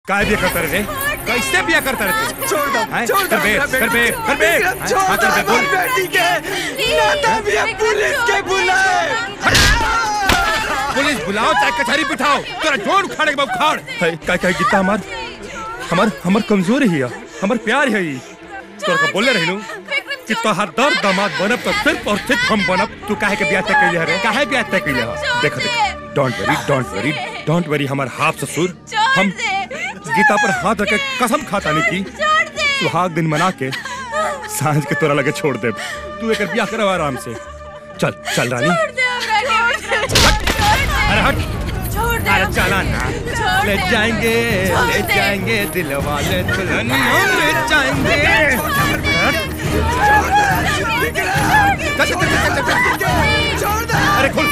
काय बिया करता रे? कैसे बिया करता रे? छोड़ दो, छोड़ दो, कर बे, छोड़ दो बेटी के, नाता बिया पुलिस के बुलाए। पुलिस बुलाओ चाहे कचहरी बिठाओ, तेरा जोड़ उखाड़े के उखाड़। काय गीता हमार कमजोरी है, हमार प्यार है ये। तोरा का बोले रही कि तोहार दर दामाद बनब तो सिर्फ और सिर्फ हम बनब। तू काहे के ब्याह तय कइले रे? काहे ब्याह तय कइले ह? देख डोंट वरी हमार हाफ ससुर। हम गीता पर हाथ रख के कसम खाता नहीं की सुहाग दिन मना के सांझ के तोरा लगे छोड़ दे। तू एक ब्याह करवा आराम से। चल रानी। अरे हट, अरे चला ना। ले जाएंगे दिल वाले दुल्हनियों ले जाएंगे। अरे खुल।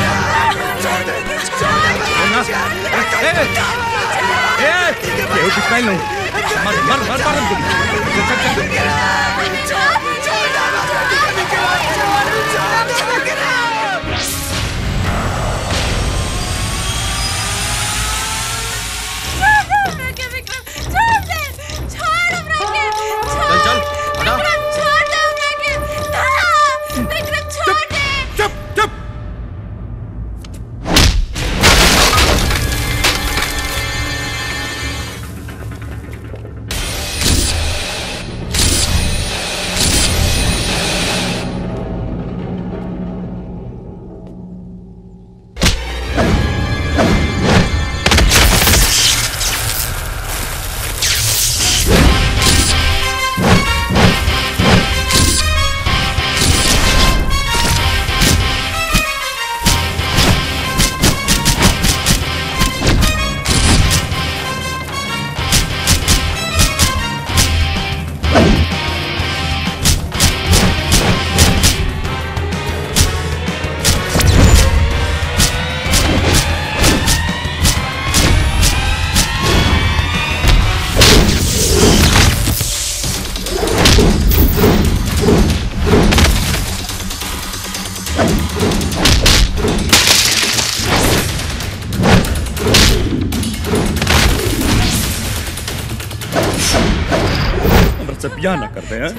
ब्याह ना करते हैं।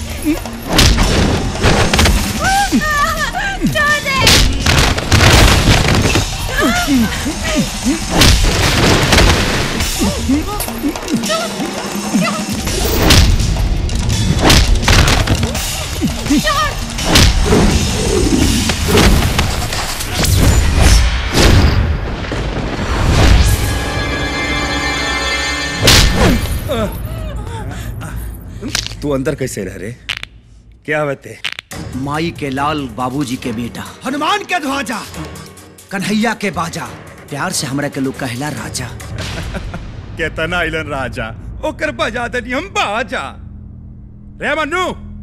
तू अंदर कैसे रह रे? क्या बते? माई के लाल बाबूजी के बेटा, हनुमान के ध्वजा, कन्हैया के बाजा, प्यार से हमरा के लोग कहला राजा। केतना इलन राजा, ओकर बजा देनी हम बाजा। रे मन्नू,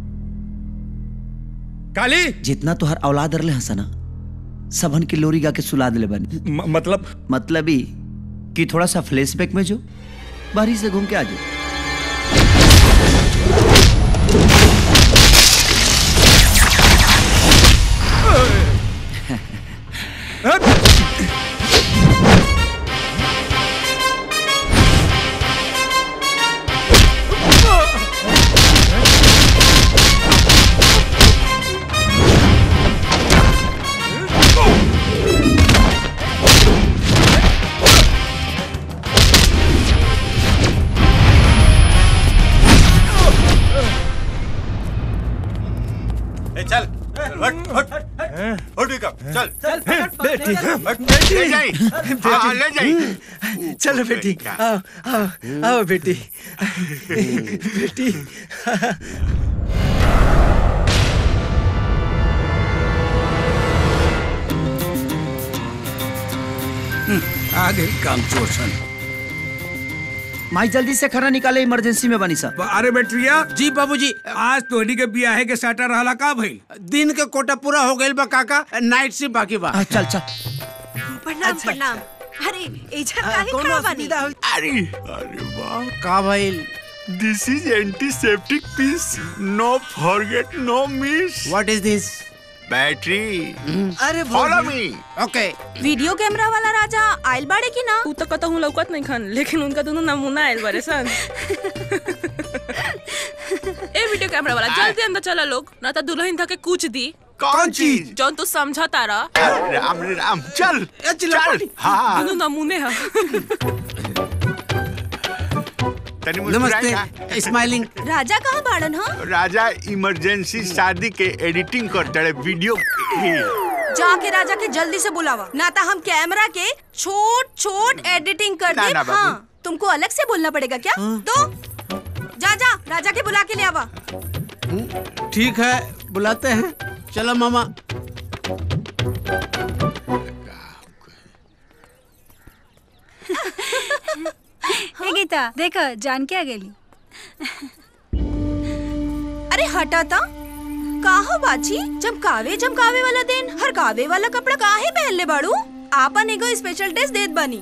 काली, जितना तुहार औलाद रहले हसना, सबन की लोरी गा के सुला दिले बनी। मतलब ही कि थोड़ा सा फ्लैशबैक में जो बाहरी से घूम के आ जाओ। चलो बेटी, आओ बेटी, बेटी। आ गई काम चोर सन। माई जल्दी से खरा निकाले, इमरजेंसी में बनी सब। अरे बेटरिया जी बाबूजी, आज तोहनी के बियाह के साटा रहला का भइल? दिन के कोटा पूरा हो गइल बा काका, नाइट शिफ्ट बाकी बा। चल चल। प्रणाम प्रणाम। अरे एजा काहे खड़ा बानी? अरे वाह, का भइल? This is antiseptic piece. No forget, no miss. What is this? Battery. अरे follow me. Okay. Video camera वाला राजा आयल बाड़े की ना? उ तो कहता हूँ लौकत नहीं खान, लेकिन उनका दोनों नमूना आयल बारे सन। ए वीडियो कैमरा वाला जल्दी अंदर चला लोग, ना तो दुल्हन था के कुछ दी। कौन चीज? जौन तू समझा तारा। राम राम चल चल। हाँ दोनों नमूने हैं। नमस्ते स्माइलिंग। राजा कहाँ बाड़न हा? राजा इमरजेंसी शादी के एडिटिंग करते रहे वीडियो। जाके राजा के जल्दी से बुलावा, ना तो हम कैमरा के छोट छोट एडिटिंग कर दे। हाँ, तुमको अलग से बोलना पड़ेगा क्या? तो जा जा राजा के बुला के ले आवा। ठीक है बुलाते हैं, चलो मामा। हे गीता देखो जान के आ गेली। अरे हटा था काहो बाची, चमकावे वाला दिन हर गावे वाला कपड़ा काहे पहन ले बाड़ू? आपन एगो स्पेशल ड्रेस देत बनी।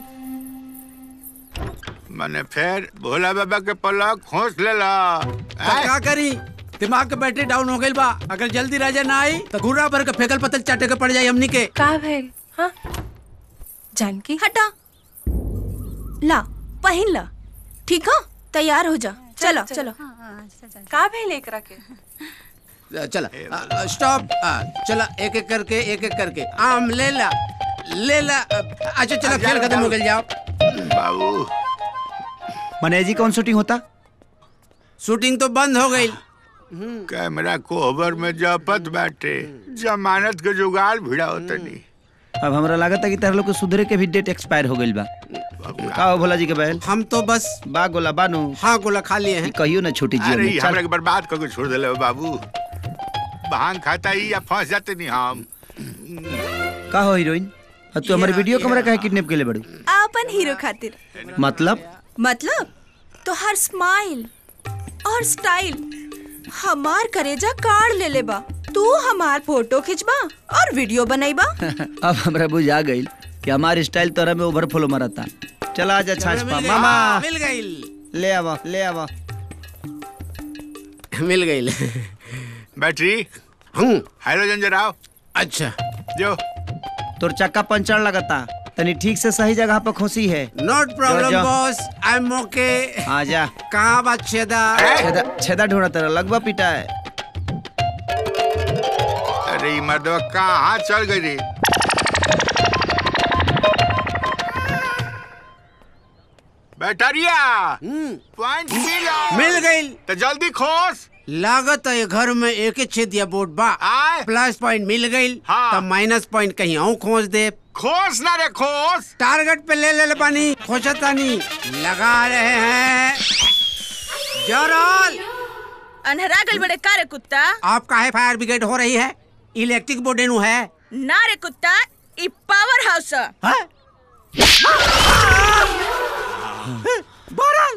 मैंने फिर भोला बाबा के पलक खोस लेला। क्या करी, दिमाग के बैटरी डाउन हो गई बा। अगर जल्दी राजा ना आई तो घूरा भर के फेकल पतल चाटे के पड़ जाये हमनी के। का भइल? हाँ जानकी हटा ला पहन ला, ठीक है तैयार हो जा। चलो चलो। का भइल एकरा के? चला स्टॉप। चला एक एक करके आम ले ला। अच्छा चलो खेल खत्म हो गया। जाओ बाबू। मने जी कौन शूटिंग होता? शूटिंग तो बंद हो गई। कैमरा कोहबर में जपत बैठे, जमानत के जुगाड़ भिड़ा होता नहीं। अब हमरा लागत है कि तार लोग के सुधरे के भी डेट एक्सपायर हो गई बा। का हो भोला जी के बहन? हम तो बस बा गोला बानू। हाँ गोला खा लिए हैं। कहियो ना छोटी जी। अरे हमरा के बर्बाद करके छोड़ देले बाबू। भांग खाता ही या फंस जाते नहीं हम। का हो हीरोइन? तू हमारे वीडियो कैमरा काहे किडनैप के ले बड़ू? आपन हीरो खातिर। मतलब तो हर स्माइल और स्टाइल हमार करेजा काढ़ ले बा। तू हमार फोटो खिंचबा और वीडियो बनाईबा। अब हमरा बुझा गई कि हमार स्टाइल तोरा में ओवरफ्लो मारता। चला आजा छाछ पा मामा। मिल गई। ले आवा। मिल गई। बैटरी हाइड्रोजन जराओ। अच्छा जो तोर चक्का पंचर लगता, तनी ठीक से सही जगह पर खोसी है। Not problem boss, I am okay. आजा। कहाँ बात छेदा ढूंढा तेरा लगवा पिटा है। अरे मर्दवा कहाँ चल गई रे? बैटरिया पॉइंट मिल गई। तो जल्दी खोस। लागत है घर में एक ही छेद या बोर्ड बा। प्लस पॉइंट मिल गई। हाँ। तो माइनस पॉइंट कहीं और खोज दे। खोस ना रे खोस। टारगेट पे ले पानी खोजता नहीं। लगा रहे हैं जरल। अनहरा गल बड़े का रे कुत्ता? आप काहे फायर ब्रिगेड हो रही है? इलेक्ट्रिक बोर्ड है ना रे कुत्ता, ई पावर हाउस है। बरल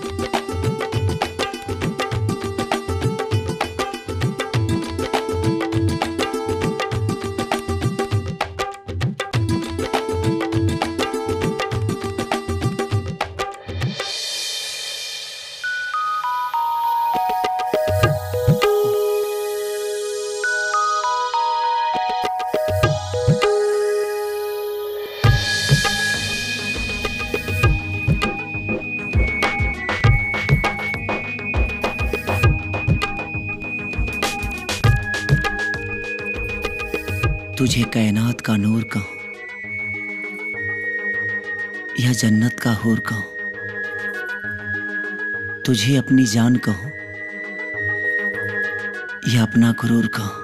तुझे कायनात का नूर कहूं या जन्नत का हूर कहूं, तुझे अपनी जान कहूं या अपना गुरूर कहूं।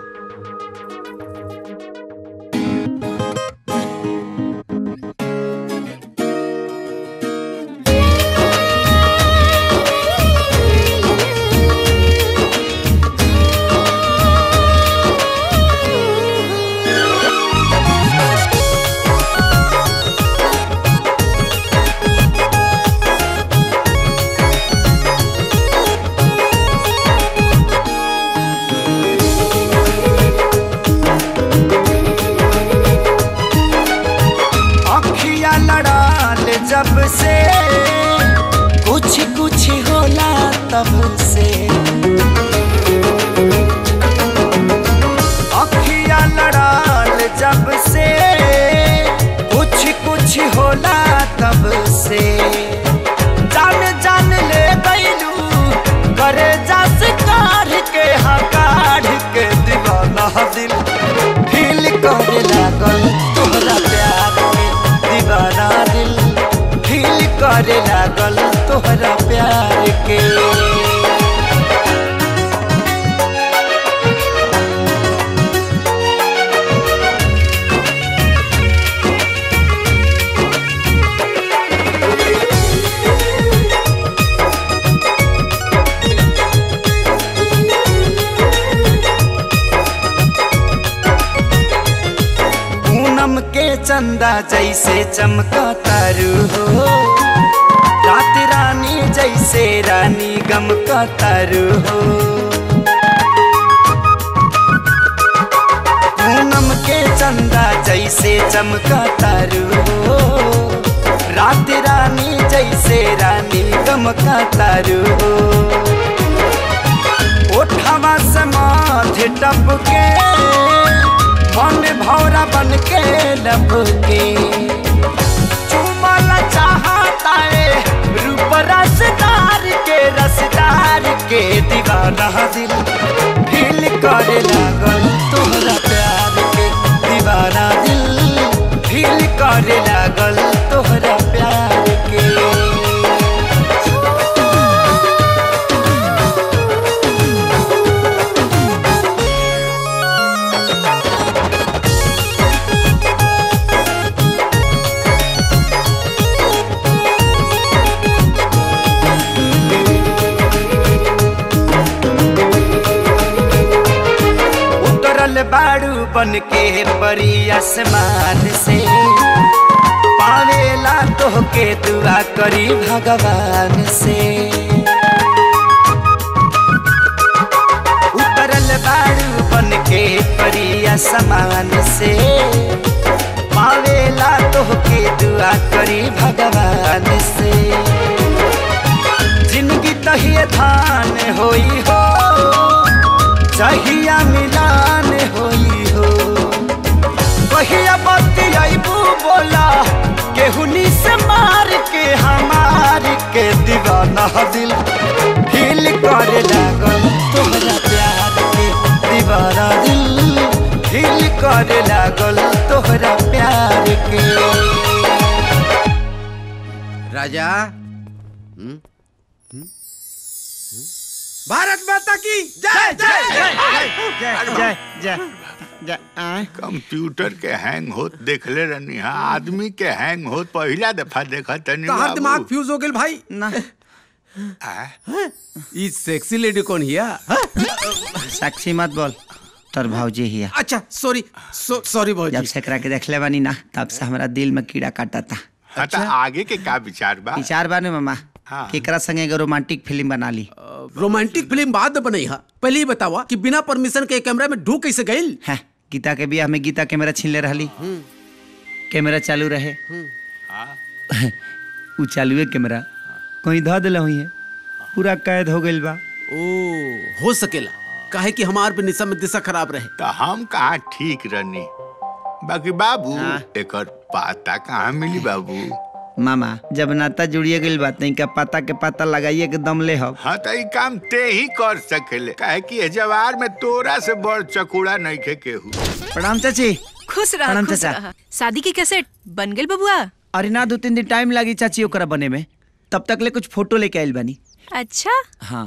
जब से कुछ कुछ होला तब से अखियाँ लागल तोहरा प्यार के। के चंदा जैसे चमका तारू हो, रात रानी जैसे रानी गम का तारू हो। पूनम के चंदा जैसे चमका तारू हो, रात रानी जैसे रानी गम का तारू हो। ओठवा से माथे टपके मन भौरा बन के लपके, चुमला चाहता है रूप रसदार के दीवाना दिल फील करे लागल तोहरा प्यार के। दीवाना दिल फील करे लागल तोहरा प्यार के। बाड़ू बन के परी आसमान से, पावेला तोहके दुआ करी भगवान से। उतरल बाड़ू बन के परी आसमान से, पावेला तोहके दुआ करी भगवान से। जिंदगी तहिए धान होई हो, चाहिया मिलान होई हो। वहिया बतियाबू बोला केहुनी से मार के हमार के। दीवाना दिल फील करे लागल तोहरा प्यार के। दीवाना दिल फील करे लागल तोहरा प्यार के। राजा भारत माता की जय जय जय जय जय जय। कंप्यूटर के हैंग होत देखले रहनी है, आदमी के हैंग होत पहला दफा देखा तनी। तोहर दिमाग फ्यूज हो गेल भाई ना। ई सेक्सी लेडी कौन हिया? साक्षी मत बोल, तोर भौजी हिया। अच्छा सॉरी भौजी। जब से एकरा के देखले बानी ना तब से हमरा दिल में कीड़ा काटा था। अच्छा आगे के का विचार बा? विचार बा ने मामा केकरा संगे एगो रोमांटिक फिल्म बना ली। रोमांटिक फिल्म बाद में बनई हा, पहले ही बतावा कि बिना परमिशन के कैमरा में ढूक कैसे गइल? है गीता के बियाह में गीता कैमरा छीन ले रहली। कैमरा चालू रहे, उ चालू कैमरा कहीं ध दिला हुई है, पूरा कैद हो गइल बा। ओ हो सकेला, काहे कि हमार पे निशा में दिशा खराब रहे। तो हम कहाँ ठीक रहनी, बाकी बाबू एकर पता कहाँ मिली बाबू? मामा जब नाता जुड़िए गइल बात नहीं का पता के पता लगाइए के दम ले हो। हाँ तो ये काम ते ही कर सकेले, काहे कि जवार में तोरा से बड़ चकूड़ा नहीं खे केहू। प्रणाम चाची। खुश रहा, खुश रहा। शादी की कैसेट बन गेल बबुआ? अरे ना 2-3 दिन टाइम लगी चाची ओकरा बने में, तब तक ले कुछ फोटो लेके आइल बानी। अच्छा हाँ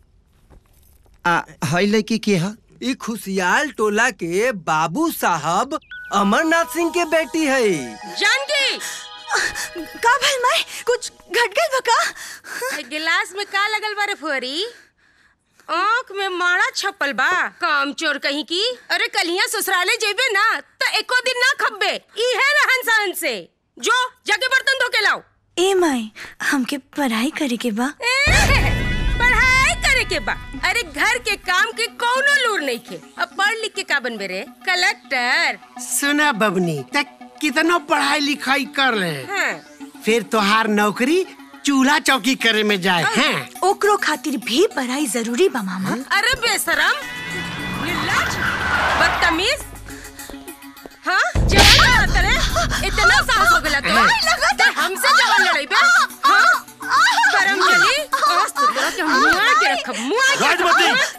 हई लड़की के है? ई खुशियाल टोला के बाबू साहब अमरनाथ सिंह के बेटी है। जानकी का भाई मैं कुछ घट गइल बका? गिलास में का लगल बारे फुहरी? आँख में माड़ा छपल बा, काम चोर कहीं की। अरे कलिया ससुराले जेबे ना तो एको दिन ना खब्बे। ई है रहन सहन से। जो जाके बर्तन धो के लाओ। ए माई हमके पढ़ाई करे के बा। पढ़ाई करे के बा? अरे घर के काम के कौनो लूर नहीं खे। अब पढ़ लिख के का बनबे रे? कलेक्टर। सुना बबनी तक कितना पढ़ाई लिखाई कर ले, फिर तोहार नौकरी चूल्हा चौकी करे में जाए हैं। ओकरो खातिर भी पढ़ाई जरूरी बा मामा। अरे बेशरम, निर्लज्ज, बदतमीज। हाँ जवान लड़त रे, इतना साहस हो गया तो हमसे जवान लड़ाई बे? हाँ करम चली आज तो तेरा क्या मुआ के रखब, मुआ के राजमती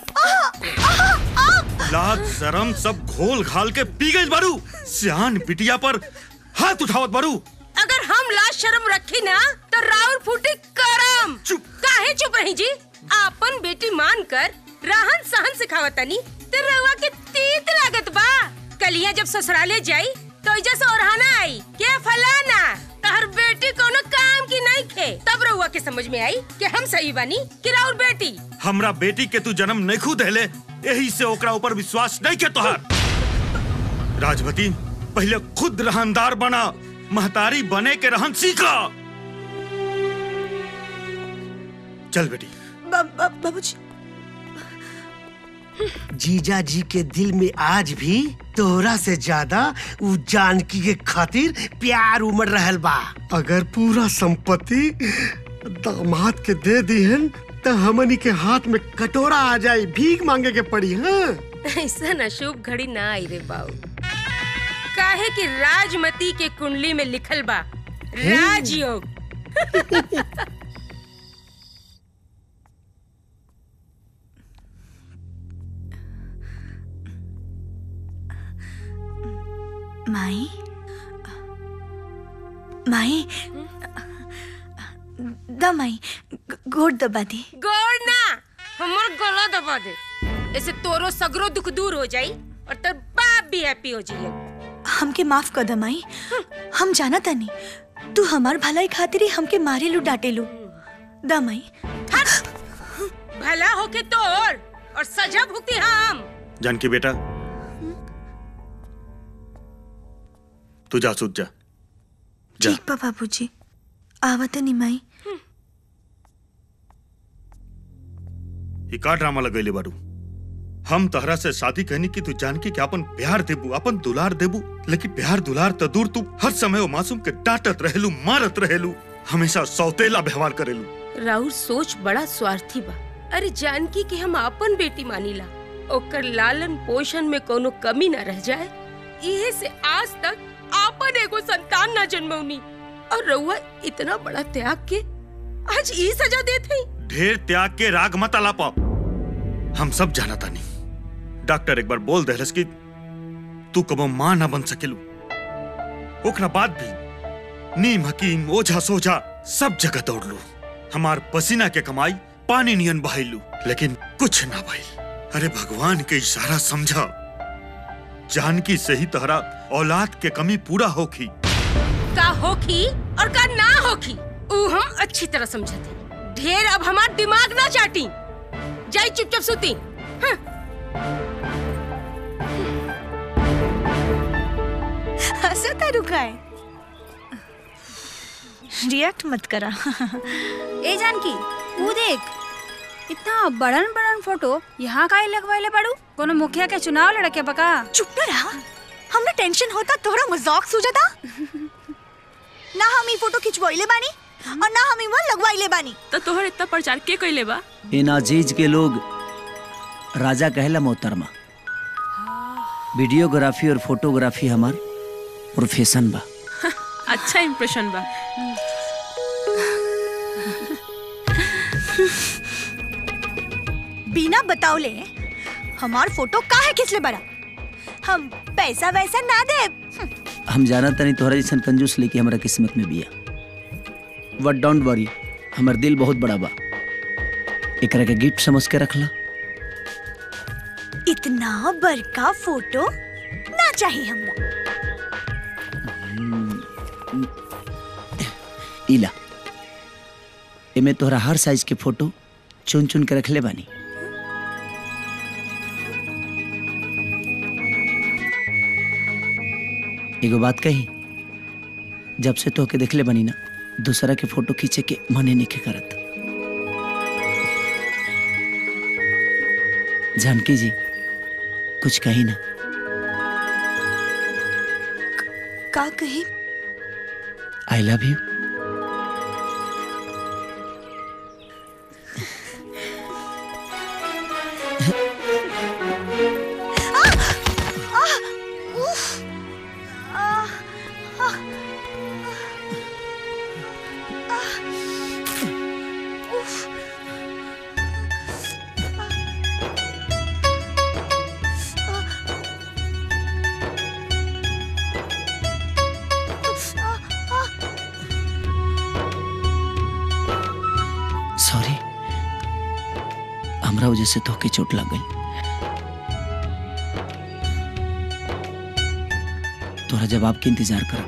लाज शरम सब घोल घाल के पी गई बारू। सियान बिटिया पर हाथ उठावत बारू। अगर हम लाज शर्म रखी ना तो राउर फूटी करम। काहे चुप रही जी? आपन बेटी मान कर रहन सहन सिखावतनी तो रउआ के तीत लागत बा। कलिया जब ससुराले जाई तो इजा से ओरहाना आई के फलाना तहर बेटी कोनो काम की नहीं खे। तब रउआ के समझ में आई कि हम सही बानी कि राउर बेटी। हमरा बेटी के तू जन्म नहीं खुद हेले, यही से ओकरा ऊपर विश्वास नहीं के तोहार। राजवती पहले खुद रहनदार बना, महतारी बने के रहन सीखा। चल बेटी। बाबूजी। जीजा जी के दिल में आज भी तोहरा से ज्यादा उ जानकी के खातिर प्यार उमड़ रहल बा। अगर पूरा संपत्ति दामाद के दे दीहन तो हमनी के हाथ में कटोरा आ जाए, भीख मांगे के पड़ी। हाँ ऐसा न शुभ घड़ी ना आई रे बाबू। काहे कि राजमती के कुंडली में लिखल बा राजयोग। माई माई माई गोड़ दबा दी। गोड़ ना हमर गला दबा दे, ऐसे तोरो सगरो दुख दूर हो जाई और तेर बाप भी हैप्पी हो जाइए। हमके माफ कर दे माई, हम जाना तानी तू हमार भलाई खातिर ही हमके मारे लू डांटे लू। दा माई। भला होके तो और सजा भुगती हम। जानकी बेटा तू जा, सूत जा। ठीक बा बाबूजी, आवत नहीं माई। ये का ड्रामा लगैले बारू? हम तहरा से शादी कहनी कि तू जानकी के अपन प्यार देबू, अपन दुलार देबू, लेकिन प्यार दुलार तो दूर, तू हर समय वो मासूम के डांटत रहेलू, मारत रहेलू, हमेशा सौतेला व्यवहार करेलू। राउर सोच बड़ा स्वार्थी बा। अरे जानकी के हम अपन बेटी मानीला, ओकर लालन पोषण में कोनो कमी न रह जाए, इहे से आज तक आपन एगो संतान ना जन्मौनी और रउआ इतना बड़ा त्याग के आज ई सजा देत हई। ढेर त्याग के राग मत आलापा, हम सब जाना तानी। डॉक्टर एक बार बोल देहलस कि तू कबो मां ना बन सकेलू। ओकरा बाद भी नीम हकीम ओझा सोझा सब जगह दौड़लू, हमार पसीना के कमाई पानी नियन बहाइलू, लेकिन कुछ ना भइल। अरे भगवान के इशारा समझा, जानकी से ही तहरा औलाद के कमी पूरा होखी। का होखी और का ना होखी ऊ हम अच्छी तरह समझते। ढेर अब हमार दिमाग ना चाटी, जाई चुपचाप सुती। हंसता रुका है, रिएक्ट मत करा। ए जानकी वो देख, इतना बड़न बड़न फोटो यहाँ काहे लगवाइले बाड़ू? कोनो मुखिया के चुनाव लड़के बका? चुप न रहा, हमने टेंशन होता तोहरा मजाक सूझता। ना हम ई फोटो खिंचवाइले बानी और ना हम इमन लगवाइले बानी। तो तोहर इतना प्रचार के कइले बा? इन अजीज के लोग राजा कहला मोहतरमा। वीडियोग्राफी और फोटोग्राफी हमार प्रोफेशन बा। अच्छा इंप्रेशन बा। बिना बताओले हमार फोटो काहे खिंचले बड़ा? हम पैसा वैसा ना दे। हम जाना तनी तोहरा जैसन कंजूस लेके हमारा किस्मत में बिया। बट डोंट वरी, हमार दिल बहुत बड़ा बा, एकरा के गिफ्ट समझ के रखला। इतना बड़का फोटो ना चाहिए हमरा। इला एमे तोहरा हर साइज के फोटो चुन चुन के रखले बानी। एगो बात कही, जब से तोहके देखले बानी ना, दूसरा के फोटो खींचे के मने नहीं करत। जानकी जी कुछ कही ना। का कही? I love you. सॉरी, हमरा वजह से तोके चोट लग गई। तोरा जवाब के इंतजार कर।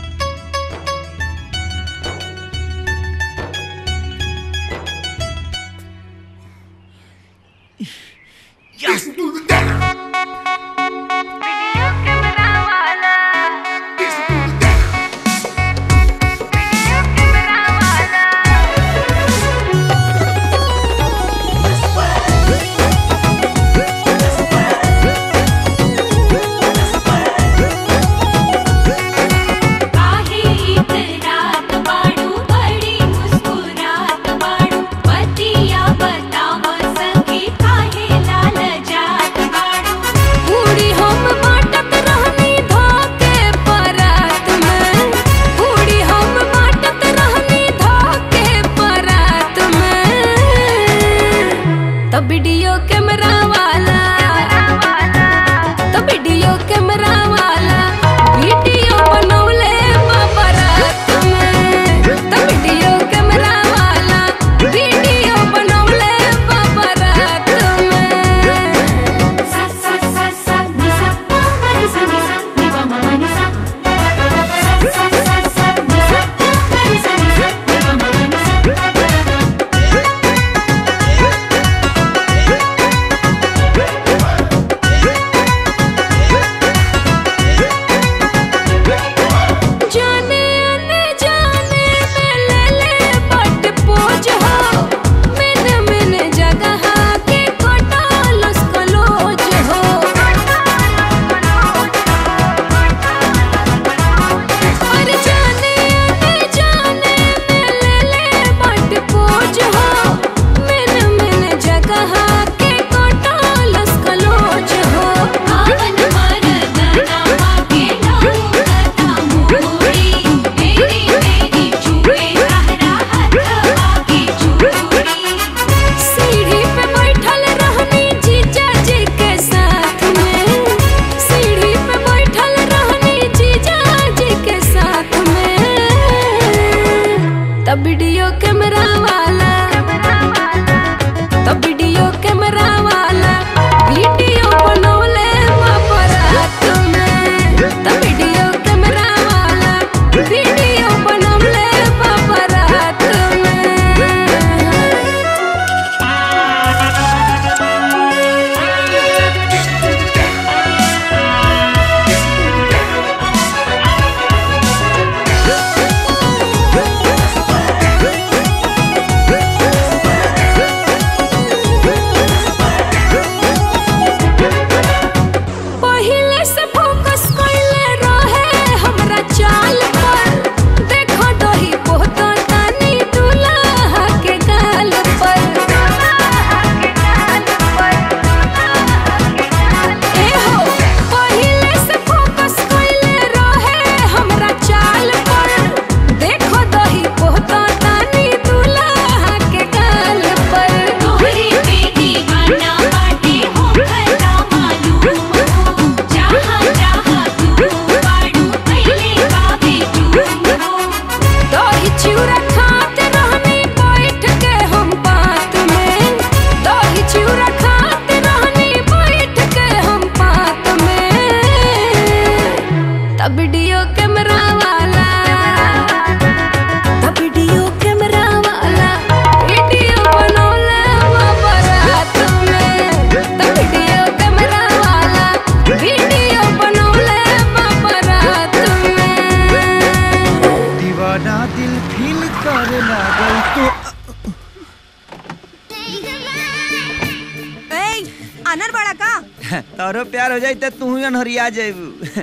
तोरो प्यार हो जाए तो तू ही अनहरिया जाबू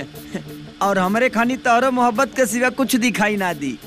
और हमरे खानी तोरो मोहब्बत के सिवा कुछ दिखाई ना दी।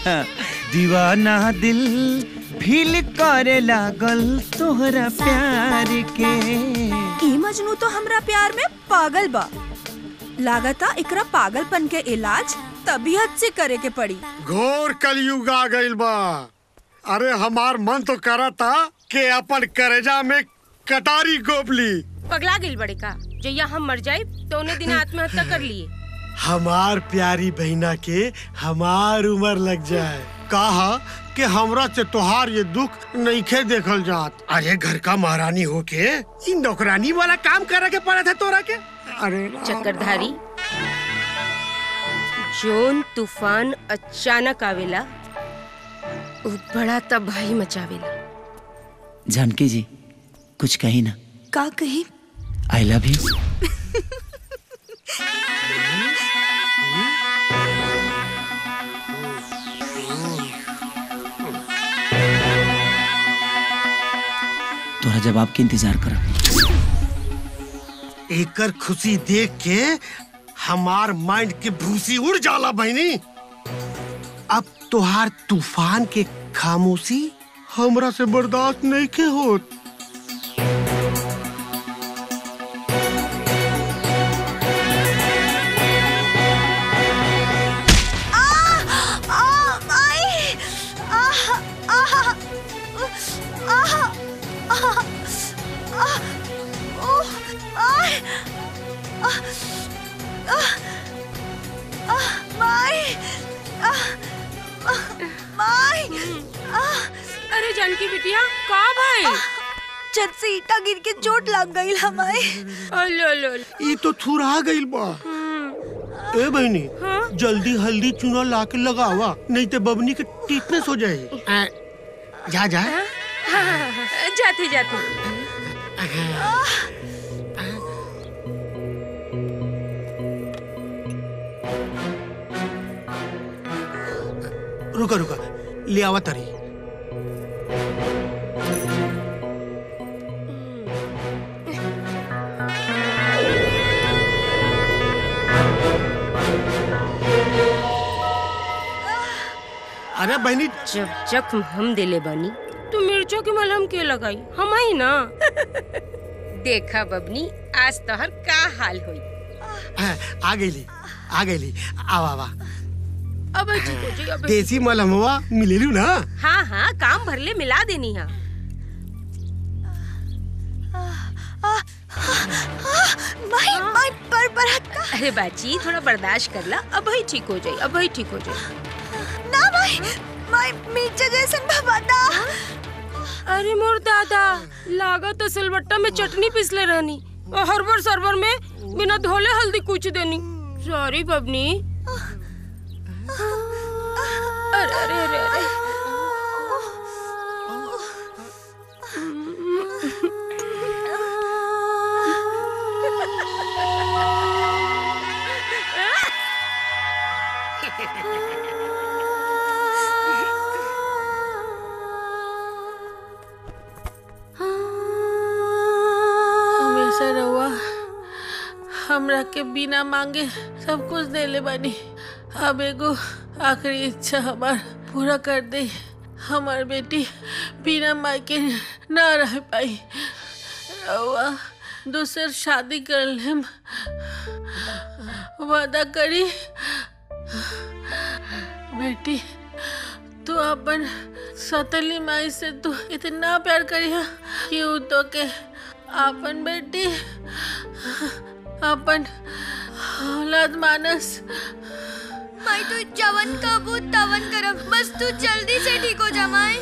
दीवाना दिल फील करे लागल तोहरा प्यार के। ई मजनू तो हमरा प्यार में पागल बा। लागता एकरा पागलपन के इलाज तबीयत से करे के पड़ी। घोर कलयुग आ गइल बा। अरे हमार मन तो करा था कि अपन करेजा में कटारी गोपली। पगला गिल बड़े का जैया हम मर जाए तो उन्हें दिन आत्महत्या कर लिए। हमार प्यारी बहना के हमार उम्र लग जाए। कहा कि हमरा से तोहार ये दुख नइखे देखल जात। अरे घर का महारानी होके इ नौकरानी वाला काम करे के पड़ा था तोरा के। अरे चक्रधारी, जोन तूफान अचानक आवेला उ बड़ा तबाही मचावेला। जानकी जी कुछ कही ना। का कही? I love you. तोरा जवाब के इंतजार कर। एकर खुशी देख के हमार माइंड की भूसी उड़ जाला बहनी। अब तोहार तूफान के खामोशी हमरा से बर्दाश्त नहीं के होत। अरे जानकी बिटिया का भाई? छत से ईटा गिर के चोट लग गई हमारे। ई तो थुरा गइल बा। ए बहनी, जल्दी हल्दी चूना ला के लगावा, नहीं तो बबनी के टीटनेस हो जाए। जा जा। जाती जाती। रुका रुका, ले आवा तरी। अरे बहनी, जब जख्म हम दिले बानी तो मिर्चों की मलहम के लगाई हम ही ना। देखा बबनी, आज तोहर का हाल हुई। आ गईली, आवा आवा। अब ठीक हो जाई। अब देसी मलहमवा मिलेलू ना? हाँ हाँ, काम भरले मिला देनी है। माई पर हाथ का। अरे बाची, थोड़ा बर्दाश्त कर ला, अब ही ठीक हो जाई, अब ही ठीक हो जाई। ना माई मिर्चा जैसन भवादा। अरे मोर दादा, लागा तो सिलबट्टा में चटनी पिसले रहनी और हरबर सरबर में बिना धोले हल्दी कूच देनी। सॉरी बबनी। अरे अरे अरे अरे। हमेशा रहुआ हमरा के बिना मांगे सब कुछ देले बानी। अब एगो आखिरी इच्छा हमार पूरा कर दे। हमार बेटी बिना माई के ना रह पाई। रहुआ दूसर शादी कर लेम, वादा करी। बेटी तू अपन सौतेली माई से तू इतना प्यार करी है कि वो तो के अपन बेटी अपन औलाद मानस। माई तू जवन कबू तवन करब, बस तू जल्दी से ठीक हो जा माई।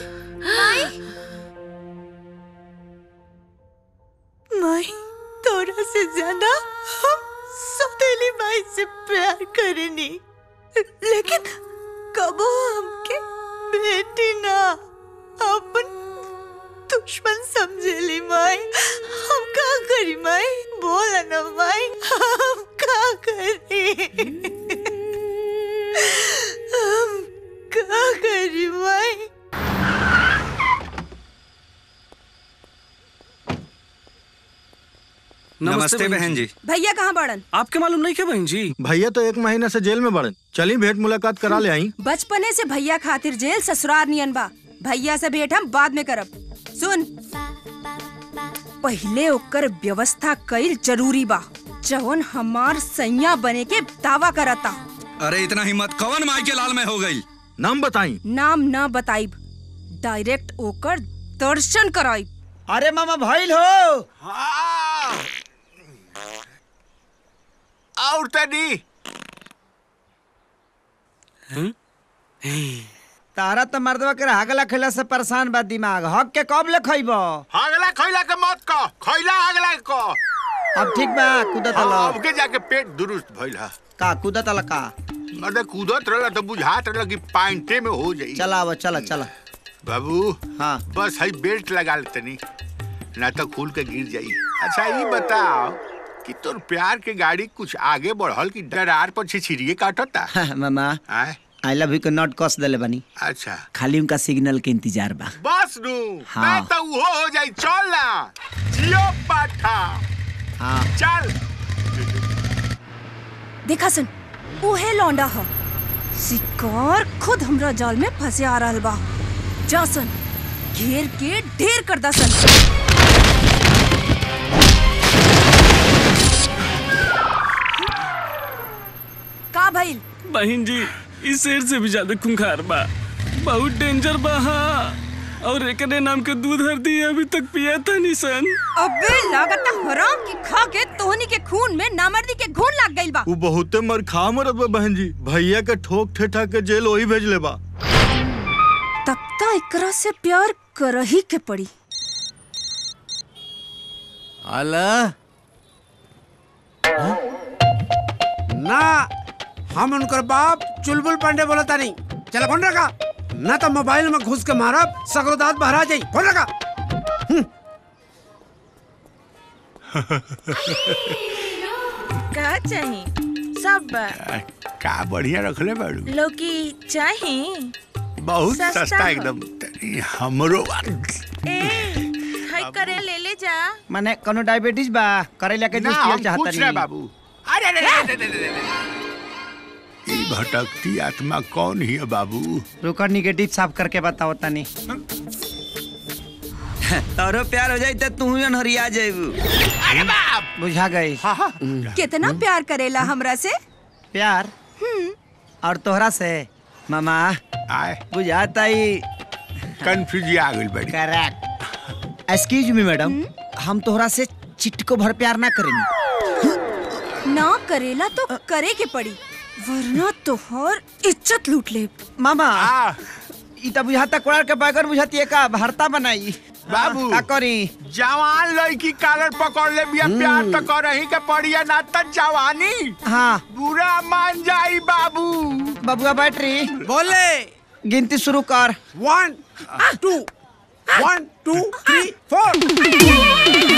माई तोरा से ज्यादा हम सौतेली माई से प्यार करेनी, लेकिन कबो हमके बेटी ना अपन दुश्मन समझेली माई। हम का करी माई? बोला ना माई, हम का करी? हम का करी माई? नमस्ते बहन जी। भैया कहाँ बड़न? आपके मालूम नहीं क्या बहन जी? भैया तो 1 महीना से जेल में बड़न। चली भेंट मुलाकात करा ले आई। बचपने से भैया खातिर जेल ससुराल नियन बा। भैया से भेंट हम बाद में करब। सुन, पहले ओकर व्यवस्था कईल जरूरी बा, जवन हमार सैया बने के दावा करता। अरे इतना हिम्मत कौन माई के लाल में हो गई? नाम बताई। नाम ना बताई, डायरेक्ट ओकर दर्शन कराई। अरे मामा भाईल हो। और तनी तारा तो मर्दवा के हागला खैला से परेशान बा दिमाग। हक के कब ले खइबो? हागला खइला के मत कह, खइला हागला को। अब ठीक बा, कूदत हलो। अब के जाके पेट दुरुस्त भइल हा। का कूदत हलो का? मर्द कूदत रहला तो बुझात रहला कि पाइंटे में हो जाई। चला अब चला। बाबू हाँ बस हई बेल्ट लगा लेतनी ना तो खुल के गिर जाई। अच्छा ये बताओ कि तोर प्यार के गाड़ी कुछ आगे बढ़ल कि डरार पर छिछिरिये काटता? मामा आई लव यू के नॉट कस देले बनी। अच्छा खाली उनका सिग्नल के इंतजार बा। बस नू हाँ। मैं तो वो हो जाई। चल ना जियो पाठा। हाँ चल। देखा सन ओहे लौंडा ह शिकार खुद हमरा जाल में फंसे आ रहल बा। जा सन घेर के ढेर कर दा सन। का भइल? बहन जी इस शेर से भी ज्यादा खूंखार बा, बहुत डेंजर बा। और एकरे नाम के दूध हरदी अभी तक पिया था निसन। अबे लागत हराम की खा के तोहनी के खून में नामर्दी के घून लग गइल बा। वो बहुते मरखा मरत बा बहन जी। भैया के ठोक ठेठा के जेल वही भेज ले बा। तख्ता एकरा से प्यार करही के पड़ी। अला ना हम उनकर बाप चुलबुल पांडे बोलता नहीं। चला फोन रखा ना तो मोबाइल में घुस के मारब सगरो दांत बहरा जाई। फोन रखा। का चाहिए? सब का बढ़िया रखले बाड़ू। लौकी चाहिए? बहुत सस्ता सस्ता हो। एकदम। हमरो हाय करे ले जा। माने कोनो डायबिटीज बा? करे लेके ना जूस हम पियल चाहता पूछ रहे बाबू। अरे ये भटकती आत्मा कौन ही है बाबू? रुकर निगेटिव साफ करके बताओ तनी। तारो प्यार हो जाई त तू हरिया जाइबू। अरे बाप बुझा गई। कितना प्यार करेला हमरा से? प्यार और तोहरा से मामा आए बुझाता ही कंफ्यूज आ गई बड़ी। करेक्ट। एक्सक्यूज मी मैडम, हम तोहरा से चिटको भर प्यार ना करेंगे। ना करेला तो करे के पड़ी वरना तोहर इज्जत लूट ले। मामा ई त बुझाता कोड़ार के बैगन बुझाती है का भरता बनाई। बाबू का करी? जवान लड़की कालर पकड़ ले बिया। प्यार तो करही के पड़िया ना त जवानी। हाँ बुरा मान जाई बाबू। बबुआ बैटरी बोले गिनती शुरू कर। 1 2 1 2 3 4।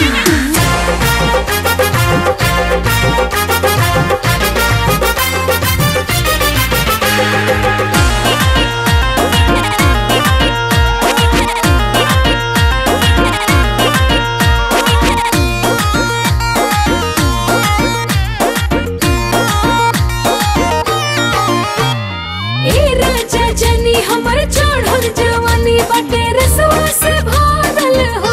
हमर चढ़ल जवानी बाटे रसवा से भरल हो।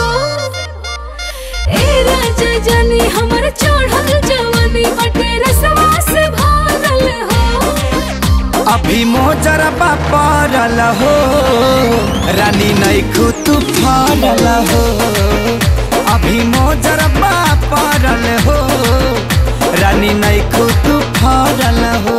ए राजा जानी हमर चढ़ल जवानी बाटे रसवा से भरल हो। अभी मोजरबा पड़ल हो रानी नैखू तू फरल हो। अभी मोजरबा पड़ल हो रानी नैखू तू फरल हो।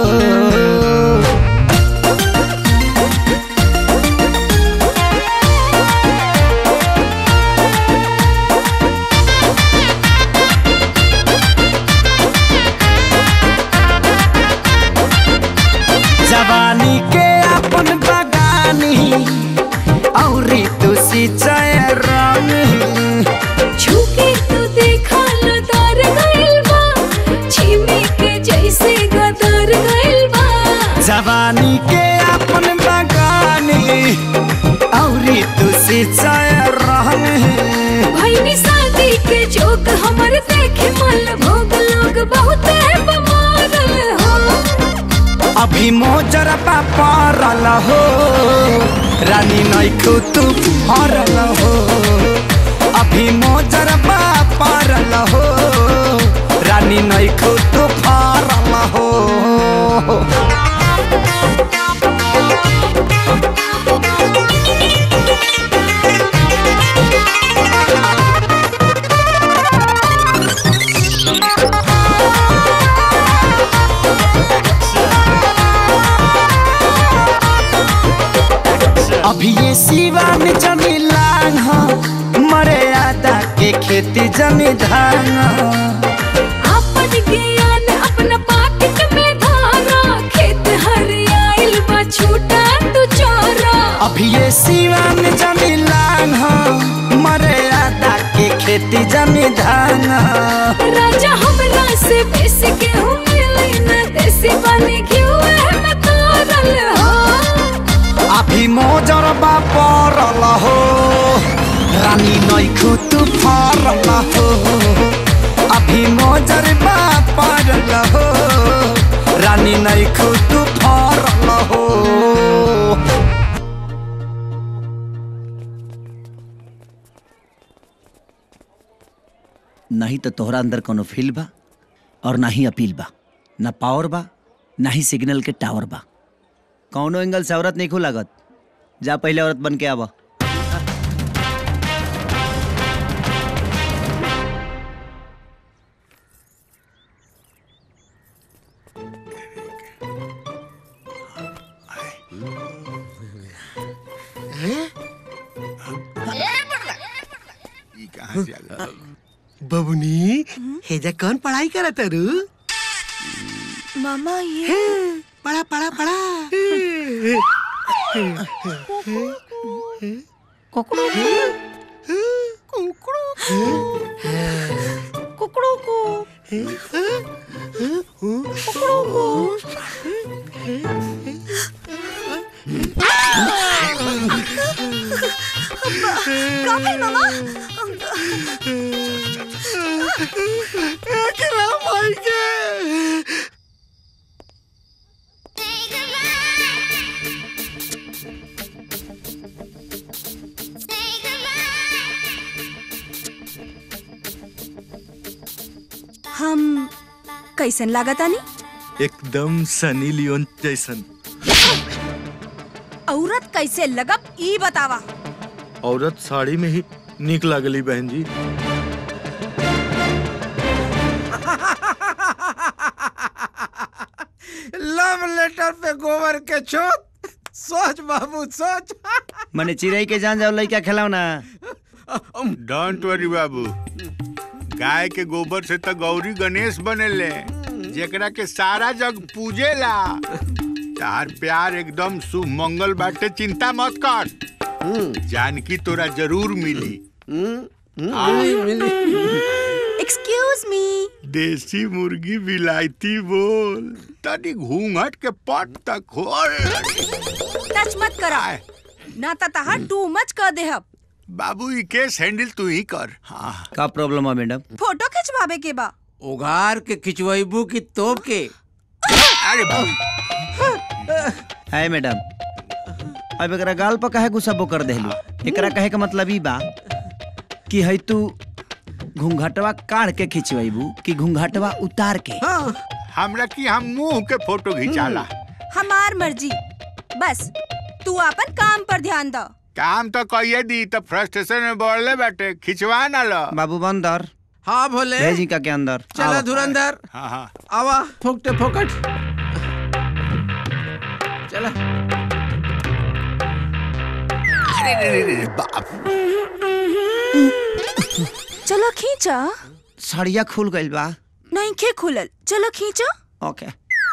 जवानी के अपन बगानी और तू सिंचाई रंग झुके तू देखा लदार गइल बा छिमी के जैसे गदर गइल बा। जवानी के अपन बगानी और तू सिंचाई रंग भइनी शादी के जोक हमर देखे मल भोग लोग बहुत बमारल हो। अभी मोजरबा पड़ल हो रानी नैखू तू फरल हो। अभी मोजरबा पड़ल हो रानी नैखू तू फरल हो। खेती जनी धाना। अपन ज्ञान अपना पाकिट में धारा, खेत हरियाइल बा छूटा तू चोरा। अभी ये सिवान जनी लाना, मर्यादा के खेती जनी धाना। राजा हमरा से बेसी गेहूं मिली न, देसी बनी घिउ में तारल हो। अभी मोजर बा परल हो, रानी नइखु तू फरल हो। अभी मोजर बा परल हो, रानी नइखु तू फरल हो। नहीं तो तोहरा अंदर कोनो फील बा और ना ही अपील बा, ना पावर बा ना ही सिग्नल के टावर बा। कौनो एंगल से औरत नहीं खू लागत। जा पहले औरत बन के आवा। बबुनी हेजा कौन पढ़ाई करत रू? मामा ये पढ़ा पढ़ा पढ़ा। हम कैसन लागतानी? एकदम सनी लियोन जैसन। औरत कैसे लगब ई बतावा। औरत साड़ी में ही निक लागली बहन जी। लव लेटर पे गोबर के छोट। सोच बाबू सोच। मने चिड़ै के जान जाओ लइका खिलाओ ना। डोंट वरी बाबू, गाय के गोबर से तो गौरी गणेश बनेले, जेकरा के सारा जग पूजेला। तार प्यार एकदम शुभ मंगल बाटे, चिंता मत कर। जानकी तोरा जरूर मिली। Excuse me. देसी मुर्गी विलायती बोल, तनी घूंघट के पट तक खोल। टच मत करा, ना तो तहां टू मच कर देहब। बाबू ई केस हैंडल तू ही कर। हाँ। का प्रॉब्लम है मैडम? फोटो खिंचवावे के बा। उगार के खिंचवाइबू की तोप के? अरे है मैडम, अब एकरा गाल पर काहे गुस्सा कर देलू? एकरा कहे का मतलब ई बा कि है तू घूंघटवा काढ़ के खिंचवाइबू कि घूंघटवा उतार के? हमरा की हम मुंह के फोटो खिंचाला। हमार मर्जी, बस तू अपन काम पर ध्यान द। काम तो कहिए दी, तो फ्रस्ट्रेशन में बढ़ले बैठे, खिंचवा ना लो। बाबू बंदर। हाँ भोले। भेजी का के अंदर। चला धुरंधर। हाँ हाँ। आवा फोकटे फोकट। चला। अरे बाप। चलो खींचा। साड़िया खुल गइल बा। नहीं खे खुलल, चलो खींचा। ओके।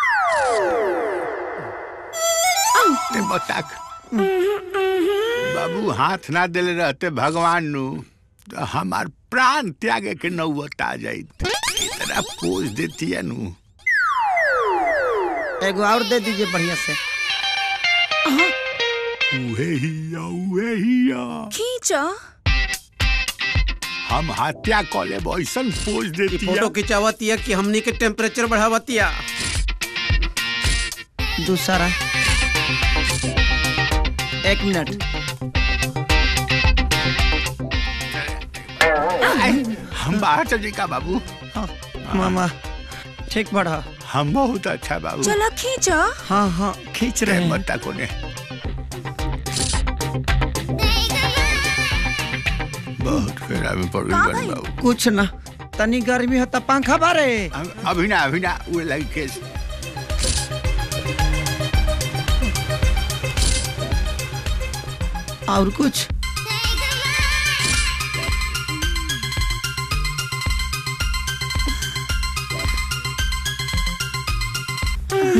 बताक बाबू, हाथ ना दिले रहते भगवान नु, तो हमार प्राण त्यागे के नौबत आ जाई। इतना पोज देती है नु। एगो और दे दीजिए बढ़िया से। उहे हिया। खींचा। हम हत्या कॉले बॉयसन पोज देती है। फोटो खिंचावती है कि हमनी के टेम्परेचर बढ़ावती है। दूसरा 1 मिनट। हम बाहर चल का बाबू। मामा ठीक बढ़ा। हम बहुत अच्छा बाबू। चलो खींचा। हाँ हाँ खींच रहे हैं। मत्ता कोने बहुत फेरा में पड़ गई बाबू। कुछ ना, तनी गर्मी है तो पंखा बारे। अभी ना वो लगी केस। और कुछ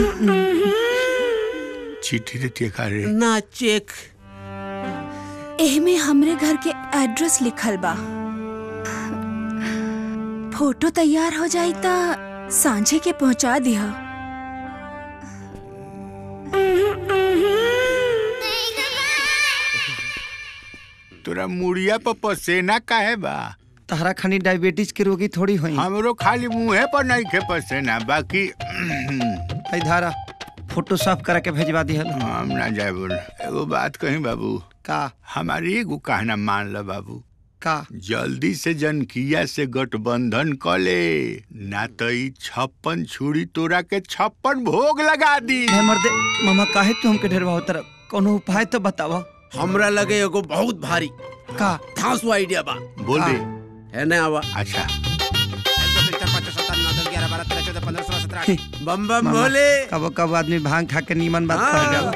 चिट्ठी देती है रे? ना चेक। एहमे हमरे घर के एड्रेस लिखल बा। फोटो तैयार हो जाई ता सांझे के पहुंचा दिया। तोरा मुड़िया पर पसेना काहे बा? तहरा खानी डायबिटीज के रोगी थोड़ी होई। हमरो खाली मुंहे पर नहीं खे पसेना, बाकी धारा फोटो साफ करा के भेजवा दी। हम ना जाए बोल। एगो बात कही बाबू। का? हमारी एगो कहना मान ल बाबू। का? जल्दी से जनकिया से गठबंधन कर ले, ना तो 56 छुरी तोरा के 56 भोग लगा दी। मर्दे मामा काहे तू हमके ढेरवा होतर, कोनो उपाय तो बतावा। हमरा लगे एगो बहुत भारी का धांसू आइडिया बा। बोल दे। है ना आवा। अच्छा। बम बम बोले। कबो कबो आदमी भांग खा के नीमन बात कर जाला।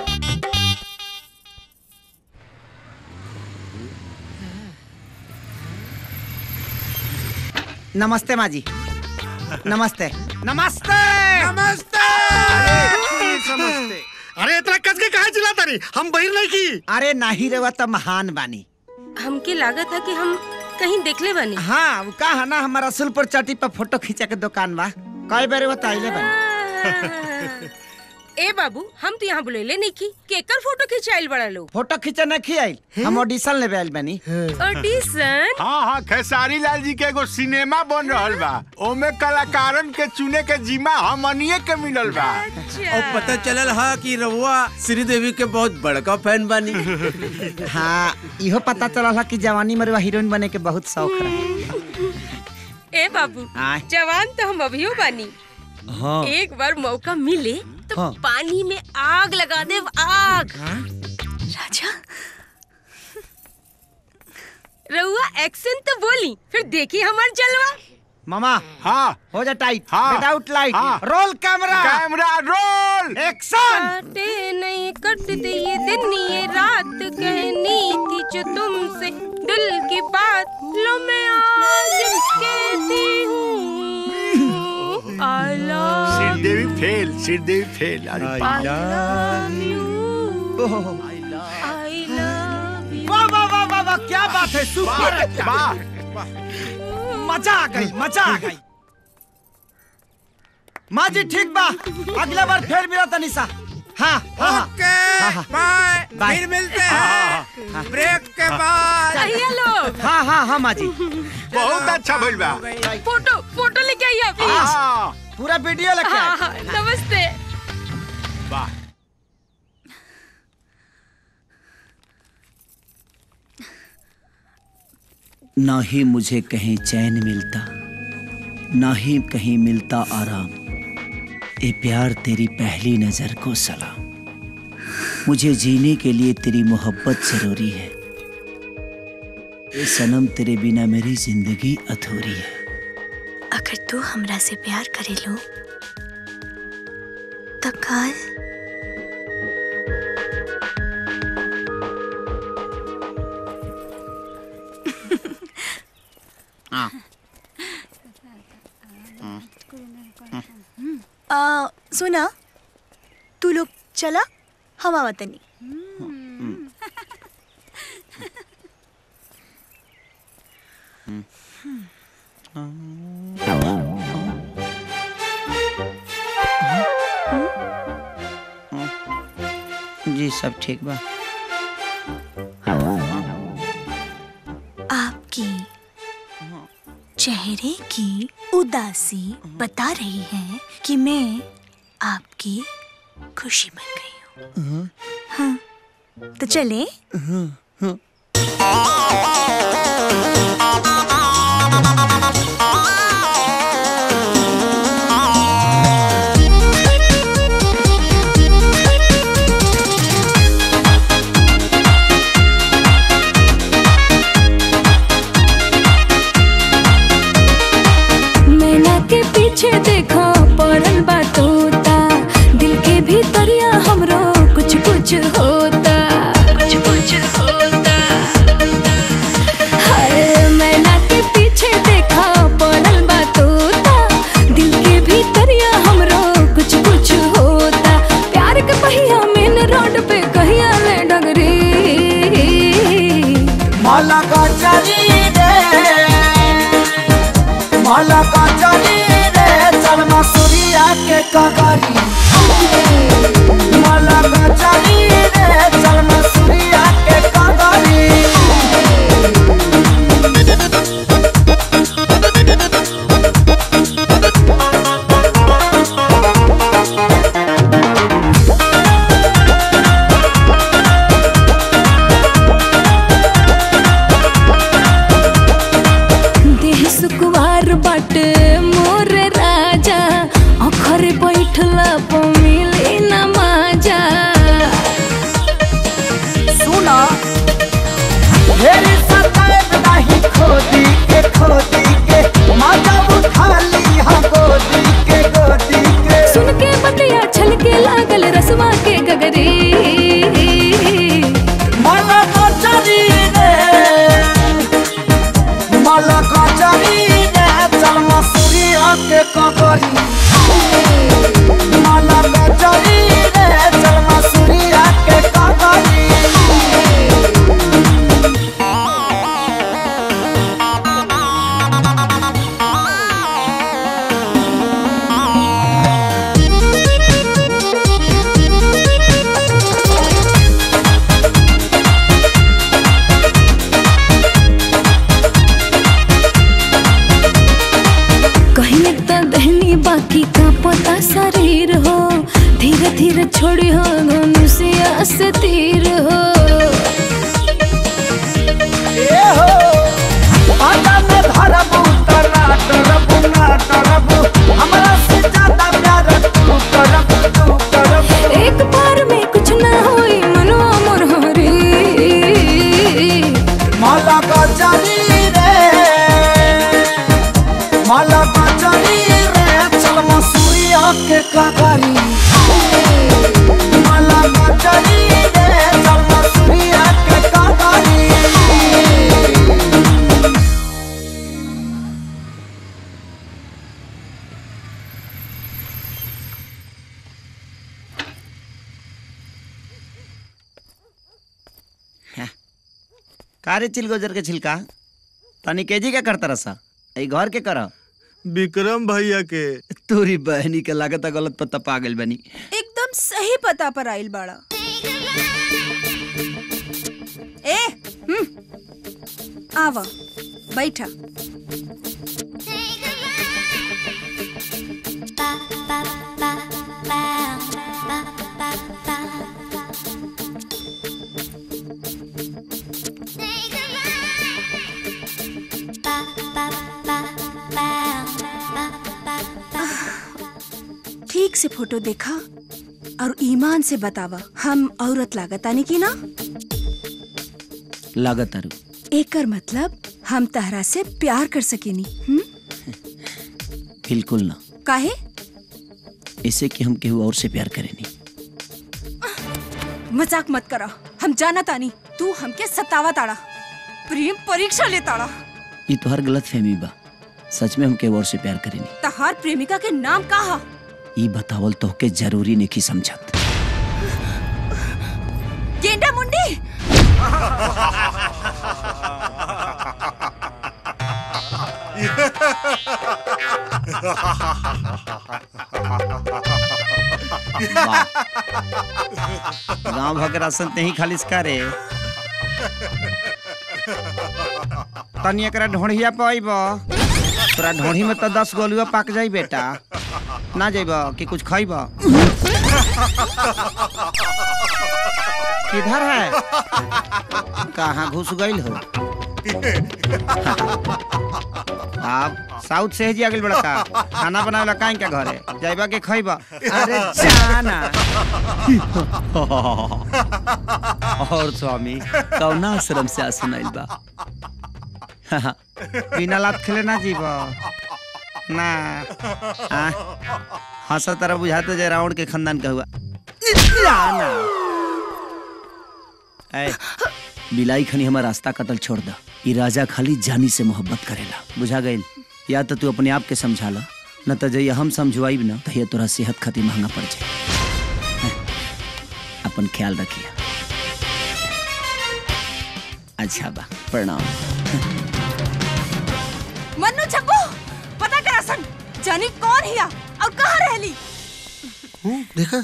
नमस्ते माँ जी। नमस्ते नमस्ते नमस्ते। नमस्ते। अरे इतना कस के काहे चिल्लाता रही? हम बहिर नहीं की। अरे नाही रे त महान बानी। हमके लागत है कि हम कहीं देखले बानी। हाँ वो का है ना, हमारा रसूलपुर चौटी पर फोटो खींचा के दुकान बा। कई बार बताइले बानी। ए बाबू, हम तो यहाँ बुलेले नहीं की केकर फोटो खिंचाइल बड़ा लोग। फोटो खींचा नहीं खियाइल, हम ऑडिशन लेवे आइल बानी। ऑडिशन? हाँ, खेसारी लाल जी के एगो सिनेमा बन रहल बा। ओमे कलाकारन के चुने के जिम्मा हमनिए के मिलल बा। और पता चलल हा कि रउआ श्रीदेवी के बहुत बड़का फैन बानी। हाँ, इहो पता चलल हा कि जवानी में हीरोइन बने के बहुत शौक रहे। ए बाबू, जवान तो हम अभियो बानी। हाँ। एक बार मौका मिले तो हाँ। पानी में आग लगा दे, आग। राजा, रउआ एक्शन तो बोली, फिर देखी हमार जलवा। मामा हाँ हो जा टाइट। हाँ। Without light. हाँ। Roll camera. Camera roll action. काटे नहीं कटते ये दिन ये रात, कहनी थी जो तुमसे दिल की बात, लो मैं आज कहती हूँ I love Sridevi fail, Sridevi fail. I love you, I love you। वाह वाह वाह वाह वाह, क्या बात है, सुपर। मजा आ गई, मजा आ गई। माँ जी ठीक बा, अगला बार फिर मिला तनिषा। हाँ हाँ ओके बाय, फिर मिलते हैं ब्रेक के बाद। लोग। हाँ हाँ हाँ माँ जी, बहुत अच्छा भइल बा। फोटो लेके आइए प्लीज। पूरा वीडियो लेके आइए। नमस्ते। वाह। ना ही मुझे कहीं चैन मिलता, ना ही कहीं मिलता आराम। ए प्यार तेरी पहली नजर को सलाम। मुझे जीने के लिए तेरी मोहब्बत जरूरी है। ए सनम तेरे बिना मेरी जिंदगी अधूरी है। अगर तू हमरा से प्यार करे लो तो कल सुना, तू लोग चला, हम आवतनी। जी सब ठीक बा। आपकी चेहरे की उदासी बता रही है कि मैं आपकी खुशी बन गई हूँ। हाँ, तो चले। के पीछे देखो पड़ल बा तोता, दिल के भीतरिया हमरो कुछ कुछ होता, कुछ कुछ होता। हाय मैना के पीछे देखो पड़ल बा तोता, दिल के भीतरिया हमरो कुछ कुछ होता। कचरी रे माला कचरी रे चल मसूरिया के कगरी माला कचरी रे चल मसूरिया के कगरी सुकुवार बाटे मोर राजा अखर बैठला प मिले न माजा सुना मेरी सताए नहीं खोदी के माजा उठा ली हाँ गोदी के सुन के बतिया छलके लागल रसवा के गगरी माला कचरी रे माला कचरी रे चल मसूरिया के कगरी माला कचरी रे चल मसूरिया के कगरी कहीं तो दहनी बाकी का पता शरीर हो धीरे धीरे छोड़ी हो धनुषिया से तीर हो ए हो आजा में धरबू तना डरबू हमरा से ज्यादा प्यार तू करबू एक बार में कुछ ना होई मनो मोर हरी माला कचरी रे माला कचरी रे चल मसूरिया के कगरी माला कचरी रे चल मसूरिया के कगरी कारे चिलगोजर के छिलका तनी केजी क्या करता रसा ई घर के कर विक्रम भैया के तोरी बहनी के लागत गलत पता पा गइल बनी एकदम सही पता पर आइल बाड़ा ए आवा बैठा ठीक से फोटो देखा और ईमान से बतावा हम औरत लागतानी की ना लागत आरू एकर मतलब हम तहरा से प्यार कर सकेनी बिल्कुल ना काहे इसे कि हम केहू और से प्यार करेनी मजाक मत करा हम जाना तानी तू हमके सतावा ताड़ा प्रेम परीक्षा ले ताड़ा ये तो हर गलत फहमी बा सच में हम केहू और से प्यार करेनी तहार प्रेमिका के नाम का हा ई बतावल तोहके जरूरी नहीं समझत गेंडा मुंडी गांव भगरा संत नहीं खालिस करे तनी एकरा ढोढ़िया पे आइब तोरा ढोढ़ी में तो 10 गोलुआ पाक जाई बेटा ना जाइब कि कुछ खाइब किधर है कहाँ घुस गइल हो आप साउथ से ही आगे बड़ा का खाना बनावे का क्या घरे जाइबा के खाइबा अरे जाना और स्वामी कौना आश्रम से आसनाइल बा बिना लात खेले ना जीवा ना हंसा तरह बुझाते जे रावण के खानदान का हुआ ना बिलाई खनी हमार रास्ता कतल छोड़ दा ई राजा खाली जानी से मोहब्बत करेला बुझा गइल या तो तू अपने आप के समझा ला न तो जइया हम समझवाई ना तो तोरा सेहत खातिर महंगा पड़ जाए अपन ख्याल रखिया अच्छा बा प्रणाम। मन्नू छप्पू पता करा सन जानी कौन हिया और कहाँ रहली। देखा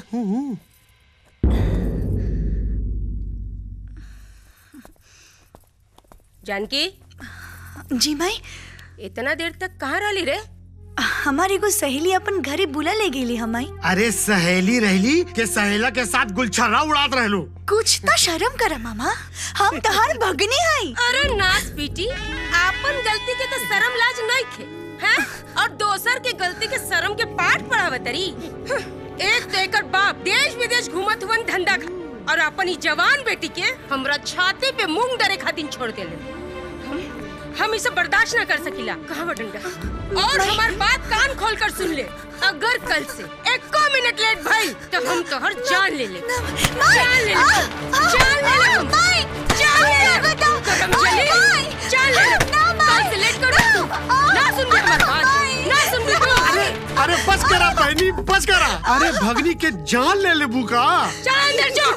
जानकी जी माई इतना देर तक कहाँ रहली रे? हमारी को सहेली अपन घरे बुला ले गेली हमाई। अरे सहेली रहली के सहेला के साथ गुलछर्रा उड़ात रहलू। कुछ तो शर्म कर मामा, हम तहार भगनी हई। अरे नास बेटी, आपन गलती के तो शर्म लाज नहीं खे हैं और दोसर के गलती के शर्म के पाठ पढ़ावतरी। एक तो एकर बाप देश विदेश घूमत हुवन धंधा और अपन ही जवान बेटी के हमरा छाती पे मूंग डरे खातिर छोड़ देले। हम इसे बर्दाश्त न कर सकीला। कहाँ वो डंडा? और हमारी बात कान खोल कर सुन ले, अगर कल से 1 मिनट लेट भई तो हम तो हर जान ले ले। जान ले ले, जान ले ले, जान ले ले, कदम चले, जान ले ले। कल से लेट करो तू, ना सुन ले हमारी बात, ना सुन ले तू। अरे बस करा बहनी, बस करा। अरे भगनी के जान ले ले बुका। चल अंदर जाओ।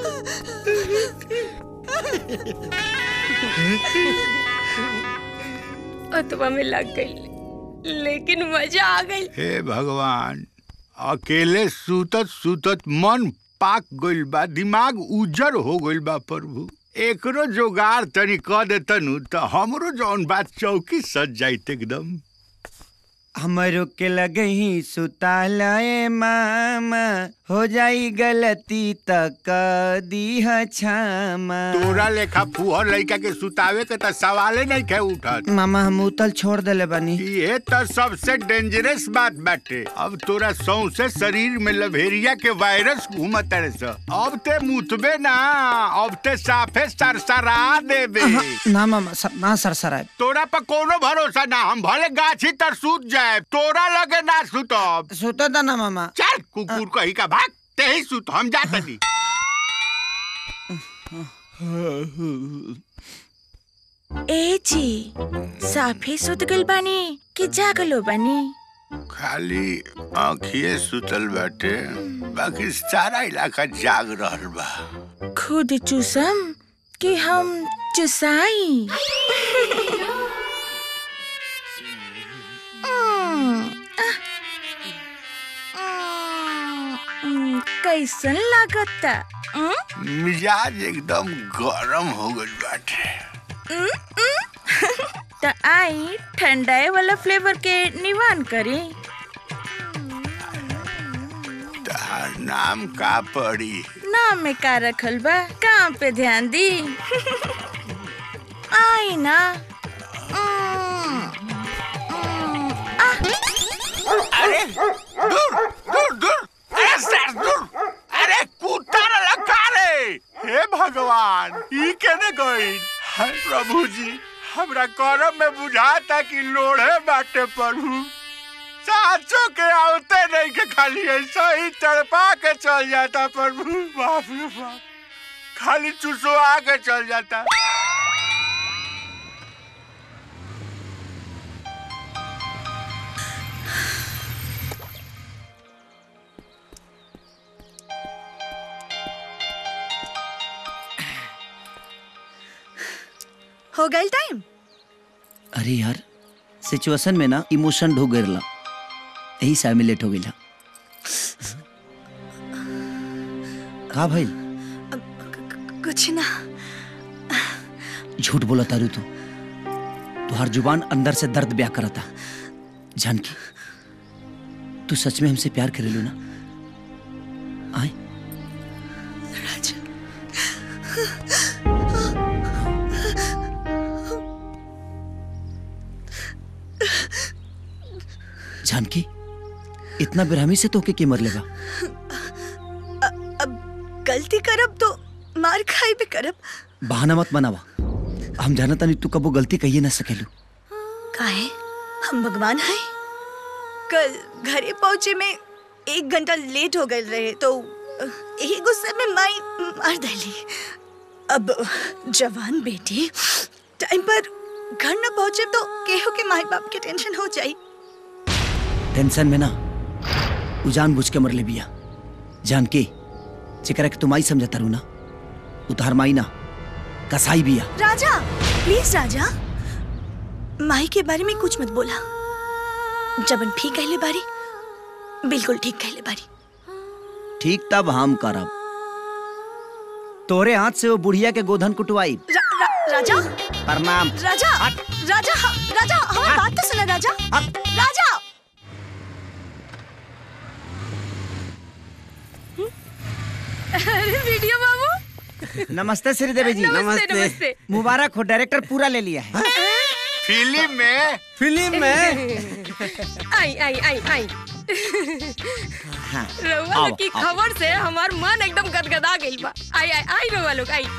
अतवा में लग गई लेकिन मजा आ गई। हे भगवान, अकेले सुतत सुतत मन पाक गइल बा, दिमाग उजर हो गइल बा। प्रभु एकरो जोगाड़ तनी क देतनु त हमरो जौन बात चौकी सज जाइत एकदम। हमरो के लगे ही सुतालए मामा, हो जाई गलती तक दी क्षमा। तोरा लेखा फुहर लइका के सुतावे के त सवाले नहीं के उठत। मामा हम उतल छोड़ देले बानी। ये तो सबसे डेंजरस बात बाटे। अब तोरा सौंसे शरीर में लभेरिया के वायरस घूमत रहे स। अब ते मुतबे ना, अब ते साफे सरसरा देबे। ना मामा ना सरसराए। तोरा पर कोनो भरोसा ना, हम भले गाछी तर सूत जाए, तोरा लगे ना सुतब। सुतता ना मामा। चल कुकुर कही का भाग, ते ही सुत, हम जाता दी। ए जी साफे सुत गइल बानी कि जागलो बानी? खाली आँखिए सुतल बाटे, बाकी सारा इलाका जाग रहल बा। खुद चूसम कि हम चुसाई? कैसन लागता? मिजाज एकदम गरम हो गइल बाटे। तो आई ठंडाए वाला फ्लेवर के निवान करी। तार नाम का पड़ी? नाम में का रखल बा, काम पे ध्यान दी। आई ना। अरे दूर दूर दूर, अरे सर दूर, अरे कुत्ता न लगा रे। हे भगवान, ई केने गइल? हाय प्रभु जी, हमरा करम में बुझाता कि लोढ़े बाटे प्रभु। साचो के आवते नहीं के खाली ऐसा ही तड़पा के चल जाता प्रभु। बाप रे बाप, खाली चुसवा के चल जाता। हो गई टाइम? अरे यार सिचुएशन में ना इमोशन ढो गइला, यही साल में लेट हो गइला। का भाई? कुछ ना। झूठ बोला तारू तू, तुहार जुबान अंदर से दर्द ब्याह करता। जानकी तू सच में हमसे प्यार करेलू ना? आए जानकी, इतना बेरहमी से तो के मर लेगा? अब गलती करब तो मार खाई भी करब। बहाना मत बनावा, हम जानता नहीं तू कबो गलती कहिए ना सकेलू। काहे? हम भगवान हैं? कल घरे पहुंचे में 1 घंटा लेट हो गए रहे तो यही गुस्से में माई मार डाली। अब जवान बेटी टाइम पर घर न पहुंचे तो केहू के माई बाप के टेंशन हो जाई। टेंशन में ना उ जानबूझ के मरले बिया। जानकी जेकरा के तुम आई समझता रू ना, उतार माई ना कसाई बिया। राजा प्लीज राजा माई के बारे में कुछ मत बोला। जबन ठीक कहले बारी बिल्कुल ठीक कहले बारी। ठीक तब हम करब। तोरे हाथ से वो बुढ़िया के गोधन कुटवाई। राजा प्रणाम। राजा राजा राजा हमारी बात तो सुना राजा। राजा अरे वीडियो बाबू। नमस्ते श्रीदेवी जी। नमस्ते। मुबारक हो, डायरेक्टर पूरा ले लिया है। फिल्म में आई आई आई आई हाँ। रउआ लोग की खबर से हमार मन एकदम गदगदा गइल बा। आई आई आई रउआ लोग आई।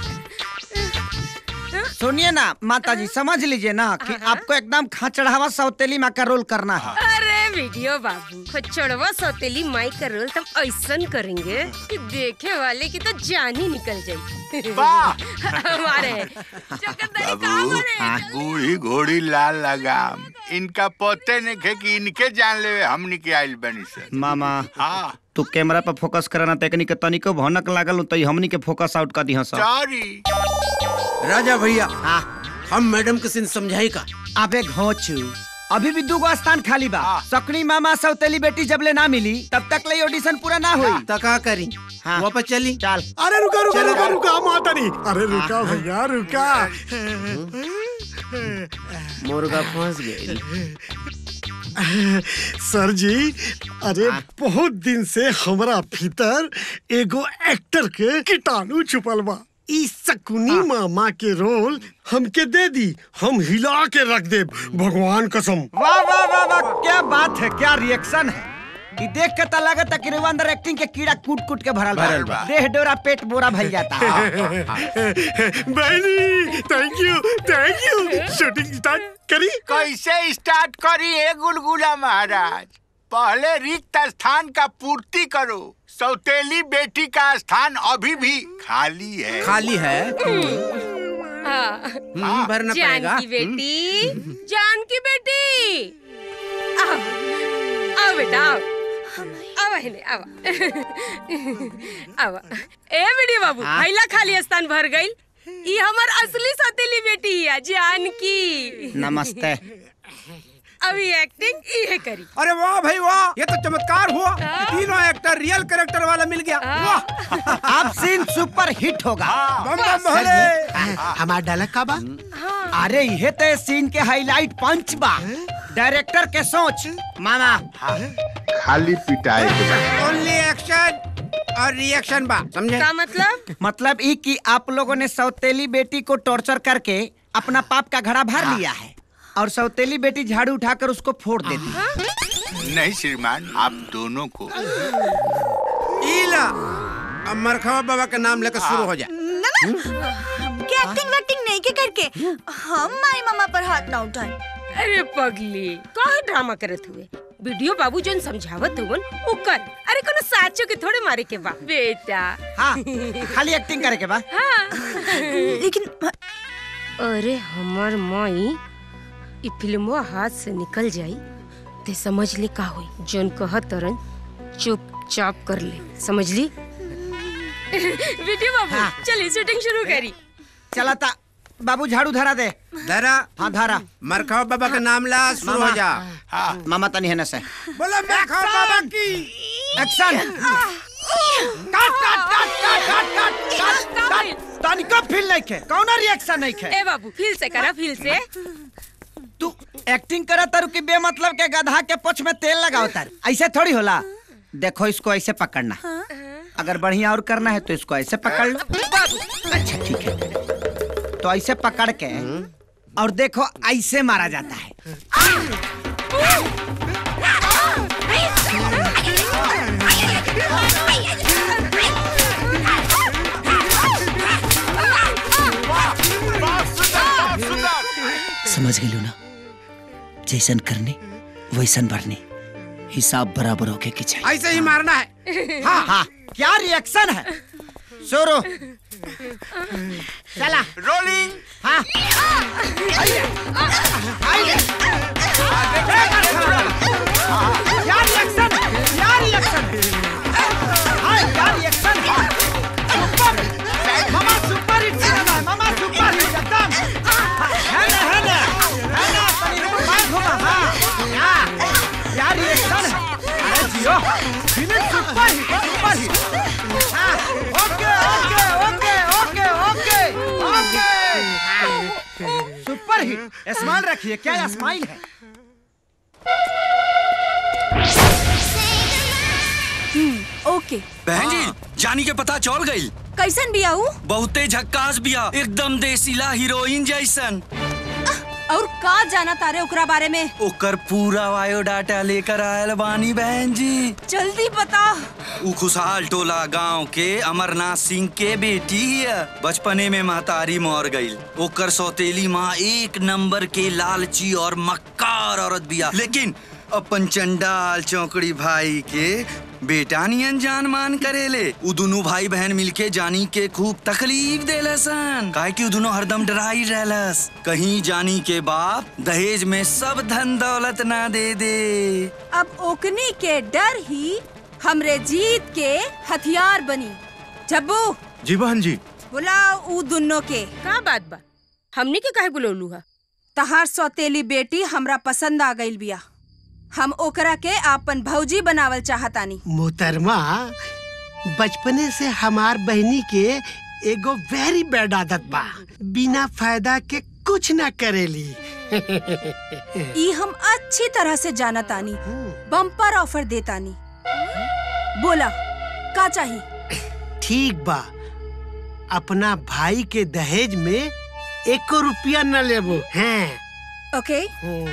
सुनिए ना माता जी, समझ लीजिए ना कि आपको एकदम खाचड़ावा सौतेली माँ का रोल करना है। अरे वीडियो बाबू, खच्चड़वा सौतेली माई का रोल तुम ऐसन करेंगे कि देखे वाले की तो जान ही निकल जाएगी। हमारे बाबू बूढ़ी घोड़ी लाल लगाम, इनका पते नहीं खे कि इनके जान ले हमनी के आइल बनी से। मामा हाँ तू कैमरा पर फोकस करना तकनी के तनिको भनक लागल तो हमनी के फोकस आउट कर दिया सब। सॉरी राजा भैया, हम मैडम के सिन समझाई का। अबे घोचू, अभी भी 2 स्थान खाली बा। सकनी मामा सौतेली बेटी जब ले ना मिली तब तक ले ऑडिशन पूरा ना हुई। तका करी वापस चली। चल। अरे रुका रुका रुका रुका माता नहीं। अरे रुका भैया रुका। मुर्गा फंस गई। सर जी, अरे बहुत दिन से हमारा भीतर एगो एक्टर के कीटाणु छुपल बा। इस शकुनी मामा के रोल हमके दे दी, हम हिला के रख दे, भगवान कसम। वाह वाह वाह वाह, क्या बात है, क्या रिएक्शन है। कि देख के तो लगता कि अंदर एक्टिंग के कीड़ा कूट कूट के भरल बा। देह डोरा पेट बोरा भइल जाता। बहनी थैंक यू। शूटिंग स्टार्ट करी। कैसे स्टार्ट करी है गुलगुला महाराज? पहले रिक्त स्थान का पूर्ति करो। सौतेली बेटी का स्थान अभी भी खाली है। भरना पड़ेगा। जानकी बेटी, जानकी बेटी, आओ बेटा आओ। आवा है ने आवा। आवा। ए बेटी बाबू, पहला खाली स्थान भर गई। ये हमार असली सौतेली बेटी है जानकी। नमस्ते। अभी एक्टिंग ये करी। अरे वाह भाई वाह, ये तो चमत्कार हुआ। तीनों एक्टर रियल कैरेक्टर वाला मिल गया। वाह, अब सीन सुपर हिट होगा। बम बम भोले। हमारा डायलॉग का बा? अरे ये तो सीन के हाईलाइट पंच बा। डायरेक्टर के सोच मामा। खाली पिटाई के ओनली एक्शन और रिएक्शन बा, समझे? क्या मतलब? मतलब ये कि आप लोगों ने सौतेली बेटी को टॉर्चर करके अपना पाप का घड़ा भर लिया है और सौतेली बेटी झाड़ू उठाकर उसको फोड़ देती। नहीं श्रीमान, आप दोनों को। इला अब मरखवा बाबा का नाम लेकर शुरू हो जाए। क्या एक्टिंग वैक्टिंग नहीं के करके हम माई मामा पर हाथ ना उठाए। अरे पगली, काहे ड्रामा करत हुए? वीडियो बाबू जोन समझावत हुवन वो कर। अरे कोनो साचो के थोड़े मारे के बा बेटा। हाँ, खाली एक्टिंग करे के बा। हाँ। लेकिन अरे हमार माई ई फिल्मवा हाथ से निकल जाई ते समझ ले का होई। जोन कहत तरन चुपचाप कर ले, समझ ली? वीडियो बाबू चलिए शूटिंग शुरू करी। चला ता बाबू झाड़ू धरा दे। धरा। हाँ धरा। मरखवा बाबा का नाम ला, शुरू हो जा। मामा तनी है न से। बोला मरखवा बाबा की एक्शन। काट काट काट काट काट काट। तनी को फील नहीं के, कौन रिएक्शन नहीं के। ए बाबू फील से करा, फील से। तू एक्टिंग करा तारू कि बेमतलब के गधा के पोछ में तेल लगाओ तार। ऐसे थोड़ी होला। देखो इसको ऐसे पकड़ना। अगर बढ़िया और करना है तो इसको ऐसे पकड़ लो। अच्छा ठीक है, तो ऐसे पकड़ के और देखो ऐसे मारा जाता है। समझ गए ना? जैसन करने वैसन भरने, हिसाब बराबर होके कि चाहिए। ऐसे ही मारना है। हाँ हाँ, क्या रिएक्शन है? शुरू। चला रोलिंग। हाँ क्या रिएक्शन, क्या रिएक्शन, क्या रिएक्शन। मामा सुपर हिट सिनेमा है, मामा सुपर हिट एकदम। स्माइल रखिए। क्या स्माइल है? ओके। बहन जी, जानी के पता चल गई। कैसन बिया हूँ? बहुते झक्कास बिया, एकदम देसीला हीरोइन जैसन। और का जाना तारे ओकरा बारे में? ओकर पूरा बायोडाटा लेकर आयल बानी बहन जी। जल्दी बता। उ खुशहाल टोला गांव के अमरनाथ सिंह के बेटी है। बचपने में महतारी मर गई। ओकर सौतेली माँ एक नंबर के लालची और मक्कार औरत बिया, लेकिन अपन चंडाल चौकड़ी भाई के बेटा नियन जान मान करेले। उ दोनों भाई बहन मिलके जानी के खूब तकलीफ देलसन, काहे कि उ दोनों हरदम डराई रहलस कहीं जानी के बाप दहेज में सब धन दौलत ना दे दे। अब ओकनी के डर ही हमरे जीत के हथियार बनी। जब्बू जी बहन जी। बुलाओ उ दोनों के। का बात बा? हमनी के काहे बुलौलू हा? तहार सौतेली बेटी हमरा पसंद आ गइल बिया। हम ओकरा के आपन भौजी बनावल चाहतानी। मोहतरमा, बचपने से हमार बहनी के एगो वेरी बैड आदत बा, बिना फायदा के कुछ ना करेली। ई हम अच्छी तरह से जानतानी। बम्पर ऑफर देतानी। बोला का चाहिए? ठीक बा, अपना भाई के दहेज में 1 रुपया न लेबो। हैं? ओके।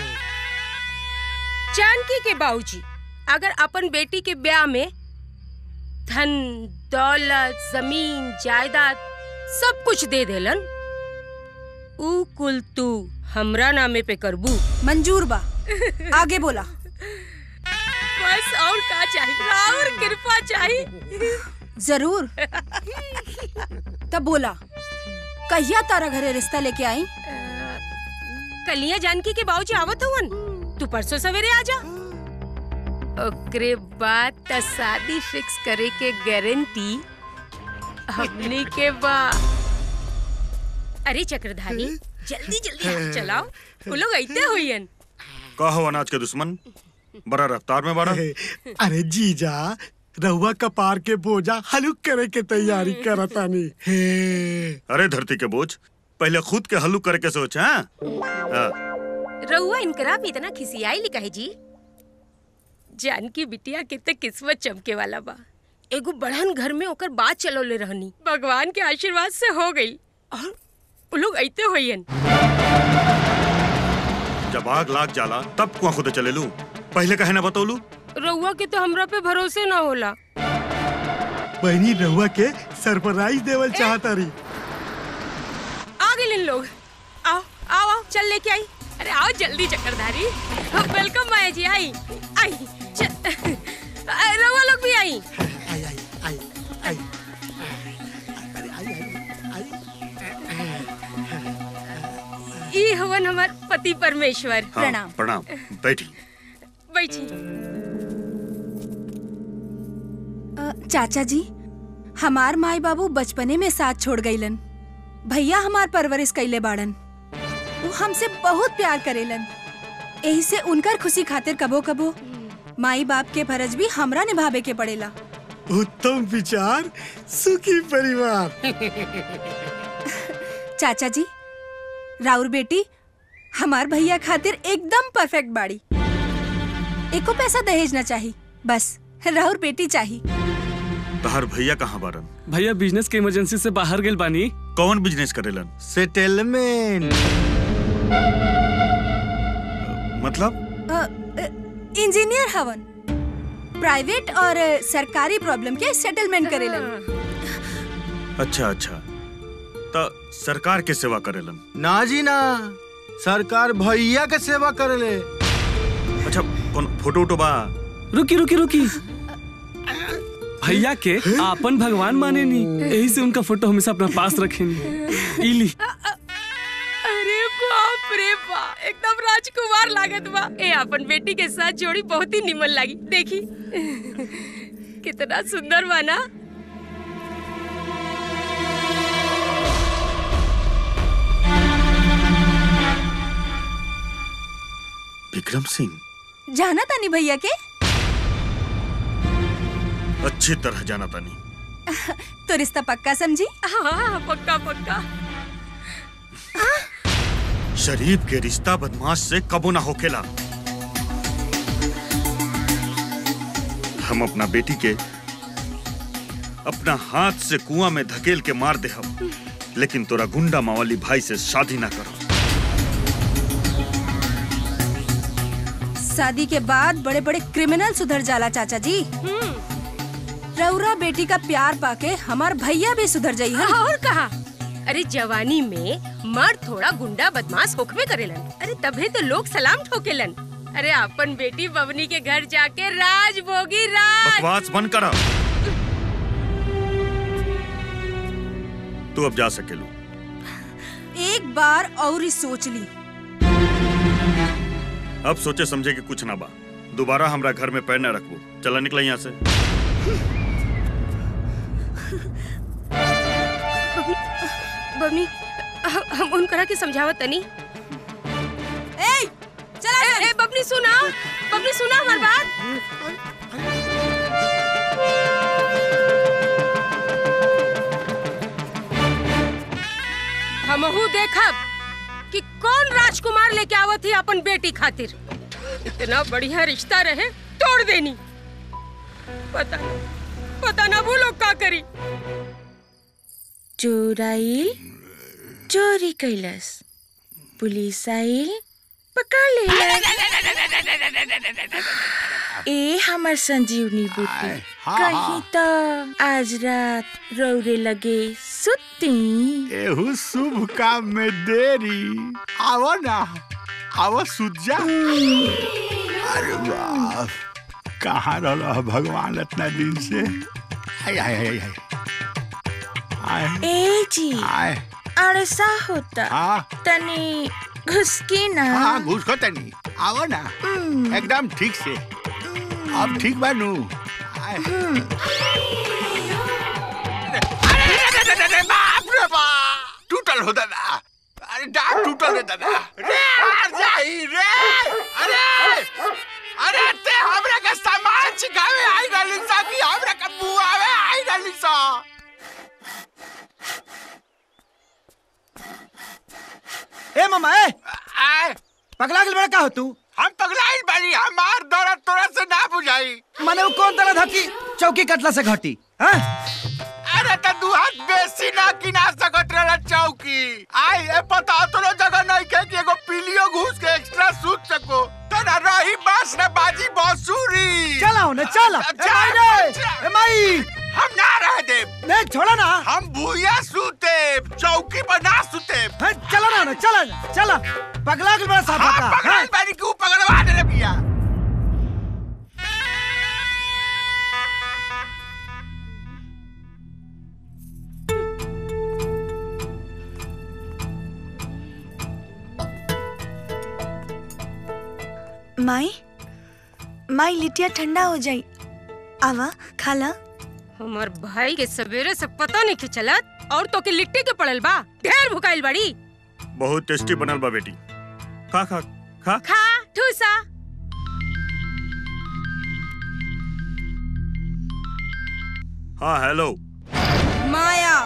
जानकी के बाबूजी अगर अपन बेटी के ब्याह में धन दौलत जमीन जायदाद सब कुछ दे देलन, ऊ कुल तू हमरा नामे पे करबू? मंजूर बा। आगे बोला। बस और का चाहिए? और कृपा चाहिए। जरूर। तब बोला, कहिया तारा घरे रिश्ता लेके आई? कलिया जानकी के बाबूजी आवत हवन, तू परसों सवेरे आजा। ओकरे बाद त शादी फिक्स करे के गारंटी हमने के बा। अरे चक्रधारी, जल्दी जल्दी हाथ चलाओ, वो लोग आइते होइयन। का हो अनाज के दुश्मन, बड़ा रफ्तार में बड़ा। अरे जीजा, रहुआ कपार के बोझा हलुक करे के तैयारी करतानी। अरे धरती के बोझ पहले खुद के हल्लुक करे के सोच। रहुआ इनकरा भी इतना खिसियाई ली कहे जी? जानकी बिटिया कितने किस्मत चमके वाला बा। एगो बढ़न घर में ओकर बात चलौले रहनी, भगवान के आशीर्वाद से हो गई। और वो लोग आइते होइयन। जब आग लाग जाला तब कुआं खुदे चले लू, पहले कहे ना बतौलू? रहुआ के तो हमरा पे भरोसे ना होला। बहनी रहुआ के सरप्राइज देवल चाहता रही। आ गए इन लोग। आओ आओ आओ, चल लेके आई। अरे आओ जल्दी चक्रधारी। वेलकम माया जी। आई आई रहुआ लोग भी आई। आई आई आई आई। ई हवन हमार पति परमेश्वर। प्रणाम। प्रणाम। बैठी। बैठी। चाचा जी, हमार माई बाबू बचपने में साथ छोड़ गईलन। भैया हमार परवरिश कैले बाड़न। वो हमसे बहुत प्यार करेलन। यही से उनकर खुशी खातिर कबो कबो माई बाप के फर्ज भी हमरा निभावे के पड़ेला। उत्तम विचार, सुखी परिवार। चाचा जी, राउर बेटी हमार भैया खातिर एकदम परफेक्ट बाड़ी। एको पैसा दहेज न चाहिए, बस राउर बेटी चाहिए। तहार भैया कहाँ बारन? भैया बिजनेस के इमरजेंसी से बाहर गेल बानी। कौन बिजनेस करेलन? सेटलमेंट। मतलब? इंजीनियर हवन। प्राइवेट और सरकारी प्रॉब्लम के सेटलमेंट करेलन। अच्छा अच्छा, तो सरकार के सेवा करेलन? ना जी ना, सरकार भैया के सेवा करेले। अच्छा, कौन फोटो उटो बा? रुकी रुकी रुकी, भैया के आपन भगवान माने नी, यही से उनका फोटो हमेशा अपना पास रखेनी। इली। अरे बाप रे बाप, एकदम राजकुमार लागत बा। ए अपन बेटी के साथ जोड़ी बहुत ही निमन लगी। देखी कितना सुंदर बा ना। विक्रम सिंह जाना तानी भैया के? अच्छी तरह जाना तानी। तो रिश्ता पक्का समझी? हाँ पक्का पक्का। शरीफ के रिश्ता बदमाश से कबो ना होखेला। हम अपना बेटी के अपना हाथ से कुआं में धकेल के मार दे हम, लेकिन तोरा गुंडा मावाली भाई से शादी ना करो। शादी के बाद बड़े बड़े क्रिमिनल सुधर जाला चाचा जी। रउरा बेटी का प्यार पाके हमार भैया भी सुधर जाई है। और कहा, अरे जवानी में मर्द थोड़ा गुंडा बदमाश होखबे करेलन। अरे तभी तो लोग सलाम ठोकेलन। अरे अपन बेटी बबनी के घर जाके राज भोगी राज। बकवास बंद करा। तू अब जा सकेलू। एक बार और ही सोच ली। अब सोचे समझे कि कुछ ना बा। दोबारा हमरा घर में पैर न रखबू। चला निकला यहाँ से। बबनी, हम उनकरा के समझावत तनी। चला बबनी सुना, बबनी सुना हमार बात। हमहू देखब कि कौन राजकुमार लेके आवत ही अपन बेटी खातिर। इतना बढ़िया रिश्ता रहे तोड़ देनी। पता ना वो लोग का करी। चोर आइल, चोरी कैलस, पुलिस आइल, पकड़ लेलस। ए हमर संजीवनी बूटी, कहीं तो आज रात रौरे लगे सुती। एहू शुभ काम में देरी। आवो ना, आवो सुजा। अरे बाप, कहाँ रहा भगवान इतना दिन से। हाय हाय हाय हाय। ए जी, अड़सा होता। तनी घुसकी ना। हाँ घुसको तनी। आवो ना, एकदम ठीक से। अब ठीक बानू। अरे बाप रे बाप, टूटल हो दादा। अरे डाक टूटल है दादा। रे जाई रे। अरे ते हमरा के सामान छिकावे आई गली सा की हमरा के बुआवे आई गली सा। ए मामा ए पगला गेल बड़ा का हो तू? हम पगलाइल बानी। हमार दर्द तोरा से ना बुझाई। माने वो कौन तरह धकी चौकी कटला से घटी? हां अरे त दू हाथ बेसी ना किना सकत रहला चौकी। आई ए पता तोरो जगह नहीं के कि एगो पीलियो घुस के एक्स्ट्रा सूत सको। तना रही बस ना बाजी बांसुरी। चलाओ ना चला। ए माई हम ना रह दे। नहीं छोड़ा ना। हम भूया सूते, चौकी पर ना सूते। चला ना चला चला। पगला गेल बड़ा साफा का। पगला बानी क्यों पगलवा दे रे भैया। माई लिटिया ठंडा हो जाई। आवा खाला। हमार भाई के सवेरे से पता नहीं कि चलत और तो के लिट्टी के पड़ल बा। ढेर भुकाइल बड़ी। बहुत टेस्टी बनल बा बेटी। खा खा खा खा ठूसा। हाँ हेलो माया,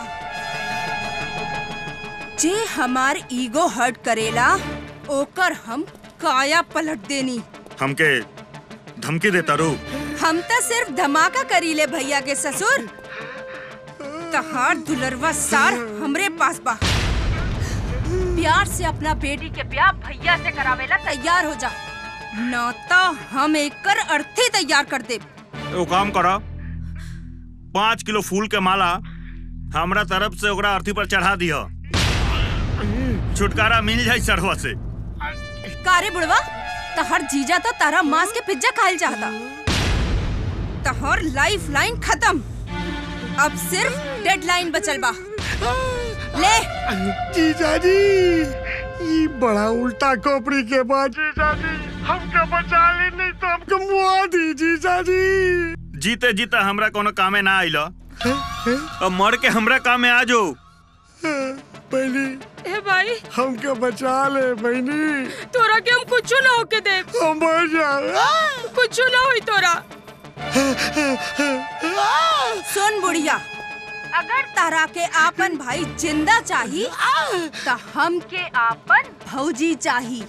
जे हमार ईगो हर्ट करेला ओकर हम काया पलट देनी। हमके धमकी देता रू। हम तो सिर्फ धमाका करीले भैया के ससुर। तहार दुलरवा सार हमरे पास बा। प्यार से अपना बेटी के ब्याह भैया से करावेला तैयार हो जा, ना तो हम एकर अर्थी तैयार कर दे। वो काम करा, 5 किलो फूल के माला हमरा तरफ से ओकरा अर्थी पर चढ़ा दिया। छुटकारा मिल जाए सरवा से। कारे बुढ़वा, तहर जीजा तो तारा मांस के पिज्जा खाइल चाहता। तहर लाइफ लाइन खत्म। अब सिर्फ डेडलाइन बचल बा। ले जीजा जी, ये बड़ा उल्टा खोपड़ी के बाद जीजा जी हमके बचा ली, नहीं तो हमके मुआ दी जीजा जी। जीते जीते हमरा कोनो कामे ना आइलो, अब मर के हमरा कामे आ जो। बहनी ए भाई हमके बचा ले बहनी। तोरा के हम कुछ ना होके दे। हम मर जाए। कुछ ना होई तोरा। सुन बुढ़िया, अगर तारा के आपन भाई जिंदा चाही तो हम के आपन भौजी चाही।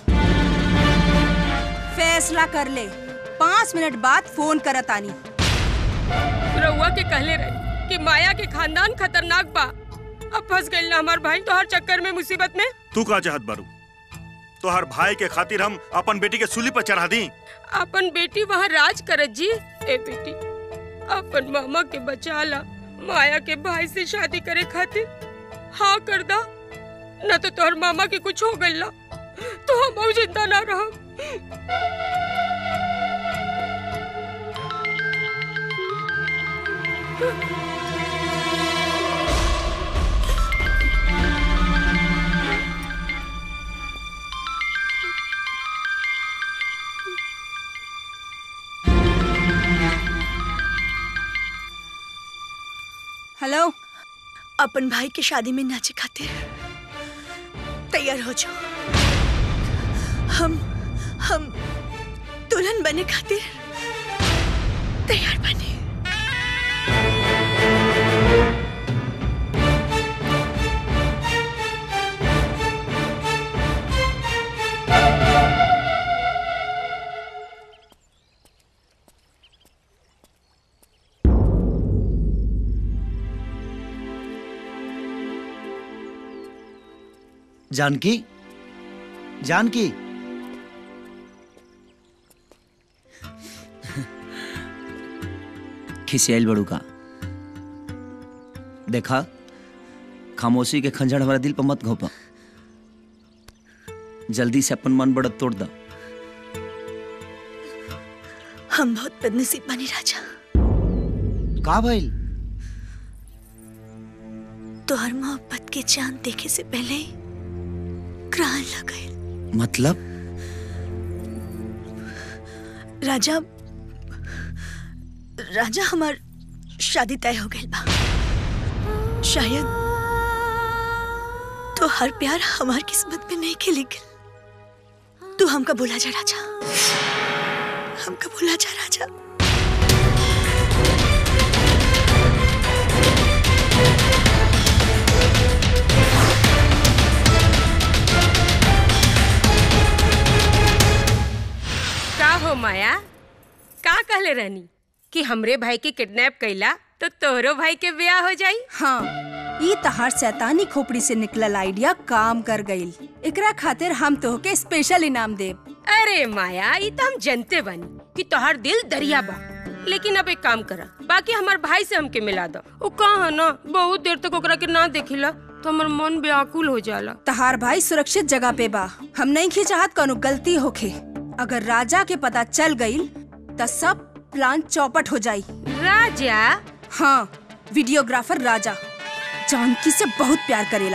फैसला कर ले, 5 मिनट बाद फोन करत आनी। रउआ के कहले रही कि माया के खानदान खतरनाक बा। अब फंस गइल ना हमार भाई तोहर चक्कर में, मुसीबत में। तू का चाहत बारू? तोहर भाई के खातिर हम अपन बेटी के सूली पर चढ़ा दी? अपन बेटी वहाँ राज करत जी। ए बेटी, अपन मामा के बचा ला। माया के भाई से शादी करे खातिर हाँ कर दा, न तो तोहर मामा के कुछ हो गइल तो हम जिंदा ना रह। हेलो, अपन भाई के शादी में नाचे खातिर तैयार हो जाओ। हम दुल्हन बने खातिर तैयार बने। जानकी, जानकी, खिसियाइल बड़ू का? देखा, खामोशी के खंजर हमारा दिल पर मत घोपा। जल्दी से अपन मन बढ़त तोड़ दा। हम बहुत बदनसीब बनी राजा। का भइल? तोहर मोहब्बत के चांद देखे से पहले ही ग्रहण लग गए। मतलब? राजा हमार शादी तय हो गई बा। शायद तो हर प्यार हमार किस्मत में नहीं खिली गल। तू हमका भुला जा राजा, हमका भुला जा राजा। का हो माया, का कहले रहनी कि हमरे भाई के किडनैप कैला तो तोहरो भाई के ब्याह हो जाई? हाँ, ये तहार शैतानी खोपड़ी से निकलल आइडिया काम कर गईल। एकरा खातिर हम तोहके स्पेशल इनाम देब। अरे माया, ये तो हम जानते बानी कि तोहार दिल दरिया बा, लेकिन अब एक काम करा, बाकी हमार भाई से हमके मिला दो। वो कहा ना, बहुत देर तक ओकरा के ना देखिला तो हमार मन व्याकुल हो जाला। तहार भाई सुरक्षित जगह पे बा। हम नहीं खिंचाहत कोनो गलती होखे। अगर राजा के पता चल गईल तो सब प्लान चौपट हो जाई। राजा? हाँ, वीडियोग्राफर राजा जानकी से बहुत प्यार करेला।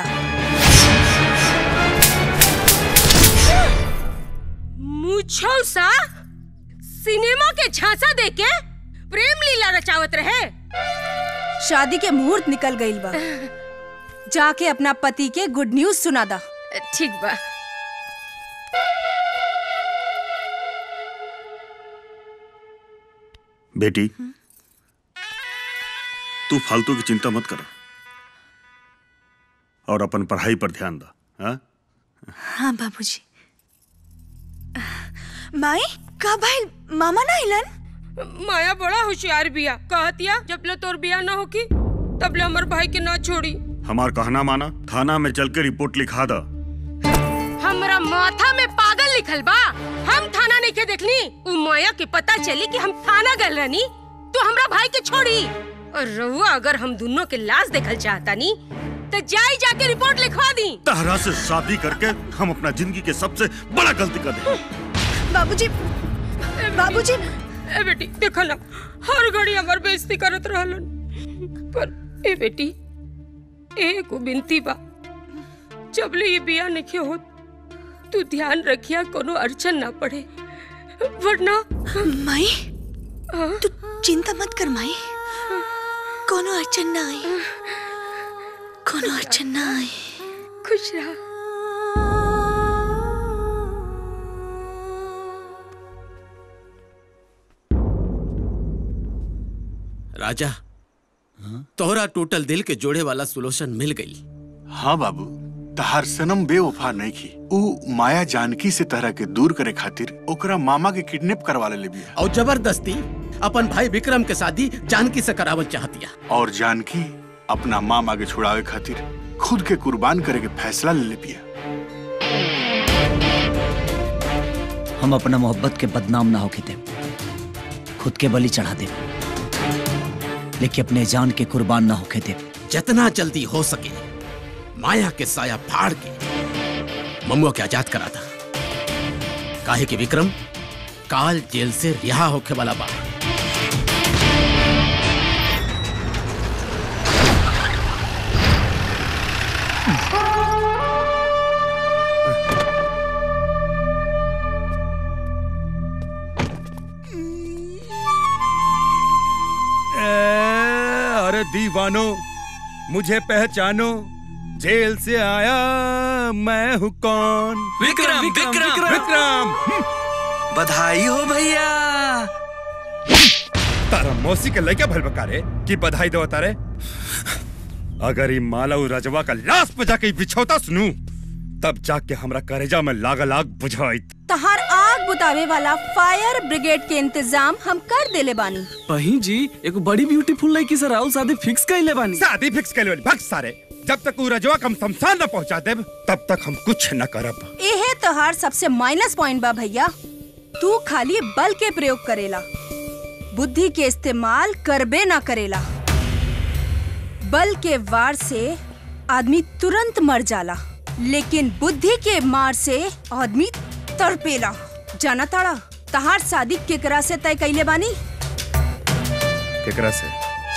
मुझौसा सिनेमा के झांसा देके प्रेम लीला रचावत रहे। शादी के मुहूर्त निकल गईल बा। जाके अपना पति के गुड न्यूज सुना दा। ठीक बा। बेटी, तू फालतू की चिंता मत कर और अपन पढ़ाई पर ध्यान दा। हाँ? हाँ बाबूजी। माई का भाई मामा ना हिलन? माया बड़ा होशियार बिया। कहतिया जब ले तोर बिया ना होकी तब ले हमार भाई के ना छोड़ी। हमार कहना माना, थाना में चल के रिपोर्ट लिखा दा। हमरा माथा में पागल लिखल बा। हम थाना नहीं के देखनी। उ माया के पता चली कि हम थाना गल रहनी तो हमरा भाई के छोड़ी। और रहुआ अगर हम दोनों के लाश देखल चाहता नी तो जाके रिपोर्ट लिखवा दी। तहरा से शादी करके हम अपना जिंदगी के सबसे बड़ा गलती कर दे। बाबूजी, बाबूजी। ए बेटी देखो ना, हर घड़ी हमार बेइज्जती करत रहलन। पर ए बेटी, एको बिनती बा, जब ले ये बिया नहीं हो तू ध्यान रखिया कोनो अड़चन ना पड़े, वरना। माई, तू चिंता मत कर माई, कोनो अड़चन ना आई, कोनो अड़चन ना आई। खुश रहा। राजा, तोहरा टूटल दिल के जोड़े वाला सोल्यूशन मिल गई। हाँ बाबू, तहार सनम बेवफा नहीं की। ऊ माया जानकी से तरह के दूर करे खातिर ओकरा मामा के किडनैप करवा ले बिया और जबरदस्ती अपन भाई विक्रम के शादी जानकी से करावल चाहतिया। और जानकी अपना मामा के छुड़ावे खातिर खुद के कुर्बान करे के फैसला ले बिया। हम अपना मोहब्बत के बदनाम ना होके दे, खुद के बलि चढ़ा दे, लेकिन अपने जान के कुर्बान ना होके दे। जितना जल्दी हो सके माया के साया फाड़ के ममुआ के आजाद करा था, काहे कि विक्रम काल जेल से रिहा होके वाला बा। अरे दीवानो, मुझे पहचानो, जेल से आया मैं हूँ कौन? विक्रम विक्रम विक्रम। बधाई हो भैया। तारा मौसी के लड़का भल बकारे कि बधाई दो तारे। अगर ये माला रजवा का लाश पे जाके बिछौता सुनू तब जाके हमरा करेजा में लागल आग बुझाई। तहार आग बुतावे वाला फायर ब्रिगेड के इंतजाम हम कर देले बानी। बहिन जी एक बड़ी ब्यूटीफुल लड़की से राहुल शादी फिक्स कर बानी। शादी फिक्स कर भग सारे। जब तक वो रजवा हम शमशान न पहुंचा देब तब तक हम कुछ न करब। एहे तोहार सबसे माइनस पॉइंट बा भैया। तू खाली बल के प्रयोग करेला, बुद्धि के इस्तेमाल करबे ना करेला। बल के वार से आदमी तुरंत मर जाला, लेकिन बुद्धि के मार से आदमी तड़पेला। जाना ताड़ा तहार शादी केकरा से तय कैले बानी? केकरा से?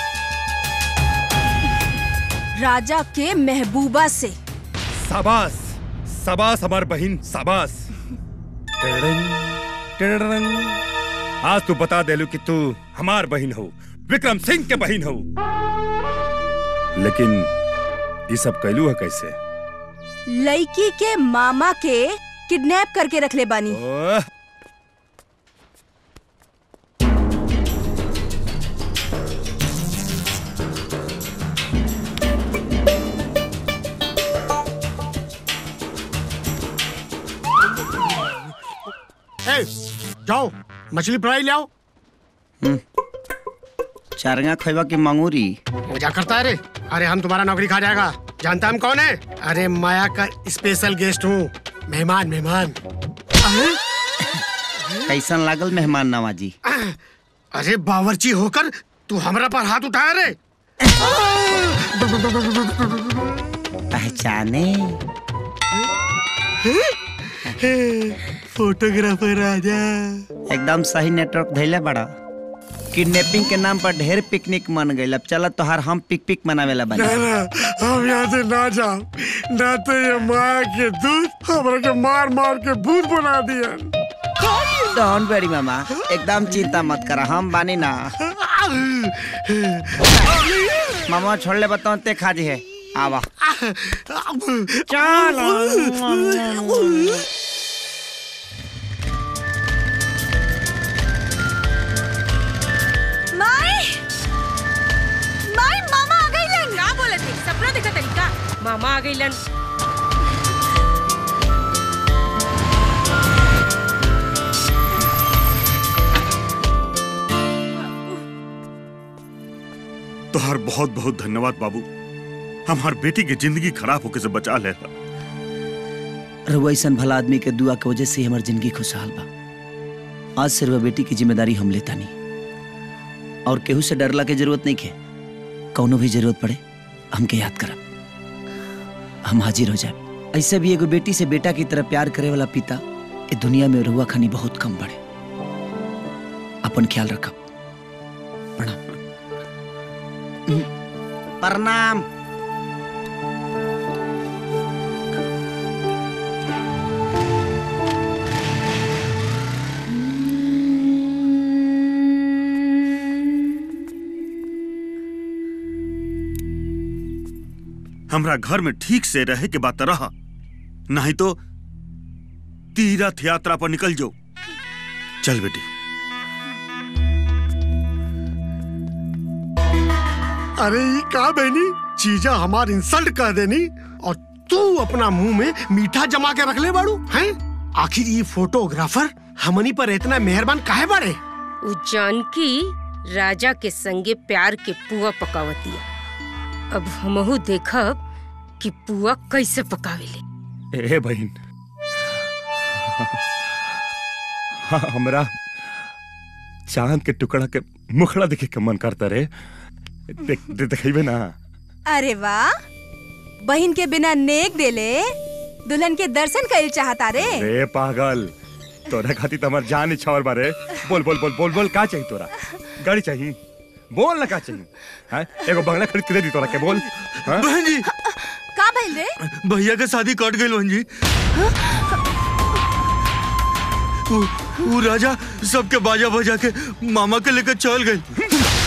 राजा के महबूबा से। शाबाश शाबाश हमार बहन शाबाश। आज तू बता देलू कि तू हमार बहन हो, विक्रम सिंह के बहन हो। लेकिन ये सब कैलू है कैसे? लड़की के मामा के किडनैप करके रख ले बानी। जाओ मछली फ्राई ले आओ। चारंगा खैबा की मंगूरी मजा करता है रे। अरे हम तुम्हारा नौकरी खा जाएगा। जानता हम कौन है? अरे माया का स्पेशल गेस्ट हूँ, मेहमान मेहमान। कैसन लागल मेहमान नवाजी? अरे बावर्ची होकर तू हमरा पर हाथ उठाया रे। पहचाने? फोटोग्राफर राजा। एकदम सही नेटवर्क धैले बड़ा। किडनैपिंग के नाम पर ढेर पिकनिक मन गई। अब चला तोहार हम पिक मनावेला बने। ना, हम यहाँ से ना जाओ, ना तो ये माया के दूध हमरा के मार मार के भूत बना दिया। डोंट वेरी मामा, एकदम चिंता मत करा, हम बानी ना। मामा छोड़ ले बताओ ते खाजी है आवा। चलो मामा आ गइलन। का बोलत है? सपना देखत है का? मामा आ गइलन। तोहर बहुत बहुत धन्यवाद बाबू। हमार बेटी की जिंदगी खराब होके से बचा ले। रहुआ ऐसा भला आदमी के दुआ के वजह से हमारी जिंदगी खुशहाल बा। आज से रहुआ बेटी की जिम्मेदारी हम लेता नहीं और केहू से डरला के जरूरत नहीं के। कौनो भी जरूरत पड़े हमके याद करब, हम हाजिर हो जाए। ऐसे भी एगो बेटी से बेटा की तरह प्यार करे वाला पिता ए दुनिया में रहुआ खानी बहुत कम बड़े। अपन ख्याल रखब। प्रणाम। हमरा घर में ठीक से रहे के बात रहा, नहीं तो तीर्थ यात्रा पर निकल जाओ। चल बेटी। अरे ये का बहनी चीजा हमार इंसल्ट कर देनी और तू अपना मुंह में मीठा जमा के रख ले बाड़ू हैं? आखिर ये फोटोग्राफर हमनी पर इतना मेहरबान काहे बाड़े? उ जानकी राजा के संगे प्यार के पुआ पकावतिया। अब हमहू देखब कि पुआ कैसे पकावेले। ए बहन हमरा चांद के टुकड़ा के मुखड़ा देखे के मन करता रे। देखिबे ना। अरे वाह, बहन के बिना नेक देले दुल्हन के दर्शन कइल चाहता रे। रे पागल, तोरा खाती तो हमार जान इच्छावर बारे। बोल बोल बोल बोल बोल का चाहिए तोरा? गाड़ी चाहिए? बोल ना का चाहिए? हाँ एगो बंगला खरीद के दे दी तोरा के बोल। बहन जी का भइल रे? भैया के शादी कट गई बहन जी। वो राजा सबके बाजा बजा के मामा के लेकर चल गई।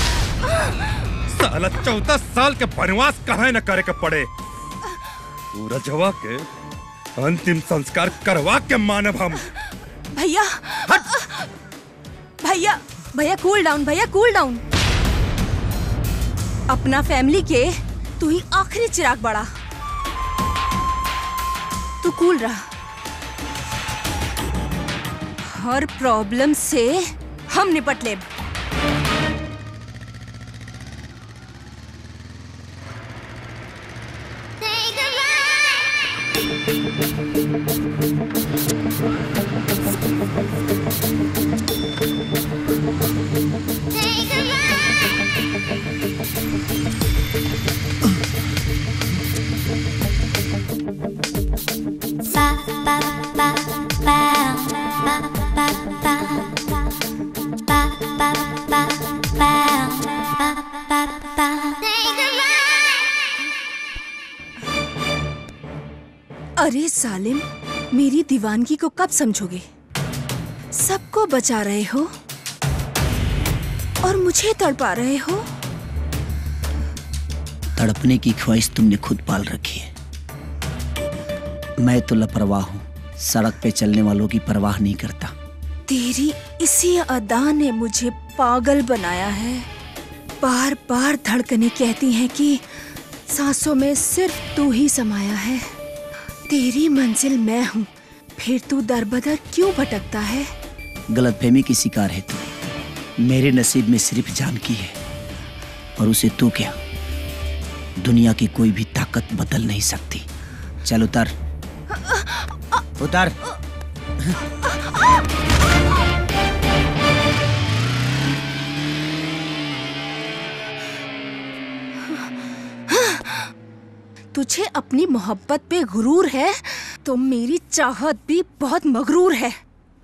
साला 14 साल के वनवास कहाँ न करे के पड़े। पूरा जवा के अंतिम संस्कार करवा के मानव हम। भैया भैया भैया कूल डाउन, भैया कूल डाउन। अपना फैमिली के तू ही आखिरी चिराग बड़ा। तू कूल रहा। हर प्रॉब्लम से हम निपट ले। अरे सालिम, मेरी दीवानगी को कब समझोगे? सबको बचा रहे हो और मुझे तड़पा रहे हो। तड़पने की ख्वाहिश तुमने खुद पाल रखी है। मैं तो लापरवाह हूँ, सड़क पे चलने वालों की परवाह नहीं करता। तेरी इसी अदा ने मुझे पागल बनाया है। बार बार धड़कनें कहती हैं कि सांसों में सिर्फ तू ही समाया है। तेरी मंजिल मैं हूँ, फिर तू दरबदर क्यों भटकता है? गलतफहमी की शिकार है तू। मेरे नसीब में सिर्फ जानकी है और उसे तू क्या दुनिया की कोई भी ताकत बदल नहीं सकती। चल उतर उतर। तुझे अपनी मोहब्बत पे गुरूर है तो मेरी चाहत भी बहुत मगरूर है।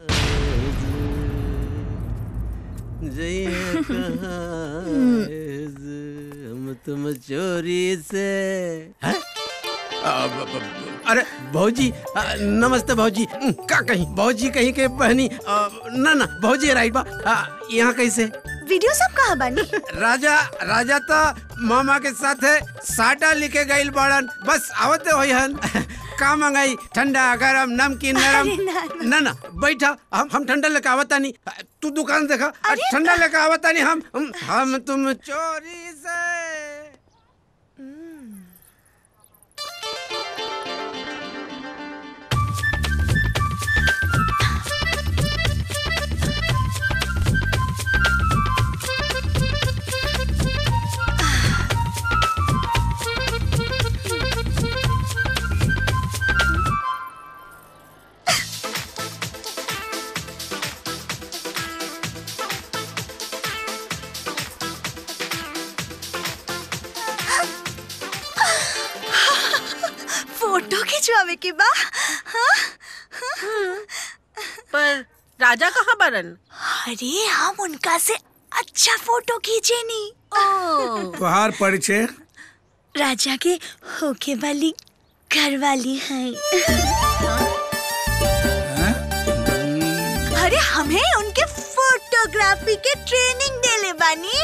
हम तुम चोरी से अरे भौजी नमस्ते भौजी। का कहीं भौजी कहीं के बहनी ना ना भौजी राइट बा। यहाँ कैसे वीडियो सब कहाँ बानी? राजा तो मामा के साथ है साटा लिखे गइल बाड़न। बस आवते होई हन। का मंगाई? ठंडा गरम नमकीन नरम? ना ना बैठा, हम ठंडा लेके आवता नहीं। तू दुकान देखा, ठंडा लेके आवता नहीं। हम तुम चोरी से। फोटो खिंचवावे के बा? पर राजा कहाँ बरन? अरे हम उनका से अच्छा फोटो खींचे नी। बाहर परिचय राजा के होके वाली घर वाली है। अरे हमें उनके फोटोग्राफी के ट्रेनिंग देले बानी।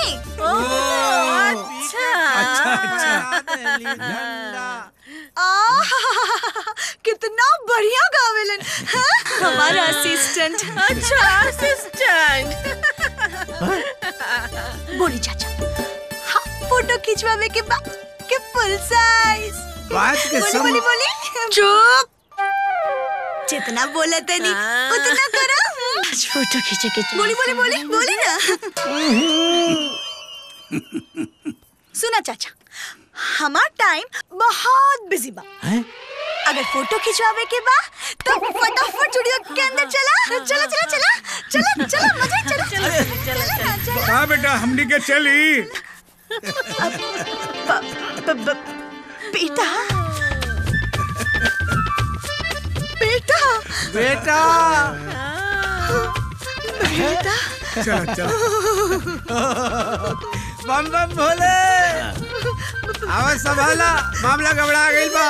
कितना बढ़िया गावेलन। हमारा असिस्टेंट। अच्छा असिस्टेंट। बोली चाचा, हाँ फोटो खिंचवावे के बा के फुल साइज। बात के बोली बोली चुप। जितना बोला तनी उतना करो। फोटो खींचे के बोली बोली बोली बोली ना। सुना चाचा, हमार टाइम बहुत बिजी बा। अगर फोटो खिंचवावे के बा तो फटाफट स्टूडियो के अंदर चला। चला चला चला चला चला मजा चला। कहाँ बेटा हमनी के चली। बेटा बेटा बेटा बेटा चला चला। बम बम भोले। आवाज संभाला, मामला गबड़ा गइल बा।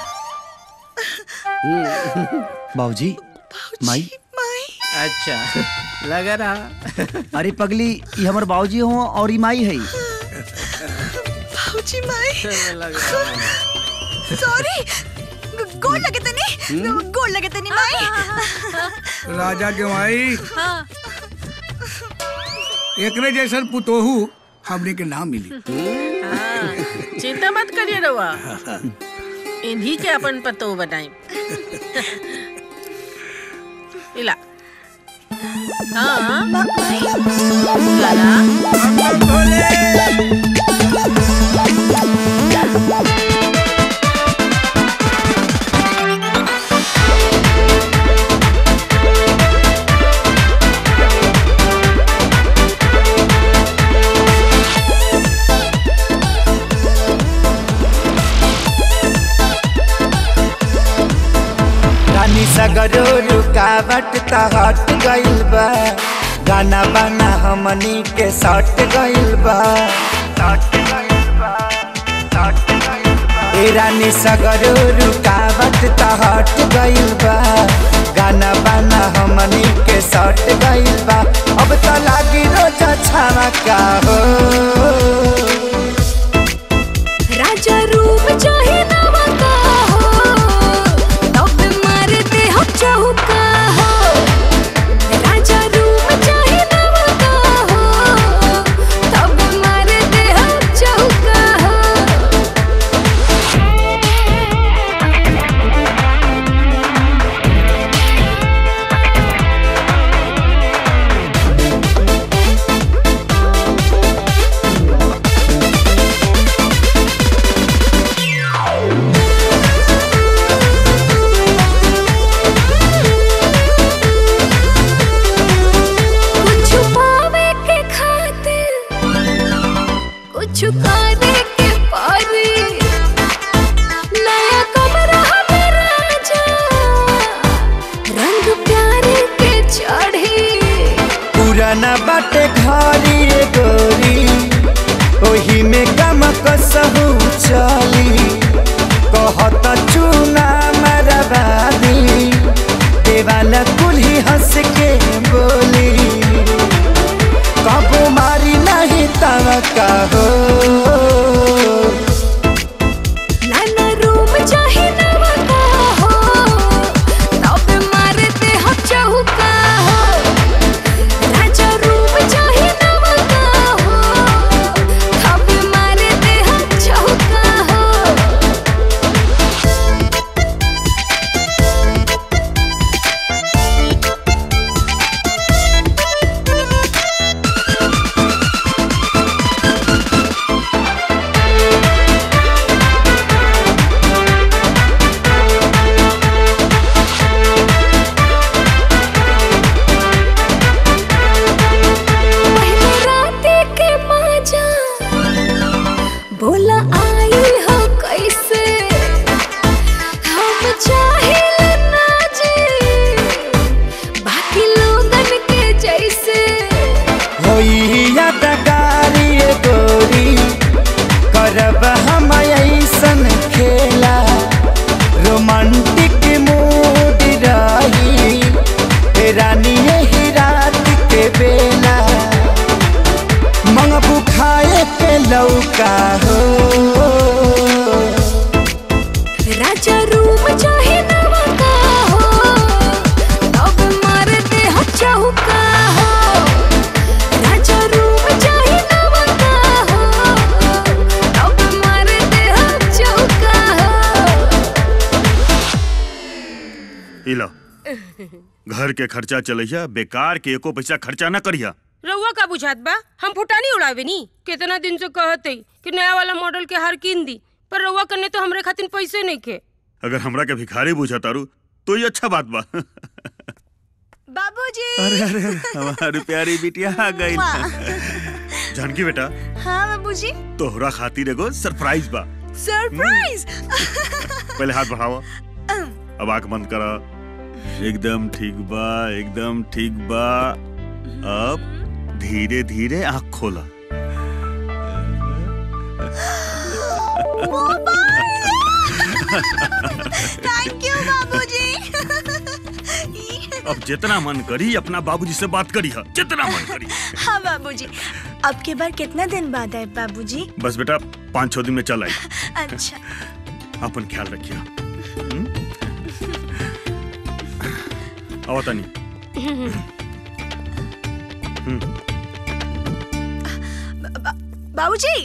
बाबूजी, माई। अच्छा लगा रहा। अरे पगली, ये हमारे बाबूजी हो और ये माई है। बाबूजी माई। सॉरी, गोड़ लगे तनी, गोड़ लगे तनी माई। राजा के माई एकरे जैसन पुतोहू हमने के नाम मिली। चिंता मत करिए रवा, इन्हीं के अपन पतो बनाई। इला हाँ सगरो रुकावट त हट गइल बा, गाना बाना हमनी के सट गइल बा। ए रानी सगरो रुकावट त हट गइल बा, गाना बाना हमनी के सट गइल बा। अब त लागी रोज छावा का हो। राजा रूप चाहे नवा का हो, चौका हो। राजा रूप चाहे नवा का हो, तब मार दे हम चौका हो। छुपाने के पारी नया कमरा में राजा, रंग प्यारे के चढ़ी। पुराना बाटे घरी गोरी, ओही में गम कसहु चली। कहत चूना मरवादी, देवाला कुल्ही हंस के बोली। कबो मारी नहीं तव का हो। लाना रूप चाहे नवा का हो, तब मार दे हम चौका हो। राजा रूप चाहे नवा का हो, तब मार दे हम चौका हो। बोला आई हो कैसे, हम चाहे ना जी बाकी लोगन के जैसे। होई यादगारी गोरी, करब हम ऐसन खेला। रोमांटिक मूड रही, रानी यही रात के बेला। मंगबू खाए के लौका हो। राजा रूप चाहे नवा का हो, तब मार दे हम चौका हो। राजा रूप चाहे नवा का हो, घर के खर्चा चलैया, बेकार के एको पैसा खर्चा न करिया। रउआ का बुझात बा, हम फुटानी उड़ावे नी। कितना दिन से कहते कि नया वाला मॉडल के हार कीन दी, पर रउआ करने तो हमरे खातिर पैसे नहीं के। अगर हमरा के भिखारी बुझा तारू तो ये अच्छा बात बा। बाबूजी। अरे अरे हमारी प्यारी बिटिया आ गई। जानकी बेटा। हाँ बाबूजी। तोहरा खातिर एगो सरप्राइज बा। सरप्राइज। पहले हाथ बढ़ावा, अब आंख बंद करा। एकदम ठीक बा, एकदम ठीक बा। अब धीरे धीरे आंख खोला। थैंक यू बाबूजी। अब जितना मन करी अपना बाबूजी से बात करी है, जितना मन करी। हाँ बाबूजी। अब के बार कितना दिन बाद आए बाबूजी? बस बेटा 5-6 दिन में चल आई। अच्छा। अपन ख्याल रखिए। आओ तनी। बाबूजी।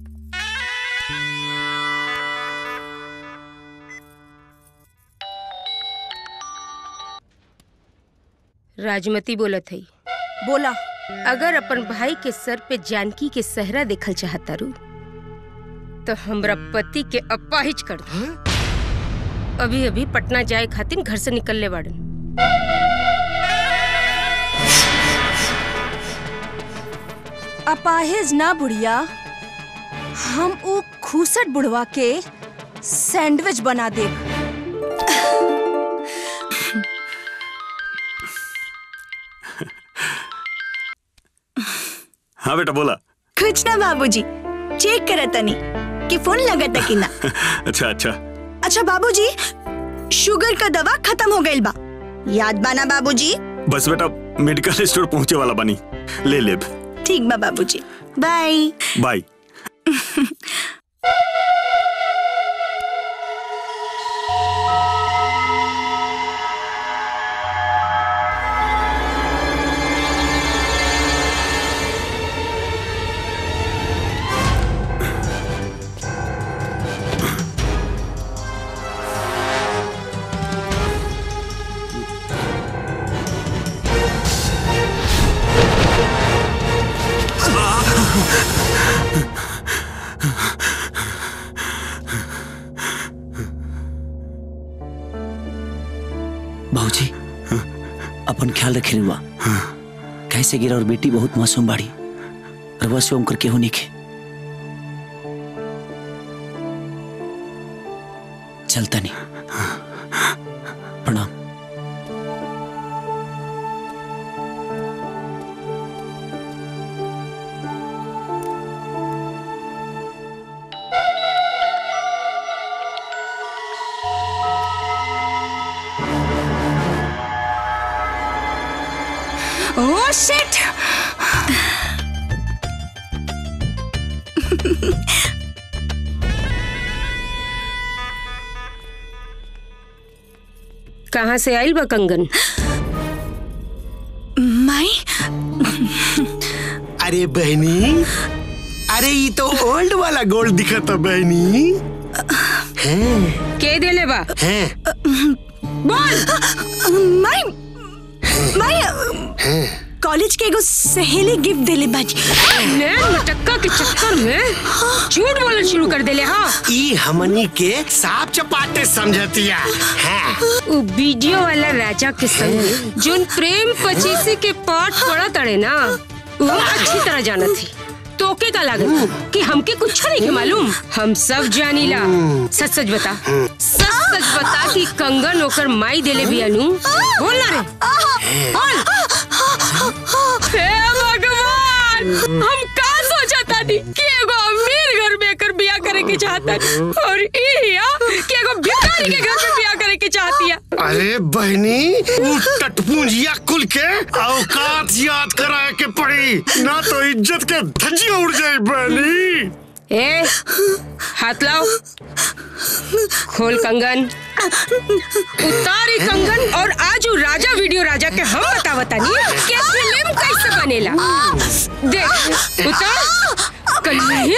राजमती बोलत है। बोला। अगर अपन भाई के सर पे जानकी के सहरा देखल चाहता रू तो हमरा पति के अपाहिज कर दो। अभी अभी पटना जाए खातिर घर से निकलने बाड़न। अपाहिज ना बुढ़िया, हम वो खूसट बुढ़वा के सैंडविच बना दे। हाँ बेटा बोला। कुछ ना बाबूजी, चेक करत तनी कि फोन लगता कि ना। अच्छा अच्छा। अच्छा बाबूजी, शुगर का दवा खत्म हो गइल बा, याद बाना बाबूजी? बस बेटा मेडिकल स्टोर पहुंचे वाला बनी, ले ले। ठीक बा बाबूजी, बाय बाय। बाबूजी अपन ख्याल रखे हुआ। कैसे गिरा और बेटी बहुत मासूम बाड़ी, रवा से करके होने के चलता नहीं। प्रणाम। Oh shit! कहाँ से आइल बा कंगन? माई? अरे बहनी, अरे ये तो ओल्ड वाला गोल्ड दिखा था बहनी। के देले बा? बोल। माई कॉलेज के एगो सहेली गिफ्ट देले बाजी। मैं मटक्का के चक्कर में झूठ बोलना शुरू कर देले। हाँ, ई हमनी के साफ चपाटे समझतिया। वो वीडियो वाला राजा के संग जोन प्रेम पचीसी के पाठ पढ़ा तड़े ना, वो अच्छी तरह जाना थी। तोके का लागत कि हमके कुछ नहीं के मालूम? हम सब जानीला। सच सच बता, सच बता कि कंगन ओकर माई देले बियानू। बोल ना रे, बोल। हे भगवान, हम का सोचा था कि एगो अमीर घर में एकर बियाह करे के चाहता और इया कि एगो भिखारी के घर में बियाह करे के चाहतिया। अरे बहनी, टटपुंजिया कुल के औकात याद कराए के पड़ी, ना तो इज्जत के धज्जियां उड़ जाए बहनी। ए, हाथ लाओ, खोल कंगन, उतारी कंगन और आजू राजा वीडियो राजा के हम बतावतानी कि फिल्म कैसे बनेला। देख, उतार कल्ली।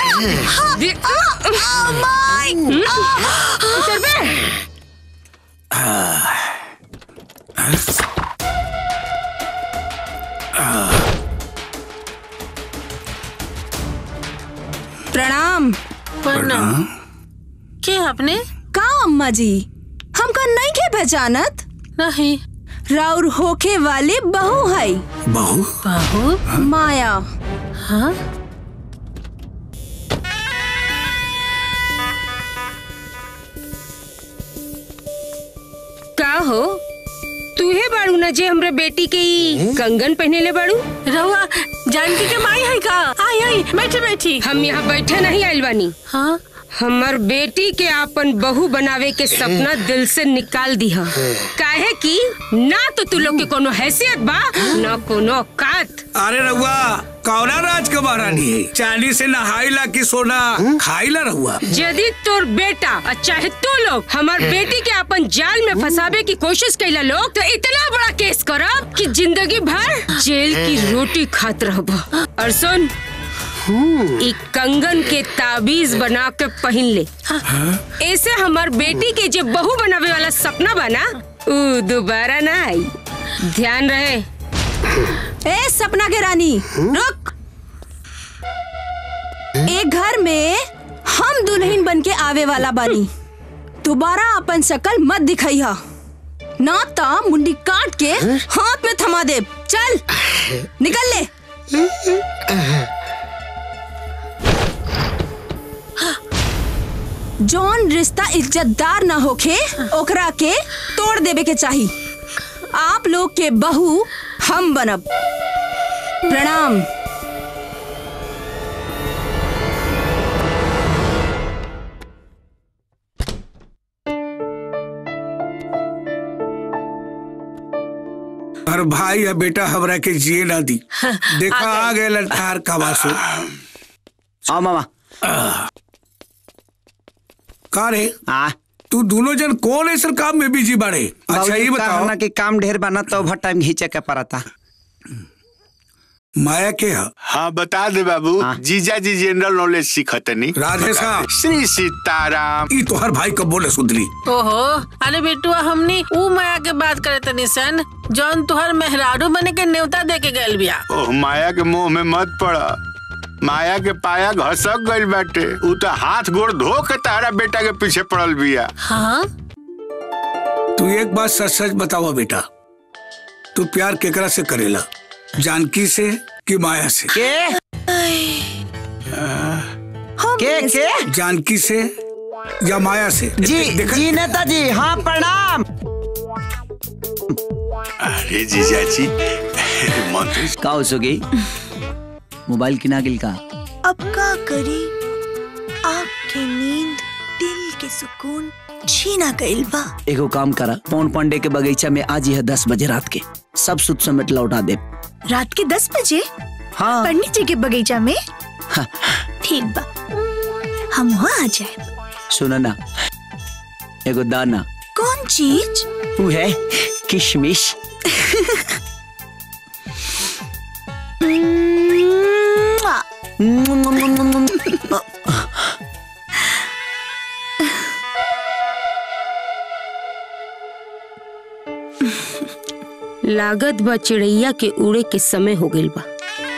उतर बे। प्रणाम। प्रणाम। के अपने का अम्मा जी हमका नहीं के पहचानत? नहीं। राउर होके वाली बहू है। बहू? बहू? माया। हाँ? का हो तूहे बाड़ू न जे हमरे बेटी के कंगन पहने ले बाड़ू? रहुआ जानकी के माई है का? आई आई बैठी बैठी। हम यहाँ बैठे नहीं आइल बानी। हाँ? हमर बेटी के अपन बहू बनावे के सपना दिल से निकाल दिया। काहे कि ना तो तू लोग के कोनो हैसियत बा ना कोनो औकात। अरे रहुआ कौना राज के महारानी है? चांदी से नहाइला की सोना खाइला रहुआ? यदि तोर बेटा और चाहे तू लोग हमार बेटी के अपन जाल में फंसावे की कोशिश कैला लोग तो इतना बड़ा केस करब कि जिंदगी भर जेल की रोटी खात रहब। और सुन एक कंगन के ताबीज बना के पहन ले। ऐसे हमार बेटी के जो बहू बनावे वाला सपना बना वो दोबारा ना आई। ध्यान रहे। ए सपना के रानी रुक। एक घर में हम दुल्हन बन के आवे वाला बानी। दोबारा अपन शकल मत दिखाइया ना ता मुंडी काट के हाथ में थमा दे। चल निकल ले। जौन रिश्ता इज्जतदार ना होखे ओकरा के तोड़ देवे के चाही। आप लोग के बहू हम बनब। प्रणाम। और भाई या बेटा हमरा के जिए ना दी। देखा आ गए ललकार का वासु। आओ मामा। का रे? तू दोनों जन कौन ऐसा काम में बिजी बाड़े? अच्छा ये बताओ ना कि काम ढेर बना तो ओवर टाइम घींचे के पड़ता। माया के है? हाँ बता दे बाबू। जीजा जी जनरल नॉलेज सीखतनी। राधे साहब। श्री सीताराम। ई तो हर भाई का बोले सुधरी। ओहो अरे बेटुआ हमनी ऊ माया के बात करे तनी सन जौन तुहर मेहरारू बने के न्योता दे के गैल बिया। ओह माया के मुंह में मत पड़ा। माया के पाया घसक गइल बाटे। ऊ तो हाथ गोड़ धो के तारा बेटा के पीछे पड़ल बिया। हाँ? तू एक बात सच सच बतावा बेटा, तू प्यार केकरा से करेला? जानकी से कि माया से? के? जानकी से या माया से? जी नेताजी। हाँ प्रणाम। अरे जीजा जी मंत्री का हो सोगी? मोबाइल किना गिल का? अब का करी? आँख की नींद दिल के सुकून छीना गइल बा। एगो काम करा, पवन पांडे के बगीचा में आज यह 10 बजे रात के सब सुत समेट लौटा दे। रात के 10 बजे? हाँ। पंडित जी के बगीचा में? हाँ। ठीक बा हम वहाँ आ जाए। सुना ना एगो दाना। कौन चीज? वो है किशमिश। लागत बा चिड़ैया के उड़े के समय हो गइल बा।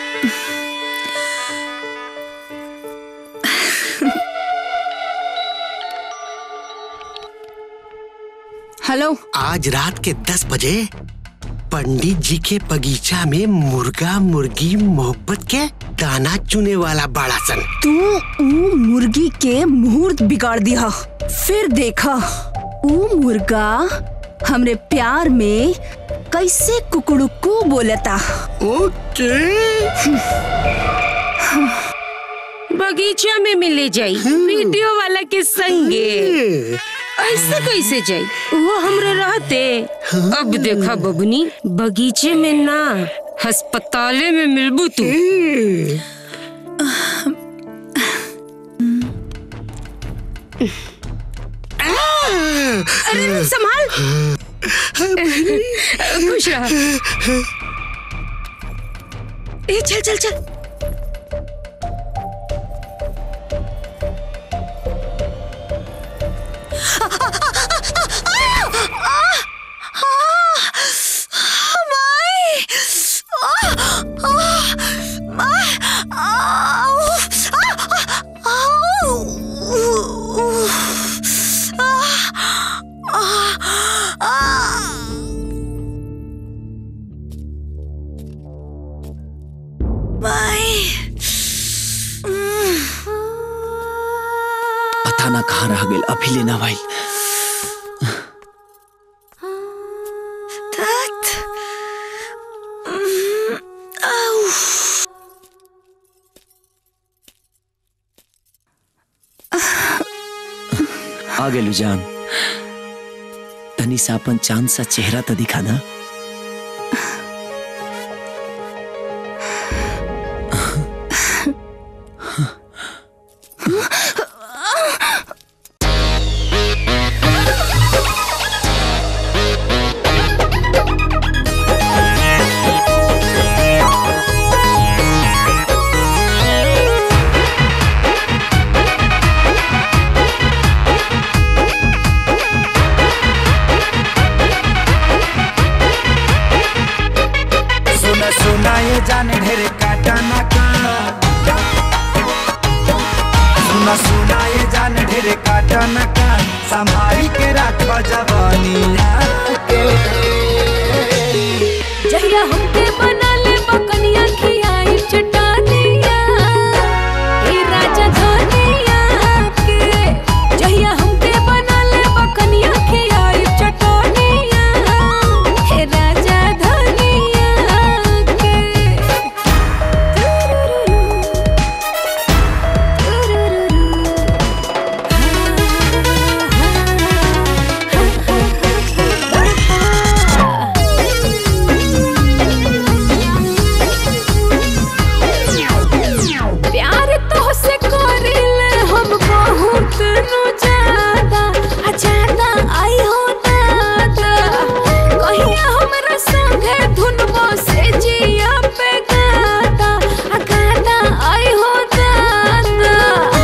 हेलो। आज रात के 10 बजे पंडित जी के बगीचा में मुर्गा मुर्गी मोहब्बत के दाना चुने वाला बड़ा सन। तू मुर्गी के मुहूर्त बिगाड़ दिया। फिर देखा मुर्गा हमरे प्यार में कैसे कुकड़ुकू बोलता। ओके। बगीचा में मिले जाई वीडियो वाला के संगे। ऐसे कैसे जाई? वो हमरे रहते। अब देखा बबनी बगीचे में ना अस्पताले में मिलबू तू। अरे संभाल। खुश रहा। चल चल चल। कहाँ रह गेल अभी लेना भाई। आ गेलू जान, तनी सा अपन चांद सा चेहरा तो दिखा ना। जाने ढेर काटा ना का सुना सुना ये जाने ढेर काटा ना का संभाली के रख जवानिया के जहिया हमके बना ले बकनिया खियाई चटानिया ए राजा धनिया के जहिया हमके बना ले बकनिया खियाई चटानिया ए राजा धनिया के प्यार तो से करिले हम बहुत नु ज्यादा ज्यादा आई हो दादा कहिया हमरा संगे धुनबो से जिया पे गाता गाता आई हो दादा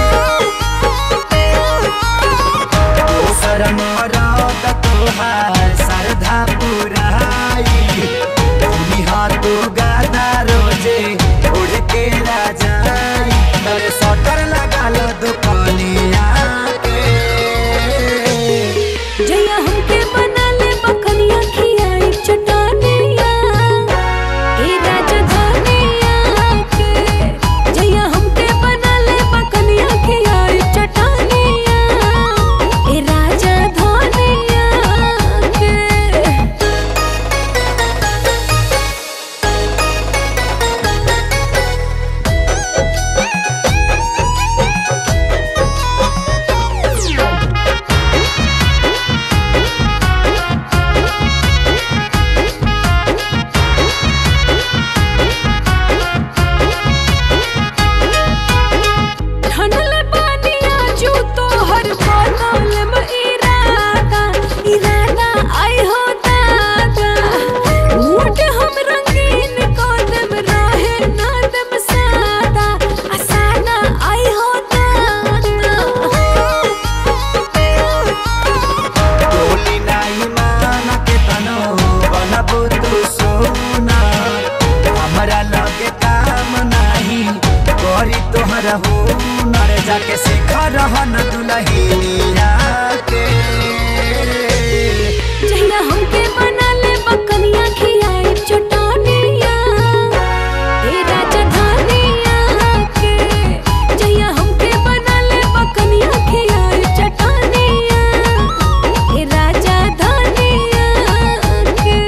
शरम रात तोहार सरधा पुराई तुमी हाथो गादा रोजे उड़ के राजाई मेरे सटर लगा लो दुकानिया के जया हमके बना ले बकनिया खियाई चटानिया ए राजा धनिया के जया हमके बना ले बकनिया खियाई चटानिया ए राजा धनिया के ठंडल पानिया जू तो हर बोतल में इरादा इरादा आई हो दादा मूड हम रंगीन कदम रहे ना दम सादा आसाना आई हो दादा बोली नाई माना के तनो बनबू तू सोना हमरा लगे काम नाही करी तोहर हो नर जाके सीखा रहन दुलहिनिया के जहिया हमके बना ले बकनिया खियाई चटानिया ए राजा धनिया के जहिया हमके बना ले बकनिया खियाई चटानिया ए राजा धनिया के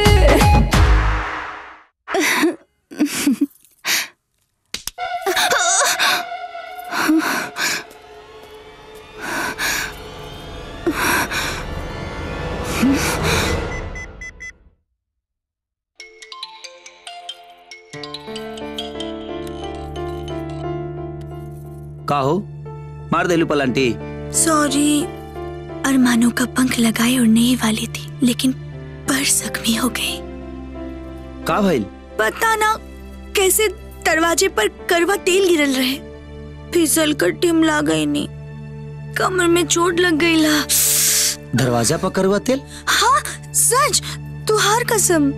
का हो मार देलू पलंटी। सॉरी, अरमानों का पंख लगाए उड़ने ही वाली थी लेकिन पर जख्मी हो गई। का भइल? पता ना कैसे दरवाजे पर करवा तेल गिरल रहे, फिसल कर टिमला गई नी, कमर में चोट लग गई ला। दरवाजा पर करवा तेल? हाँ सच, तुहार कसम।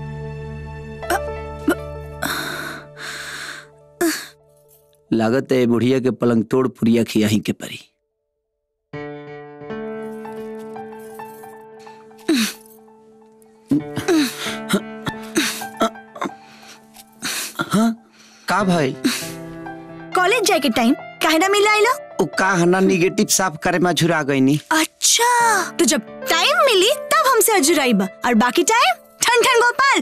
लागत है बुढ़िया के पलंग तोड़ पुरिया खियाही के परी। हाँ का भाई? कॉलेज जाए के टाइम काहे ना मिला आइला? का हना निगेटिव साफ करे में झुरा गई नी। अच्छा तो जब टाइम मिली तब हमसे अजुराइबा और बाकी टाइम ठन ठन गोपाल।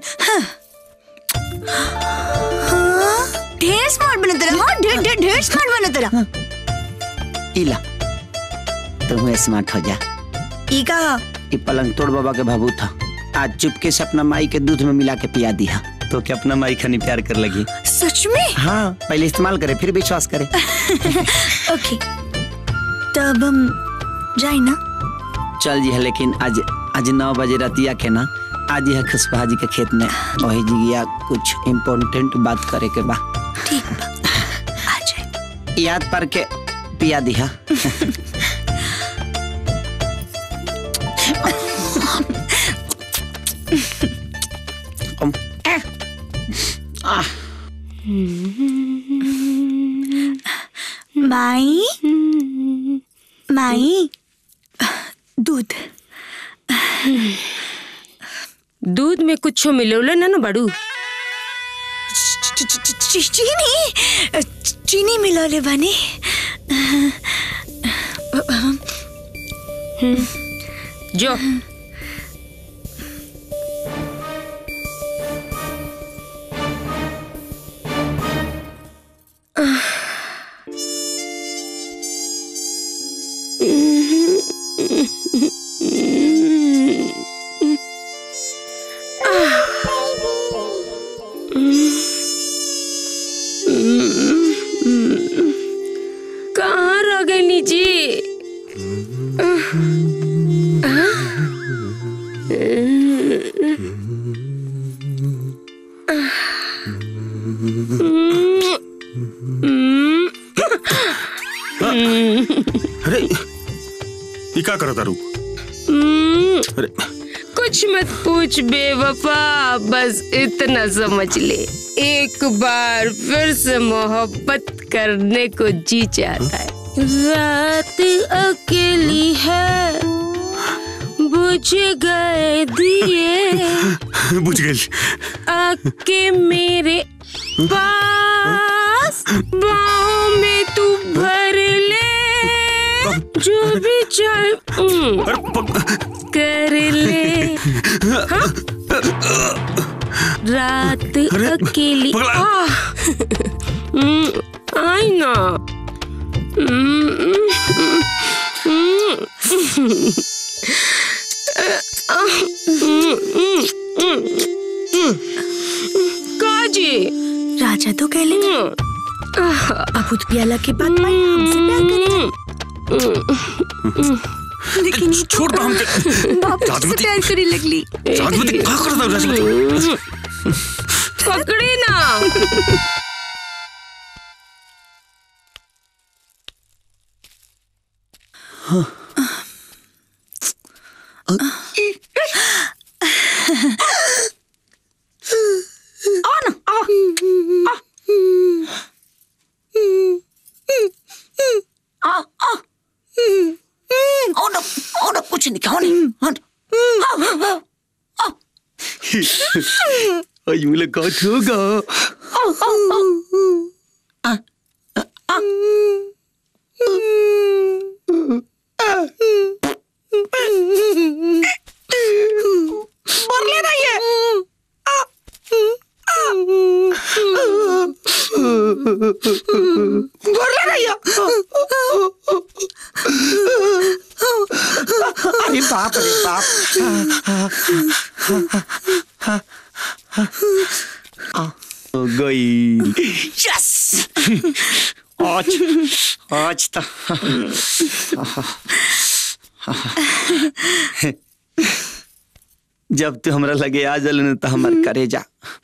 ढेर स्मार्ट बने तेरा। हाँ ढेर स्मार्ट बने तेरा। इला तुम स्मार्ट हो जा। ई का ई पलंग तोड़ बाबा के भाबू था, आज चुपके से अपना माई के दूध में मिला के पिया दिया तो क्या अपना माई खानी प्यार कर लगी। सच में? हाँ पहले इस्तेमाल करे फिर विश्वास करे। ओके तब हम जाए ना। चल जी है, लेकिन आज 9 बजे रातिया के ना आज यह खुशबहा जी के खेत में वही जी कुछ इम्पोर्टेंट बात करे के बा। ठीक बा आ जाए। याद पर के पिया दिया। माई माई दूध दूध में कुछ मिलोले ना बाड़ू। चीनी मिलोले बने। जो कहाँ रह गई नीची? अरे ये क्या करता रू? अरे कुछ मत पूछ बेवफा, बस इतना समझ ले, एक बार फिर से मोहब्बत करने को जी चाहता है। रात अकेली है, बुझ गए दिए, बुझ गई। आके मेरे पास बाहों में तू भर ले, जो भी चाहे कर ले। हाँ? रात अकेली आई ना। काजी राजा तो कह ले अबूत पियाला के बाद भाई हमसे प्यार करेगा, लेकिन छोड़ दो हमके। बाबू से प्यार करी लगली। राजमती क्या करता है राजमती? पकड़ी ना। कुछ नहीं खाओ नहीं। मुलाकात होगा। अरे बाप रे बाप। गई। यस। आज तो जब तू हमरा लगे आ जलन तो हमार करेजा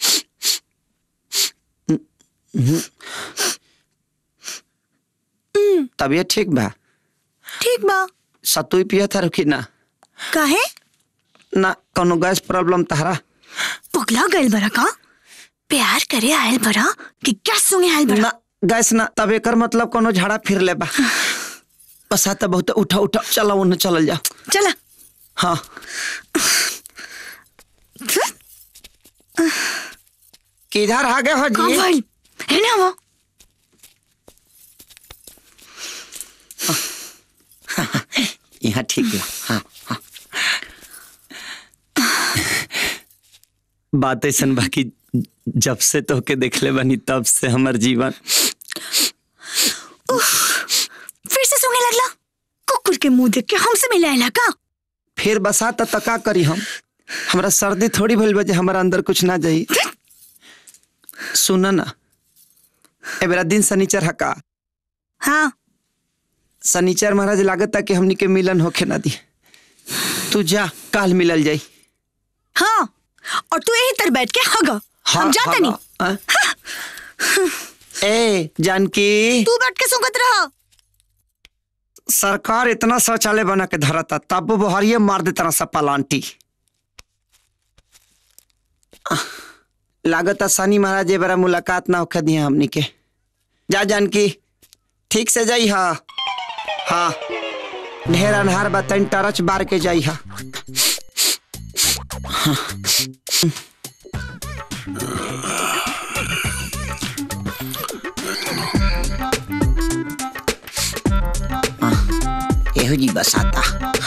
तबियत ठीक बा? ठीक बा। सतुई पिया था रुकी ना? काहे? ना कोनो गैस प्रॉब्लम तहरा? पगला गैल बरा का? प्यार करे आयल बरा कि क्या सुने आयल बरा? ना गैस ना, तब एकर मतलब कोनो झाड़ा फिर ले बा। बस आता बहुत उठा उठा चला उन्हें चल जा। चला। हाँ। किधर आ गए हो जी? है ना वो? यहाँ ठीक ला। हाँ हाँ। बात ऐसन बाकी जब से तो के देखले बनी तब से हमार जीवन। फिर से सूंघने लगला? कुकुर के मुंह देख के हमसे मिलाएला का? फिर बसाता तो का करी हम? हमरा सर्दी थोड़ी भइल बजे हमारा अंदर कुछ ना जाई। सुना ना, ए बेरा दिन शनिचर है का? हाँ। शनिचर महाराज लागत कि हमनी के मिलन होके ना दी। तू जा, काल मिलल जाई। हाँ, और तू यही तर बैठ के हग। हम जाते नहीं। ए जानकी, तू बैठ के सूंघत रह। सरकार इतना शौचालय बना के धरता तब बहरिये मार दे तरह सा पलांटी। लागत शनि महाराज बड़ा मुलाकात ना होके दिया हमनी के। जा जानकी, ठीक से जाई। हा हाँ, ढेर अनहार बतन टरच बार के जाई। हा एहो जी बसाता।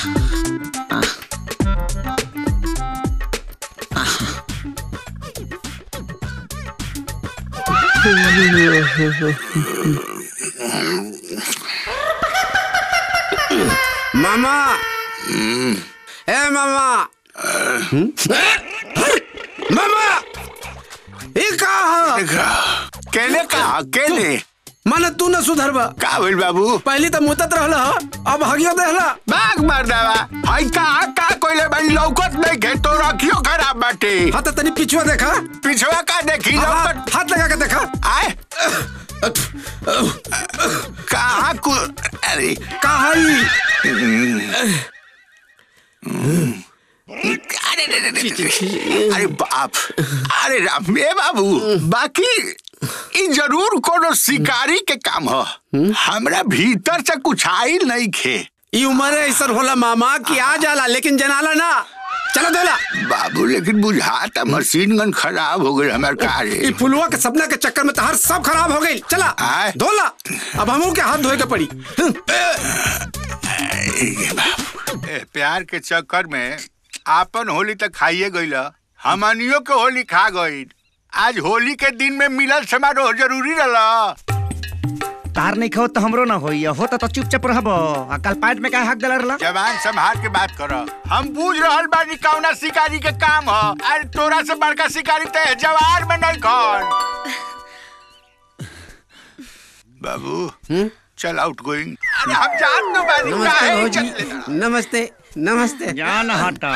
मामा, ए मामा, मामा, ये कहा? केले का केले? माने तू न सुधरबा का भइल बाबू? पहले तो मुतत रहला, अब हगियो देहला। बाग मार देवा। हाय का कोइले बड़ी लौकत नहीं के तो रखियो खराब बाटे। हाँ तो तनी पिछवा देखा। पिछवा का देखी लौकत? हाथ लगा के देखा। आए कहाँ को? अरे कहाँ अरे बाप, अरे राम ए बाबू, बाकी ई जरूर कोनो शिकारी के काम हो। हमरा भीतर से कुछ आइल नहीं खे। ई उम्र ऐसा होला मामा कि आ जाला लेकिन जनाला ना। चलो दोला बाबू, लेकिन बुझाता मशीन गन खराब हो गई हमार कार। ई फुलवा के सपना के चक्कर में तहार सब खराब हो गई। चला धोला, अब हमू के हाथ धोए के पड़ी। प्यार के चक्कर में आपन होली तक खाइए गईल, हमनियों के होली खा गई। आज होली के दिन में मिलल समारोह जरूरी रहा। तार नहीं खाओ तो हमरो ना होई, होता तो चुपचाप रहबो। अकल पाइट में काय हक दला रहला? जवान संभाल के बात करो। हम पूछ रहल बानी कौना शिकारी के काम हो। अरे तोरा से बड़का शिकारी ते जवार में नहीं कौन। बाबू चल आउट गोइंग। अरे हम जान तो बानी। नमस्ते भौजी। नमस्ते नमस्ते। जान हटा।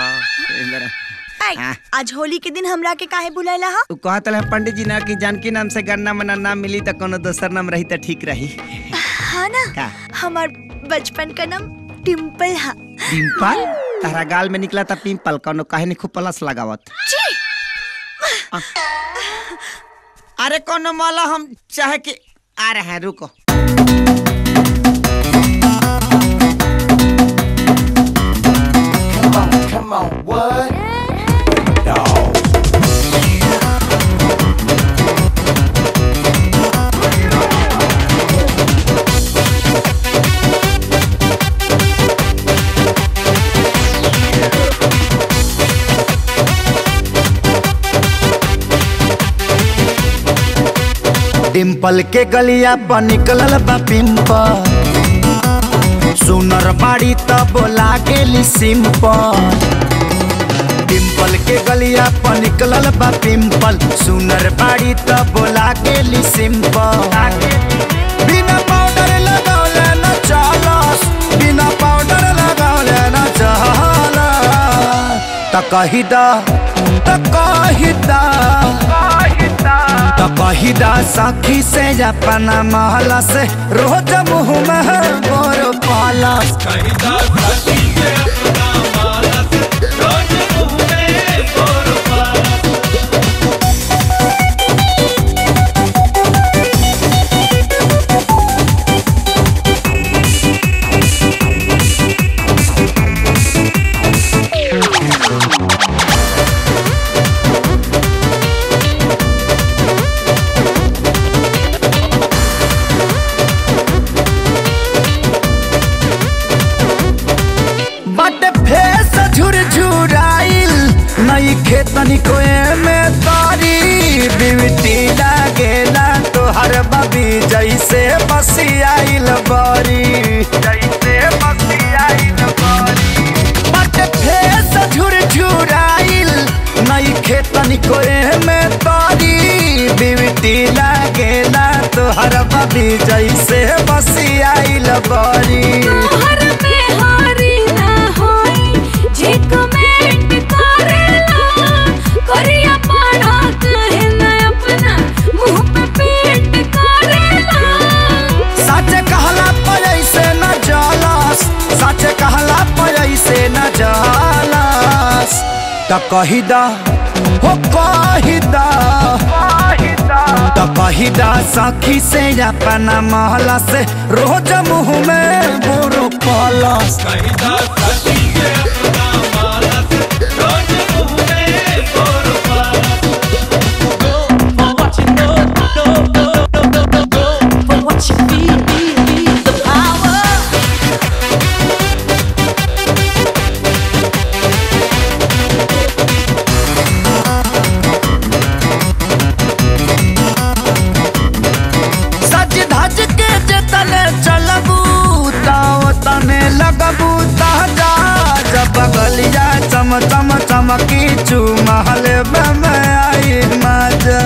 आज होली के दिन हमरा के काहे बुलाइला हा? तू कहत है पंडित जी ना कि जानकी नाम से गन्ना मना नाम मिली तो कोनो दोसर नाम रही तो ठीक रही। हाँ ना, हमार बचपन का नाम टिम्पल हा। टिम्पल? तारा गाल में निकला था पिंपल, कोनो काहे नहीं खूब प्लस लगावत। अरे कोनो माला हम चाहे कि आ रहे हैं, रुको। Come on, what? डिम्पल के गलिया पर निकलल बा पिंपल, सुनर बाड़ी त बोला गेली सिंपल। डिम्पल के गलिया पर निकलल बा पिंपल, सुनर बाड़ी त बोला गेली सिंपल। बिना पाउडर लगौले न चलस, बिना पाउडर लगौले न चलस। त कही दा सखी से अपना महला से रोज मुँह में बोर पालस। तोहर बबी जैसे बसियाइल बरी जैसे बसियाइल बरी बट फेस झुरझुराइल नई खेतन को में तोरी बिवटी लागेला तोहर बबी जैसे बसियाइल बरी तोहर में हारी ना होई जे कमेंट करेला करिया पाड़ा कहे ना अपना मुंह पे पेंट करेला सच कहला पर ऐसे न जालस सच कहला पर ऐसे न जालस त कही दा हो कही दा त कही दा सखी से अपना महला से रोज मुंह में बुरु पलस कही दा सखी से अपना महला से रोज मुंह में बुरु पलस for what you know, for what you feel the power. सज धज के जतने चलबू ताव तने लगबू ताजा जब गलिया चम चम चमकी चू महल में आई मजा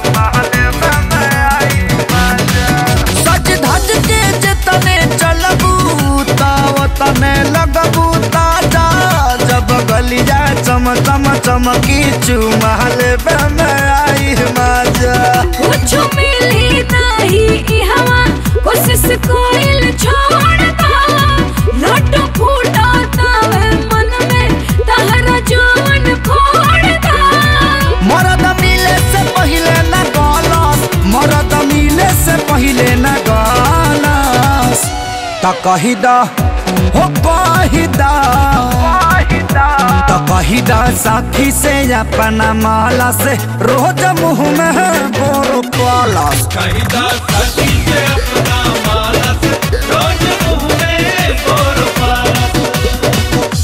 सज धज के जतने चलबू ताव तने लगबू ताजा जब गलिया चम चम चमकी चू महल में आई मजा कुछ मिली नहीं ई हवा कोशिश कोइल छोड़ दा लट फूटा तावे मन में तहरा जान फोड़ दा मरद मिले से पहिले न गलस मरद मिले से पहिले न गलस त कही दा हो कही दा त कही दा साथी से अपना माला से रोज मुंह में बोरो पलस कही दा साथी से अपना माला से रोज मुंह में बोरो पलस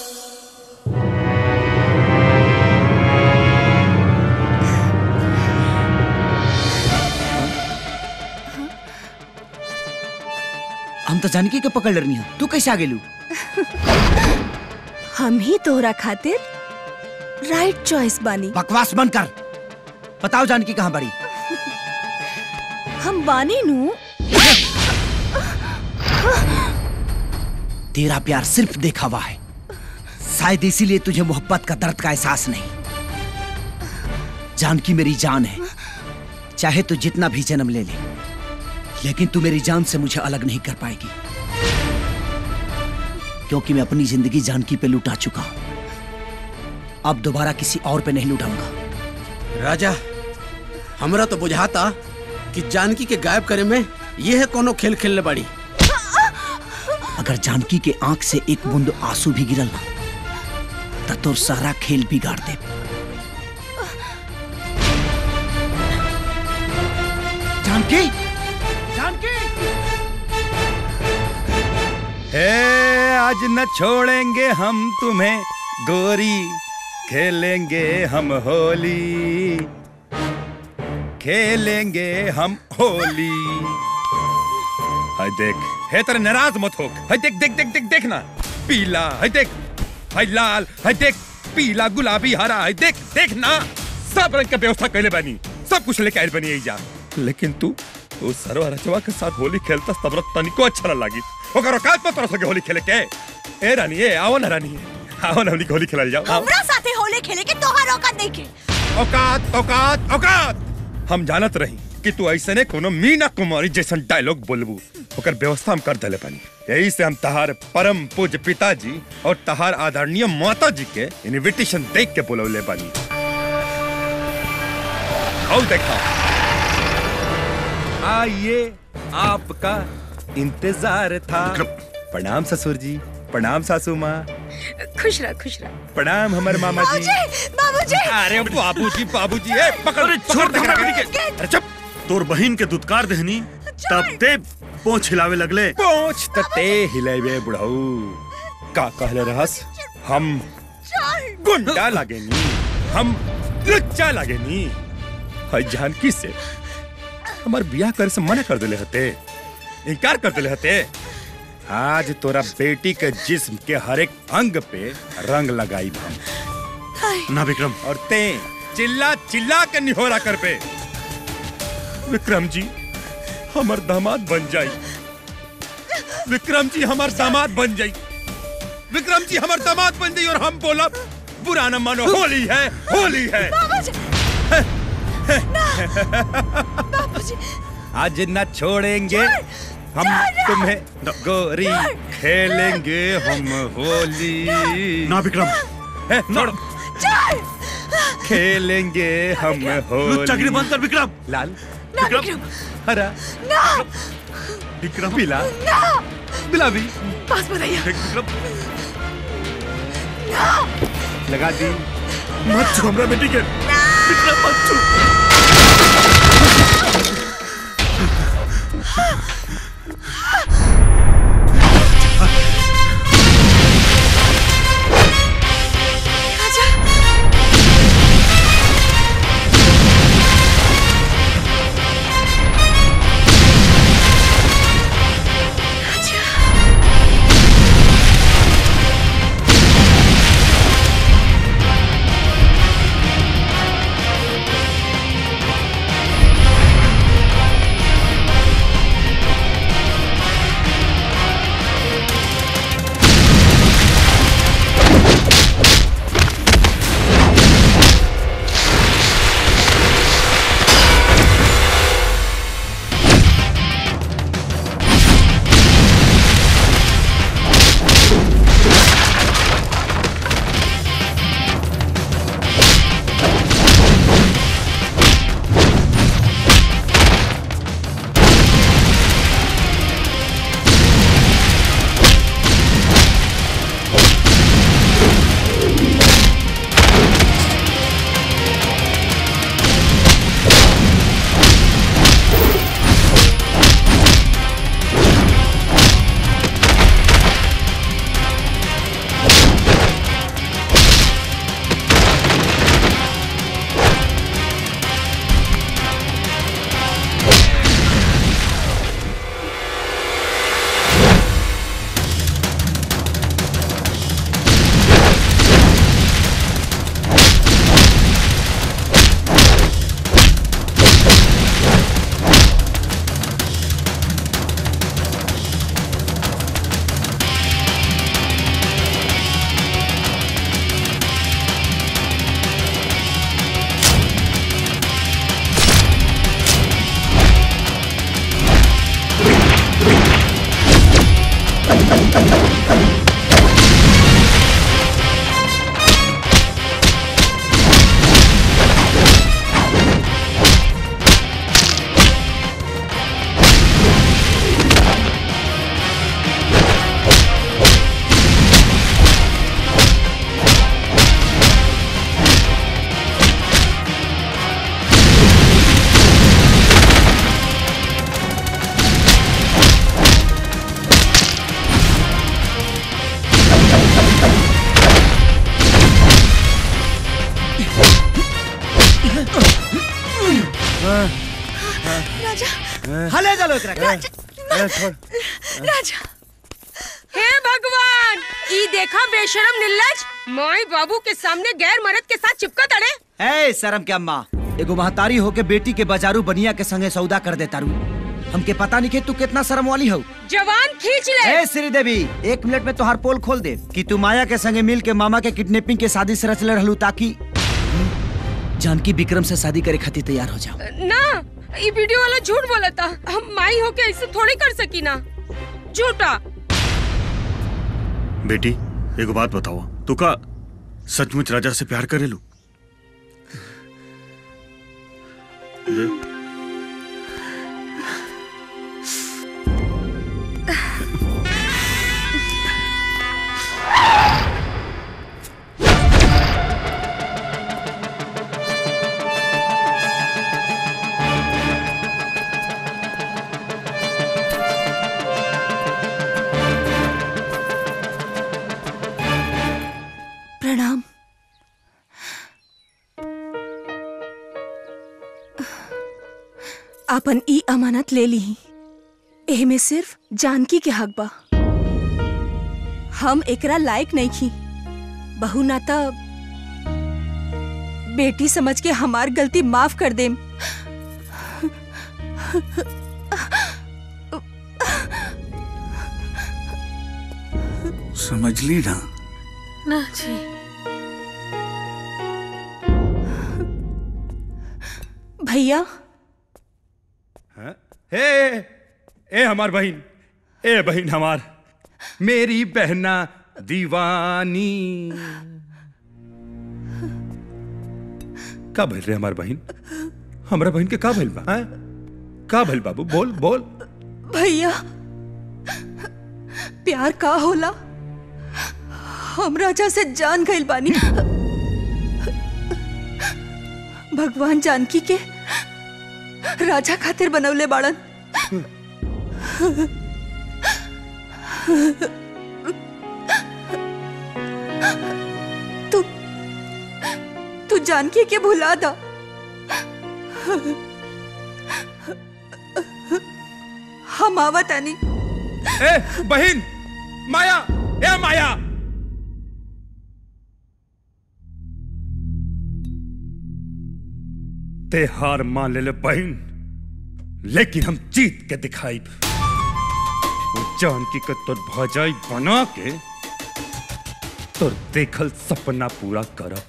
हम तो जानकी के पकड़ लेनी है, तू कैसे आ गेलू? हम ही तोहरा खातिर राइट चॉइस बानी। बकवास बंद कर। बताओ जानकी कहाँ बड़ी? हम बानी नू। तेरा प्यार सिर्फ देखा हुआ है, शायद इसीलिए तुझे मोहब्बत का दर्द का एहसास नहीं। जानकी मेरी जान है, चाहे तू जितना भी जन्म ले ले, लेकिन तू मेरी जान से मुझे अलग नहीं कर पाएगी, क्योंकि मैं अपनी जिंदगी जानकी पे लुटा चुका हूं। अब दोबारा किसी और पे नहीं लुटाऊंगा। राजा, हमरा तो बुझाता कि जानकी के गायब करे में ये है कोनो खेल खेलने बड़ी। अगर जानकी के आंख से एक बूंद आंसू भी गिरल ना, तो तोर सारा खेल बिगाड़ दे। जानकी, जानकी! आज न छोड़ेंगे हम तुम्हें गोरी, खेलेंगे हम होली, खेलेंगे हम होली। हाय देख, है तेरे नाराज मत हो। हाय देख देख देख देख देखना, पीला, हाय देख, हाय लाल, हाय देख, पीला, गुलाबी, हरा, हाय देख देखना, सब रंग का व्यवस्था कैले बनी, सब कुछ लेके आयल बनी यही जा। लेकिन तू सरवा रचवा के साथ होली खेलता तब तनिको अच्छा न लागी। ओकर औकात पर तोरा सके होली खेले के। ए रानी, ए आओ ना रानी, आओ ना होली खेला जाओ। हमरा साथे होली खेले के तोहार औकात नहीं के। औकात औकात औकात हम जानत रही कि तू ऐसे ने कोनो मीना कुमारी जैसन डायलॉग बोलबू, ओकर व्यवस्था हम कर देले पानी। यही से हम तहार परम पूज्य पिताजी और तहार आदरणीय माता जी के इनविटेशन देख के बोलौले बानी। और देखा, आइए आपका इंतजार था। प्रणाम ससुर जी, प्रणाम सासू माँ। खुश रह, खुश रह। प्रणाम हमारे मामा जी। बाबूजी। अरे बाबूजी, बाबूजी, ए पकड़, छोड़ दे के। चुप। तोर बहिन के दुत्कार देहनी, तब ते पोंछ हिलावे लगले। पोंछ तते हिलावे बुढ़ऊ। का कहले रहस? हम गुंडा लागेनी, हम लुच्चा लागेनी। हाय जानकी से हमार बियाह करे से मना कर देले हते, इनकार कर देले हते। आज तोरा बेटी के जिस्म के हर एक अंग पे रंग लगाई हम। ना विक्रम। और ते चिल्ला चिल्ला के निहोरा कर पे। विक्रम जी हमार दामाद बन जाई, विक्रम जी हमार दामाद बन जाई, विक्रम जी हमार दामाद बन जाई। और हम बोला बुरा न मानो, होली है, होली है। आज न छोड़ेंगे हम तुम्हें गोरी, खेलेंगे हम होली। ना विक्रम, छोड़, खेलेंगे हम होली। चक्री बंद कर विक्रम। लाल, विक्रम, हरा, विक्रम, पीला, गुलाबी, पास बताइए। विक्रम, लगा दी। मत छू हमरा बेटी के, विक्रम मत छू। हले चलो एकरा राजा, हे भगवान, ई देखा बेशरम निल्लज, माई बाबू के सामने गैर मर्द के साथ चिपका तड़े। ए शर्म क्या अम्मा, एगो महतारी होके बेटी के बाजारू बनिया के संगे सौदा कर देता रू। हमके पता नहीं कि तू कितना शर्म वाली हो। जवान खींच ले। ए श्रीदेवी, 1 मिनट में तोहार पोल खोल दे कि तू माया के संगे मिल के मामा के किडनैपिंग के शादी से रचले रहलू ताकि जानकी विक्रम से शादी करे खातिर तैयार हो जाओ। ना, ये वीडियो वाला झूठ बोला था। हम माई होके ऐसे थोड़ी कर सकी ना, झूठा। बेटी एगो बात बताओ, तू का सचमुच राजा से प्यार करेलू? प्रणाम। अपन ई अमानत ले ली। एह में सिर्फ जानकी के हक बा। हम एकरा लायक नहीं खी। बहू नाता बेटी समझ के हमार गलती माफ कर देम। समझ ली ना? ना जी। भैया ए हमार बहन, ए बहन हमार, मेरी बहना दीवानी। का भइल रे हमार बहन? हमरा बहन के का भइल बा? हैं? का भइल बाबू? बोल बोल। भैया प्यार का होला? हम राजा से जान गइल बानी। भगवान जानकी के राजा खातिर बनवले बाड़न। तू जानकी के भुला दा। हम आवत आनी। ए बहन माया, ए माया, ते हार मान ले बहन, लेकिन हम जीत के दिखाई। वो जानकी के तोर भजाई बना के तोर देखल सपना पूरा करब।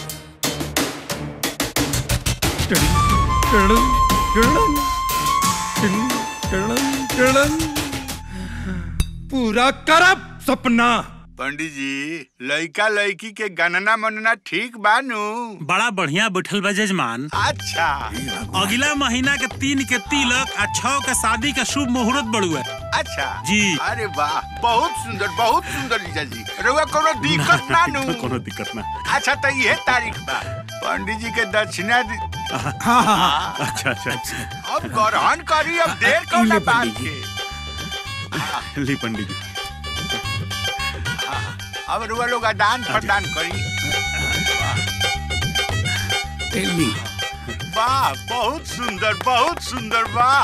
पूरा करब सपना। पंडित जी, लड़का लड़की के गणना मनना ठीक बानू? बड़ा बढ़िया बैठल बा जजमान। अच्छा, अगला महीना के 3 के तिलक आ 6 के शादी का शुभ मुहूर्त बड़ुआ। अच्छा जी। अरे वाह, बहुत सुंदर जीजा जी। रउआ कोनो दिक्कत ना नू? कोनो दिक्कत ना। अच्छा तो ये तारीख बा। पंडित जी के दक्षिणा अच्छा। अब ग्रहण करी, अब देर कौन बात के। ली पंडित जी। अब रुआ लोग दान प्रदान करी। वाह, बहुत सुंदर वाह।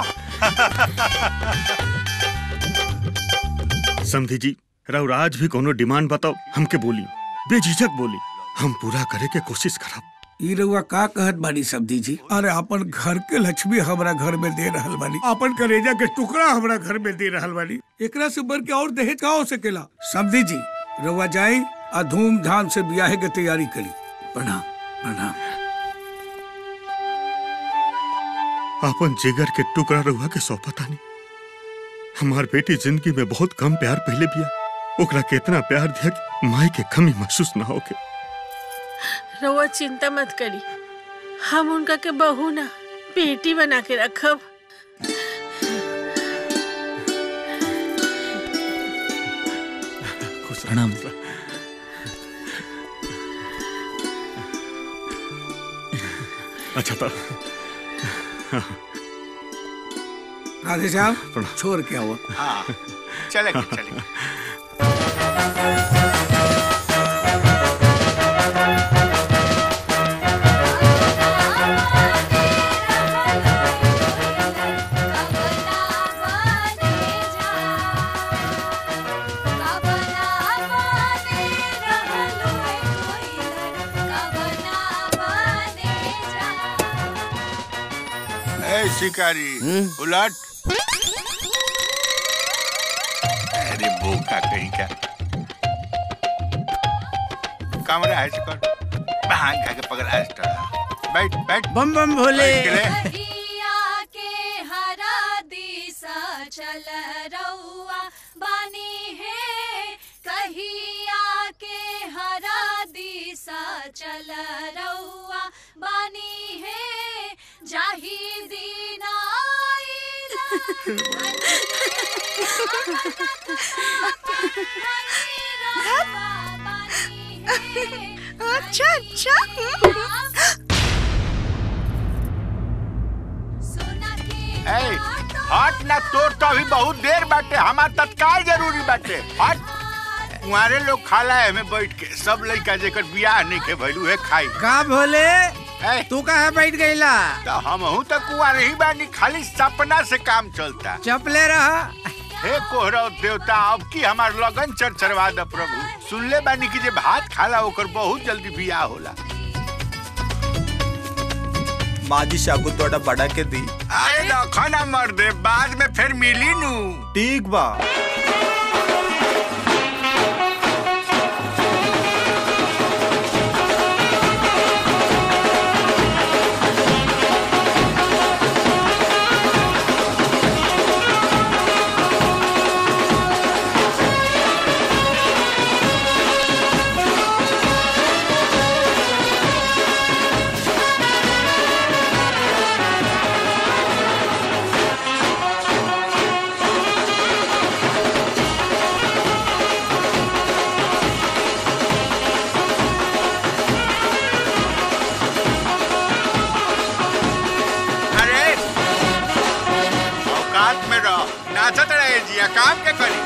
समधी जी, राउर आज भी कोनो डिमांड बताओ, हमके बोली, बेझिझक बोली, हम पूरा करे के कोशिश करब। ई रउआ का कहत बानी समधी जी? अरे अपन घर के लक्ष्मी हमरा घर में दे रहल बानी, अपन करेजा के टुकड़ा हमरा घर में दे रहल बानी। एकरा से बढ़ के और दहेज का हो सकेला? समधी जी, रउआ जाई आ धूमधाम से ब्याह के तैयारी करी। प्रणाम प्रणाम। अपन जिगर के टुकड़ा रहुआ के सौंपता नहीं। हमार बेटी जिंदगी में बहुत कम प्यार पहले बिया, ओकरा कितना प्यार दिया कि माई के कमी महसूस ना होके। रउआ चिंता मत करी, हम उनका के बहू ना बेटी बना के रखब। प्रणाम। अच्छा तो राधे श्याम, छोड़ के आओ। हाँ, चलेंगे। शिकारी उलट। अरे बोका कहीं का कमरा है शिकार, भांग खा के पकड़ आज बैठ। बम बम भोले। चल रउआ बानी है कहिया के हरा दिशा, चल रउआ बानी है जाही दीना। अच्छा हट ना, तोर तो अभी बहुत देर बाटे, हमार तत्काल जरूरी बाटे। हट, तुम्हारे लोग खाला है में बैठ के सब लड़का जेकर बियाह नहीं के भइलू है खाई। का भोले तू कहाँ बैठ गईला? तो हमहू तो कुआं रही बानी, खाली सपना से काम चलता। चपले रहा। हे कोहरा देवता, अब की हमार लगन चरचरवा द प्रभु। सुनले बानी कि जे भात खाला ओकर बहुत जल्दी बियाह होला। माजी सागु तोड़ा बड़ा के दी। अरे रखा ना मर्दे, बाद में फिर मिली नू। ठीक बा। नाचत रहे जिया, काम के करी।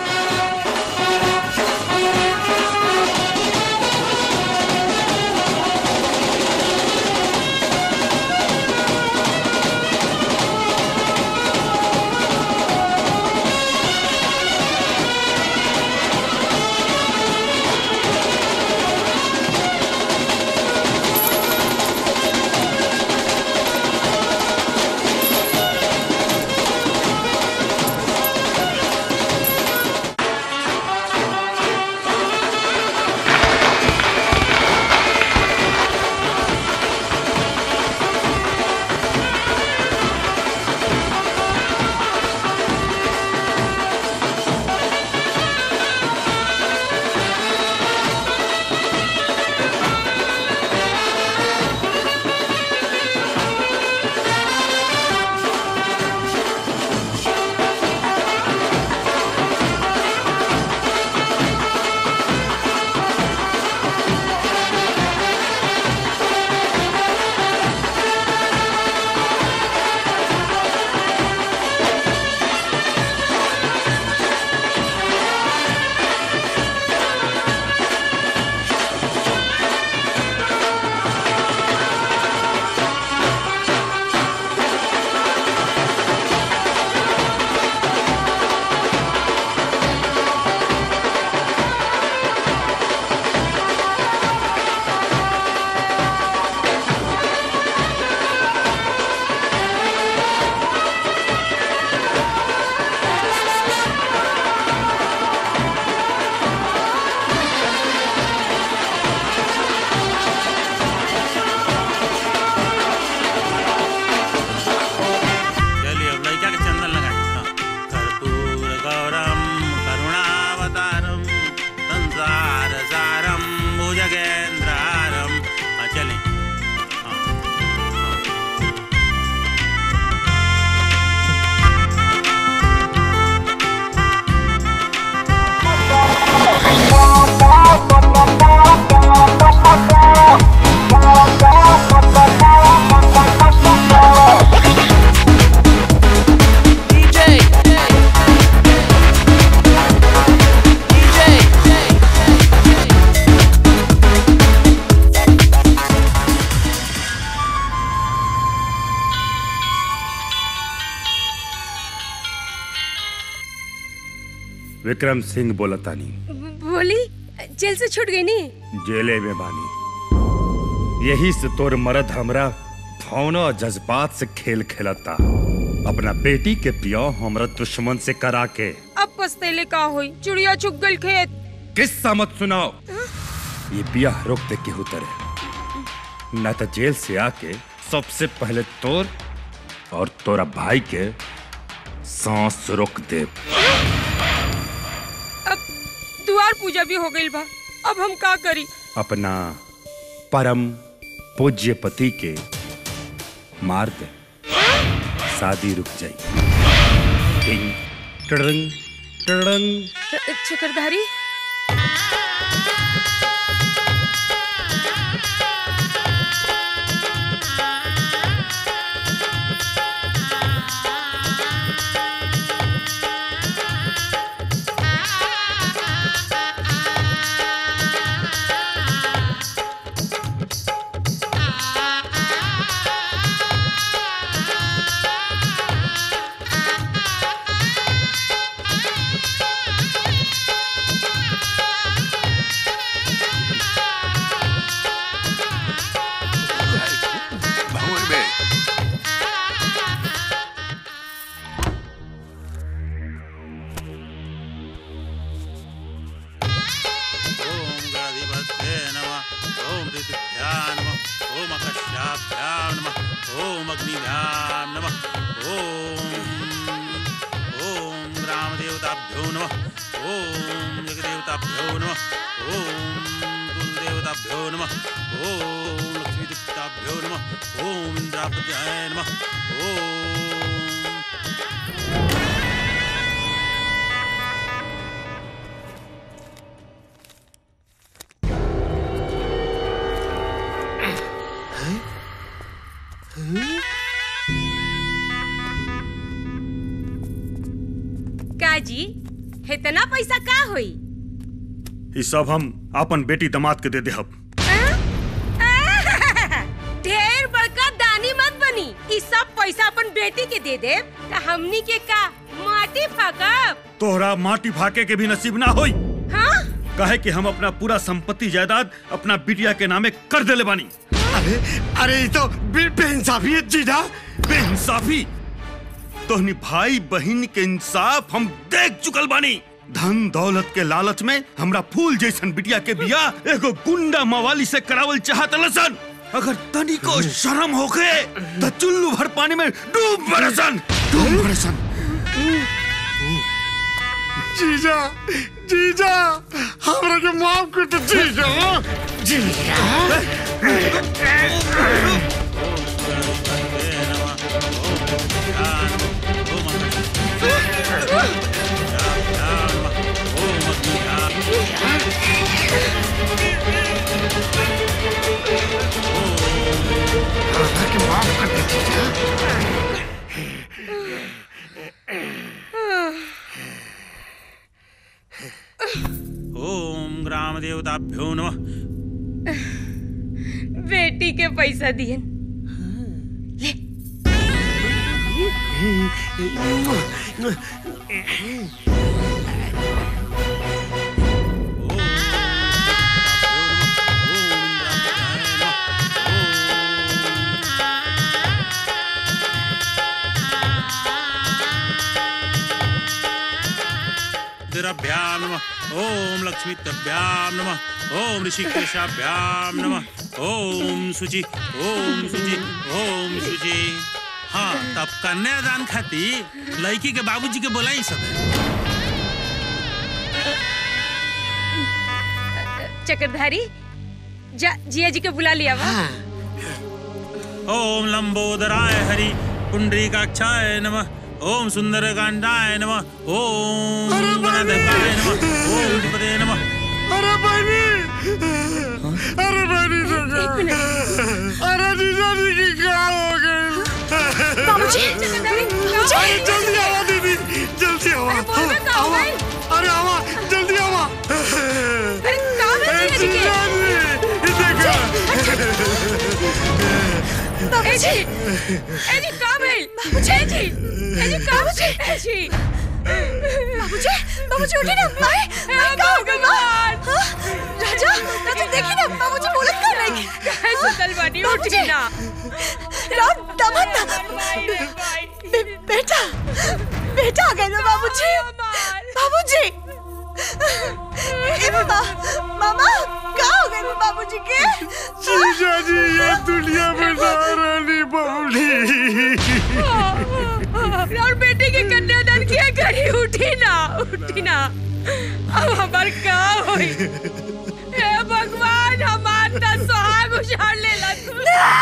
विक्रम सिंह बोलतानी। बोली, जेल से छूट गई नी? जेले में बानी। यही से तोर मर्द हमरा भावना जज्बात से खेल खेलता। अपना बेटी के पिया हमरा दुश्मन से करा के। अब पछतेले का होई? चिड़िया चुग गई खेत। किस्सा मत सुनाओ। ये बियाह रोक दे के उतरे, न तो जेल से आके सबसे पहले तोर और तोरा भाई के सांस रोक दे। द्वार पूजा भी हो गई बा, अब हम का करी? अपना परम पूज्य पति के मार दे, शादी रुक जाई। टिंग टड़ंग टड़ंग। चक्रधारी, ओम इंद्रापत्याय नमः। काजी इतना पैसा का होई? ये सब हम अपन बेटी दामाद के दे दे। ढेर बड़का दानी मत बनी। ये सब पैसा अपन बेटी के दे दे तो हमनी के का माटी फाकब? तोहरा माटी फाके के भी नसीब ना होई। हाँ? कहे कि हम अपना पूरा संपत्ति जायदाद अपना बिटिया के नामे कर देले बानी। अरे ये तो बेइंसाफी है जीजा। बेइंसाफी? तोहनी भाई बहन के इंसाफ हम देख चुकल बानी। धन दौलत के लालच में हमरा फूल जैसन बिटिया के बियाह एगो गुंडा मवाली से करावल चाहत लसन। अगर तनी को शर्म होखे तो चुल्लू भर पानी में डूब मरसन। जीजा जीजा हमरा के माफ कर दो जीजा। ओम ग्राम देवताभ्यो नमः। बेटी के पैसा दियन। रुद्राभ्याम नमः। ओम लक्ष्मीभ्याम नमः। ओम ऋषिकेशाभ्याम नमः। ओम शुचि ओम शुचि ओम शुचि। हाँ तब कन्यादान खाती लड़की के बाबूजी के बोलाई सब। चक्रधारी जिया जी के बुला लिया वा। ओम लंबोदराय हरि पुंडरीकाक्षाय नमः। ओम सुंदरकांडाय नमः। ओम गणनाथकाय नमः। ओम विष्णुपदे नमः। अरे बनी अरे जीजा जी की क्या हो गई? बाबूजी अरे जल्दी आवा दीदी जल्दी आवा। अरे आवा जल्दी आवा। बाबूजी उठे ना। राजा राजा देखी ना बाबूजी बोलत कर रही है। सुतल बानी उठी ना। बेटा बेटा आ गए ना बाबूजी। बाबूजी मामा क्या हो गए बाबूजी के? जीजा जी ये दुनिया में रानी बबली और बेटे के कन्यादान किया करी। उठी ना अब हमार का होई? हे भगवान हमार त सुहाग उछाड़ लेला तू।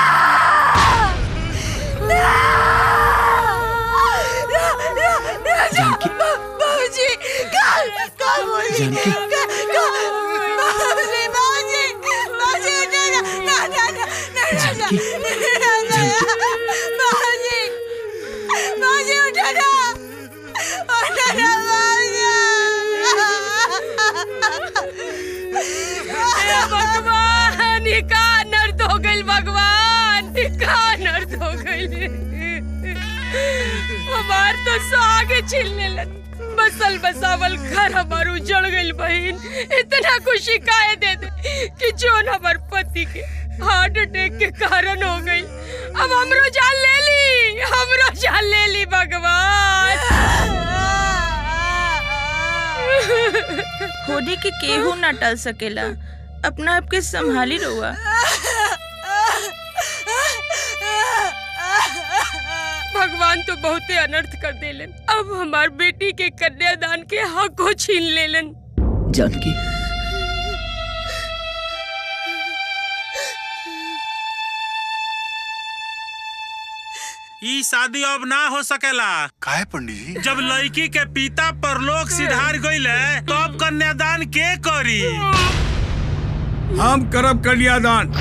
बाबूजी का बोली भगवान का नर्द हो गई। भगवान का नर्द हो गई। हमार तो सागे छिलने लग। बसल बसावल घर हमार उजड़ गई। बहन इतना खुशी काहे दे दे कि जोन हमार पति के हार्ट अटैक के कारण हो गई। अब हमरो जान ले ली। हमरो जान ले ली भगवान। होली के केहू ना टल सकेला। अपना आपके संभाली रहुआ। भगवान तो बहुते अनर्थ कर देलन। अब हमार बेटी के कन्यादान के हक को छीन लेलन। जानकी ई शादी अब ना हो सकेला। काहे पंडित जी? जब लड़की के पिता परलोक सिधार गइले तो अब कन्यादान के करी? हम करब कन्यादान।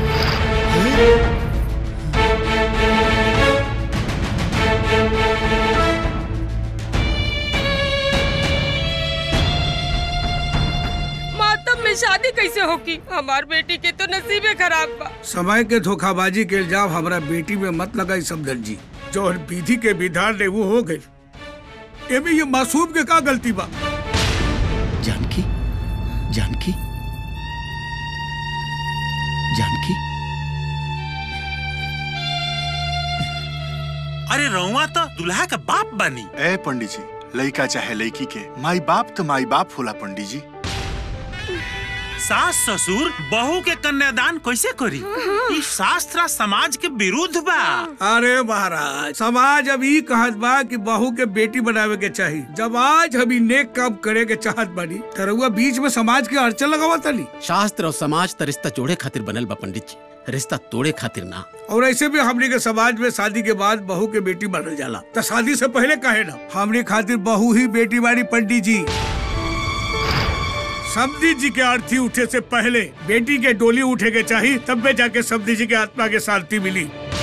मातम में शादी कैसे होगी? हमार बेटी के तो नसीबे खराब बा। समय के धोखाबाजी के इल्जाम हमारा बेटी में मत लगाई समदन जी। जो विधि के विधान ने वो हो गई। एमे ये मासूम के का गलती बा? जानकी, जानकी, जानकी। अरे रउआ तो दुल्हा का बाप बनी। ए पंडित जी, लड़का चाहे लड़की के माई बाप तो माई बाप होला पंडित जी। सास ससुर बहू के कन्यादान कैसे करी? ई शास्त्र समाज के विरुद्ध बा। अरे महाराज, समाज अब ई कहत बा कि बहू के बेटी बनावे के चाहिए। जब आज हम ई नेक काम करे के चाहत बानी त रउआ बीच में समाज के अड़चन लगावत तानी। शास्त्र और समाज त रिश्ता जोड़े खातिर बनल बा पंडित जी, रिश्ता तोड़े खातिर ना। और ऐसे भी हमने के समाज में शादी के बाद बहू के बेटी बनल जाला, तो शादी से पहले काहे ना? हमने खातिर बहू ही बेटी बानी पंडित जी। समधी जी के अर्थी उठे से पहले बेटी के डोली उठे के चाहिए, तब में जाके समधी जी के आत्मा के शांति मिली।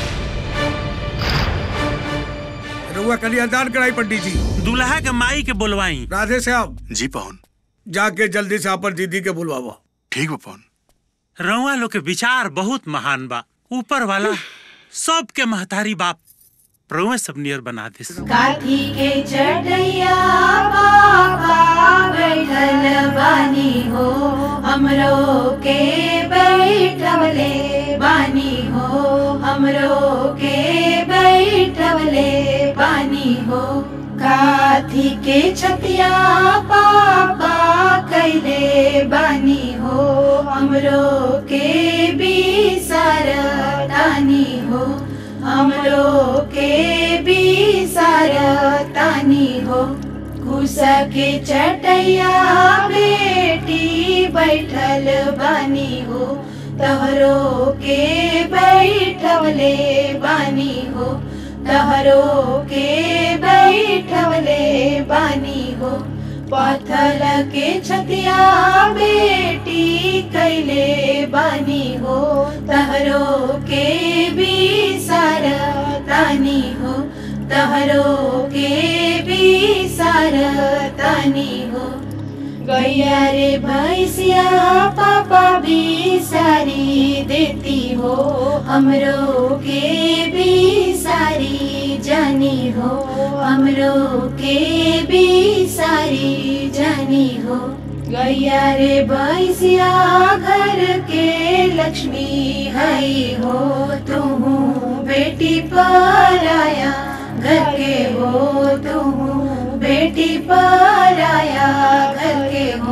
रउआ कन्यादान कराई पंडित जी। दुल्हा के माई के बुलवाई। राधे श्याम जी पवन, जाके जल्दी से अपन दीदी के बुलवावा। ठीक बा पवन। रउआ लोग के विचार बहुत महान बा। ऊपर वाला सबके महतारी बाप रउआ सब नियर बना दे। काठी के चढ़ैया बाबा बैठल बानी हो, हमरो के बैठवले बानी हो, हमरो के बैठवले बानी हो। काठी के छतिया पापा कैले बानी हो, हमरो के भी सरतानी हो, हमरो के भी सरतानी हो। कुसा के चटैया बेटी बैठल बानी हो, तहरो के बैठवले बानी हो, तहरो के बैठवले बानी हो। पथल के छतिया बेटी कैले बानी हो, तहरो के भी सरतानी हो, तहरो के भी सरतानी हो। गैया रे भैंसिया पापा भी सारी देती हो, हमरो के भी सारी जानी हो, हमरो के भी सारी जानी हो। गैया रे भैंसिया घर के लक्ष्मी हई हो, तुहू बेटी पराया घर के हो, तुहू बेटी पराया घर के हो।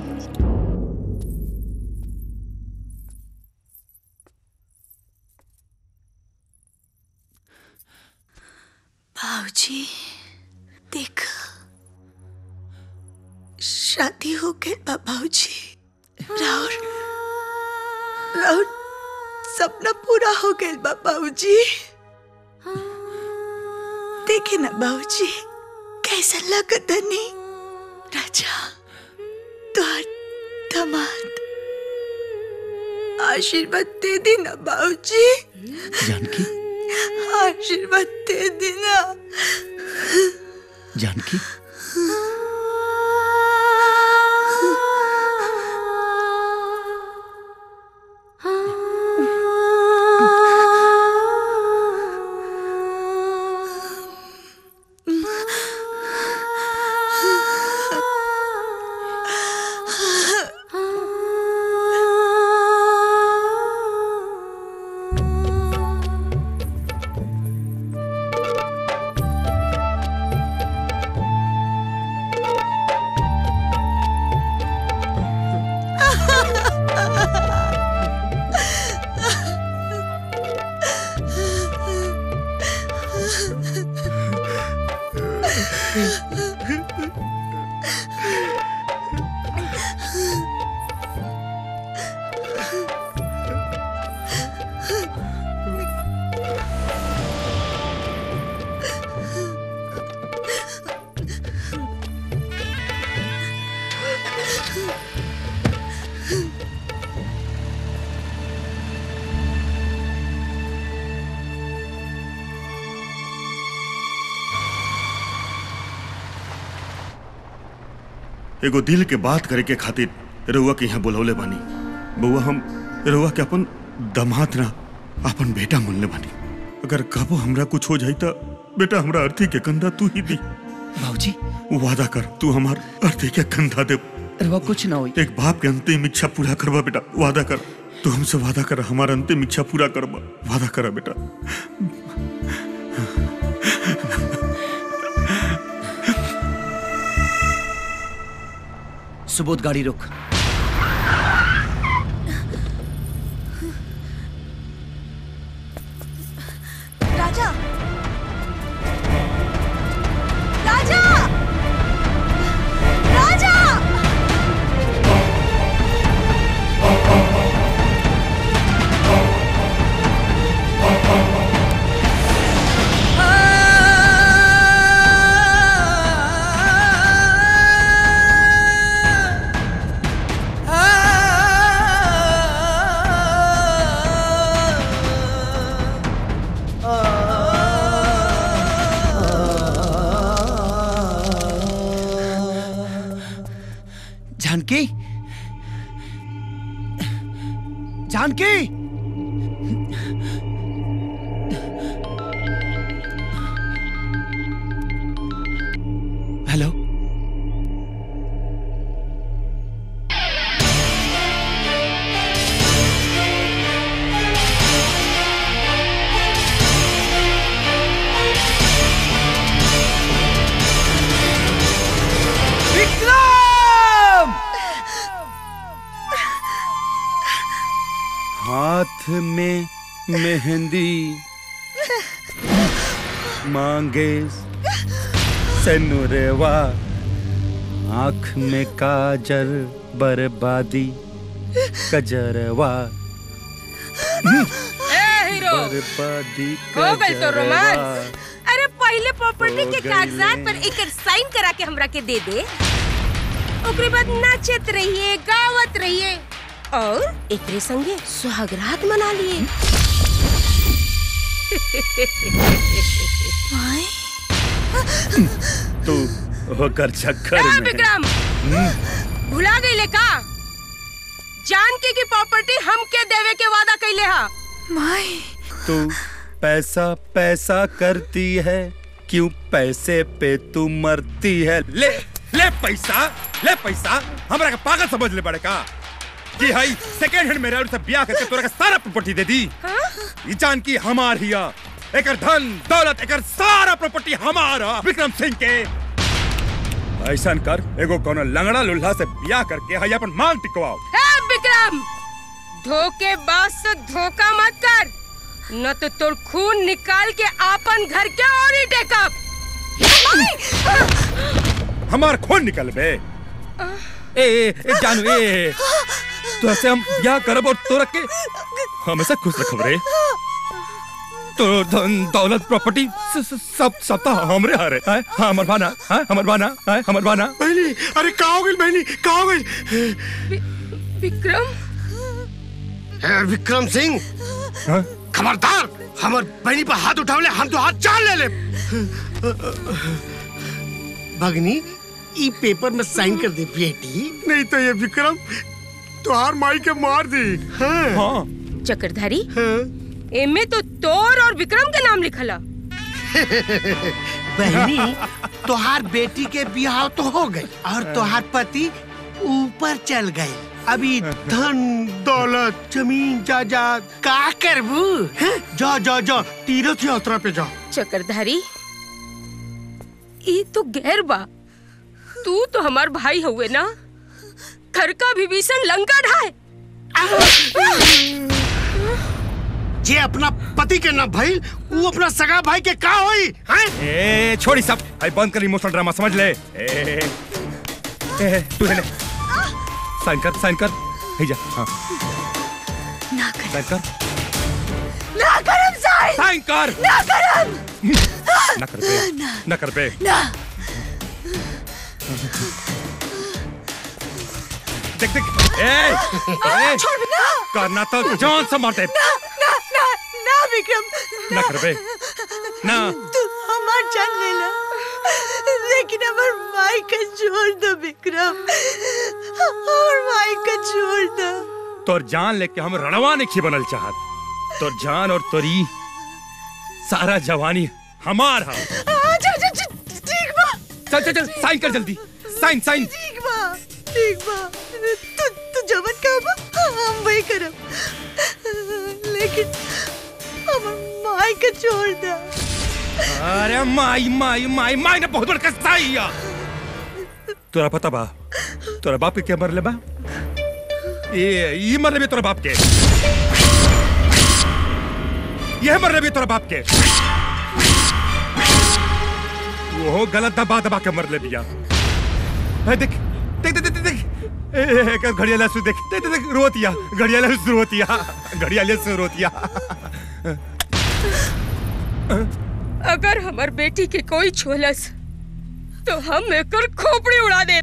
भाऊजी देख, शादी हो गई बा भाऊजी। राउर राउर सपना पूरा हो गया बा भाऊजी। देखे ना भाऊजी कैसा लगता नहीं? राजा तुहार दामाद आशीर्वाद दे दी ना भाऊजी। जानकी, आशीर्वाद दे देना। जानकी, एगो दिल के बात करे के खातिर रउआ के यहाँ बुलौले बानी। बउआ हम रउआ के अपन दामाद ना अपन बेटा मनले बानी। अगर कबो हमरा कुछ हो जाई त बेटा हमरा अर्थी के कंधा तू ही दी। बाबूजी वादा कर तू हमार अर्थी के कंधा दे। रउआ कुछ ना होई। एक बाप के अंतिम इच्छा पूरा करबा बेटा, वादा कर। तू हमसे वादा कर, हमारा अंतिम इच्छा पूरा करबा, वादा करा बेटा। सुबोध गाड़ी रोक। राजा राजा राजा जानकी, जानकी, हेलो। हाथ में मेहंदी मांगे सनुरवा, आँख में काजल बर्बादी कजरवा। हीरो बर्बादी हो गई तो कजरवा। रोमांस। अरे पहले प्रॉपर्टी हो के गई कागजात पर एक साइन करा के हमरा के दे दे, ओकरे बाद नाचत रहिए गावत रहिए और एकरे संगे सुहागरात मना लिए। तू होकर चक्कर ए में विक्रम, भुला गईले का? जानकी की प्रॉपर्टी हमके देवे के वादा कइले हा। माई तू पैसा पैसा करती है, क्यों पैसे पे तू मरती है? ले ले पैसा हमरा का पागल समझ ले बड़े का? जी हाई सेकंड हैंड मेरा से ब्याह करके तोरा का सारा प्रॉपर्टी दे दी। ये जानकी हमार हिया, एकर धन दौलत एकर सारा प्रॉपर्टी हमारा। विक्रम सिंह के ऐसा कर, एगो कोनो लंगड़ा लुल्हा से ब्याह करके हई अपन मांग टिकवाओ। ए विक्रम, धोखेबाज से धोखा मत कर, न तो तोर खून निकाल के आपन घर के और ही टेकब। हमार खून निकल बे। ए जानू ए तो ऐसे हम ब्याह करब और तोरा के हमेशा खुश रखब रे। तो धन दौलत प्रॉपर्टी सब तो हमरे हारे है। हाँ हमर भाना, हाँ हमर भाना, हाँ हमर भाना। बहनी अरे का हो गई बहनी, का हो गई? विक्रम विक्रम सिंह, खबरदार हमर बहनी पर हाथ उठावले, हम तो हाथ चाल ले ले। भगनी ई पेपर में साइन कर दे बेटी, नहीं तो ये विक्रम तुहार माई के मार दी। हाँ। चक्रधारी, एमे तो तोर और विक्रम के नाम लिखला। बहनी तुहार बेटी के ब्याह तो हो गई और तुहार पति ऊपर चल गए, अभी धन दौलत जमीन जायदाद का करबू? जा जा जा तीर्थ यात्रा पे जा। चक्रधारी, ये तो गैर बा, तू तो हमार भाई हुए ना, घर का विभीषण लंका ढाए। जे अपना पति के ना भाई, वो अपना सगा भाई के का होई? ए छोड़ी सब, आई बंद कर इमोशनल ड्रामा, समझ ले। तू है साइन कर हे जा। हाँ ना कर, साइन कर, ना करम साइन कर, ना करम, ना कर बे। देख छोड़ ना, करना तो जान से मारते। ना विक्रम, ना कर बे, ना। तू हमार जान ले ला, लेकिन हमार माई का छोड़ दो विक्रम, हमार माई का छोड़ दो। तोर जान लेके हम रणवा नहीं बनल चाहत। तोर जान और तोरी सारा जवानी हमार है। ठीक बा। चल चल चल साइन कर जल्दी, साइन साइन। ठीक बा ठीक बा, तू जवन कहबा हम वही करब, लेकिन हमार माई का छोड़ दो। अरे माई माई माई माई ने बहुत बड़का सही है। तोरा पता बा तोरा बाप के क्या मरले बा? ये मरले भी तोरा बाप के, ये मरले भी तोरा बाप के। वो गलत दबा दबा के मरले दिया। देख देख देख देख देख घड़ियाला सु देख देख देख रोतिया, घड़ियाला सु रोतिया, घड़ियाला सु रोतिया। अगर हमार बेटी के कोई छोलस तो हम एकर खोपड़ी उड़ा दे।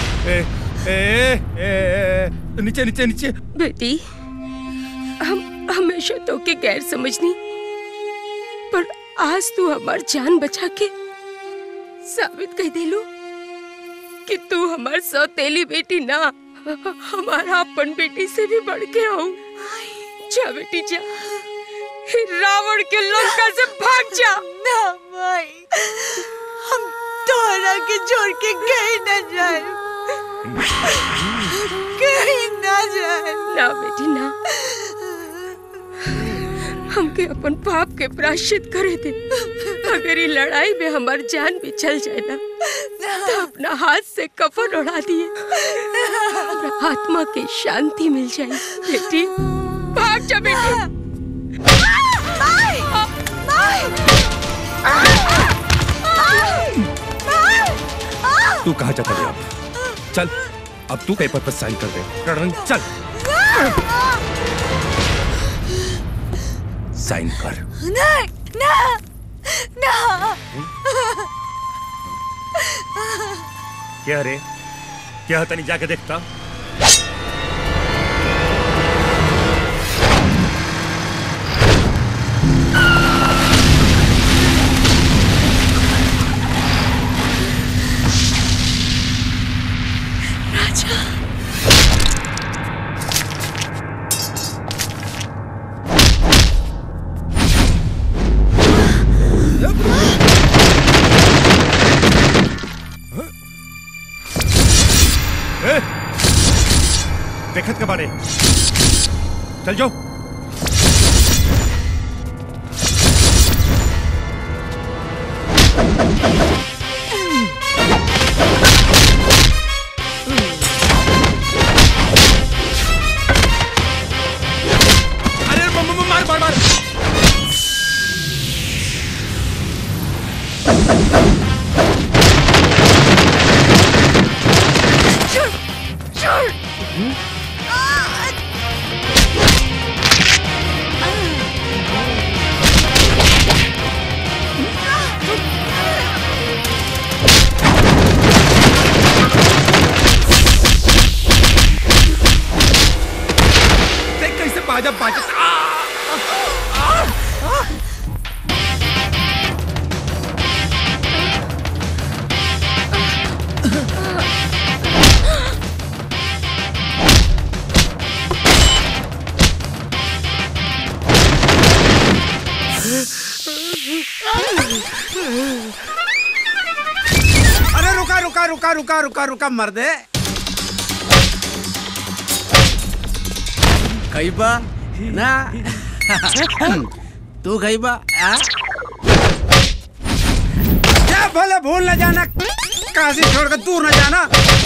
नीचे नीचे नीचे। बेटी हम हमेशा तो के गैर समझनी, पर आज तू हमार जान बचा के साबित कर दिलू कि तू हमार सौतेली बेटी ना, हमारा अपन बेटी से भी बढ़ के हो। जा बेटी जा, रावण के लंका से भाग जा। ना माई, हम तोरा के छोड़ के कहीं न जाए, कहीं न जाए। ना बेटी ना, हमके अपन पाप के प्रायश्चित करे दे। अगर ये लड़ाई में हमार जान भी चल जाए ना, तो अपना हाथ से कफन उड़ा दिए, आत्मा की शांति मिल जाए। बेटी भाग जा बेटी। तू कहाँ जाता है अब? चल अब तू पेपर पर साइन कर दे। चल साइन कर। नहीं ना ना। क्या रे, क्या तनी जाके देखता। देखत के बारे चल जाओ। अरे मार मार मार। बाजा बाजा। अरे रुका रुका रुका रुका रुका रुका मर दे। खैबा ना तू खैबा क्या भले भूल न जाना, काशी छोड़कर दूर न जाना।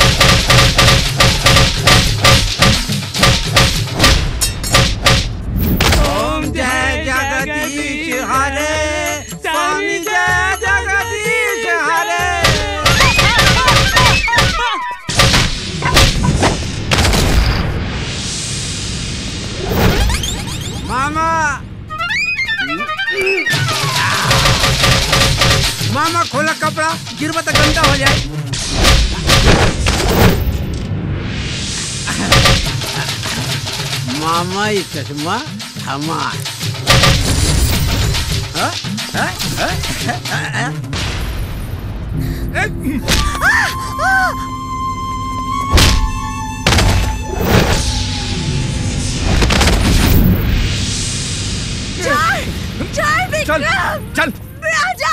ओम जय जगदीश हरे, स्वामी जय जगदीश हरे। मामा मामा खोला कपड़ा, गिरवा तो गंदा हो जाए। मामा ये चश्मा हमार। चल चल राजा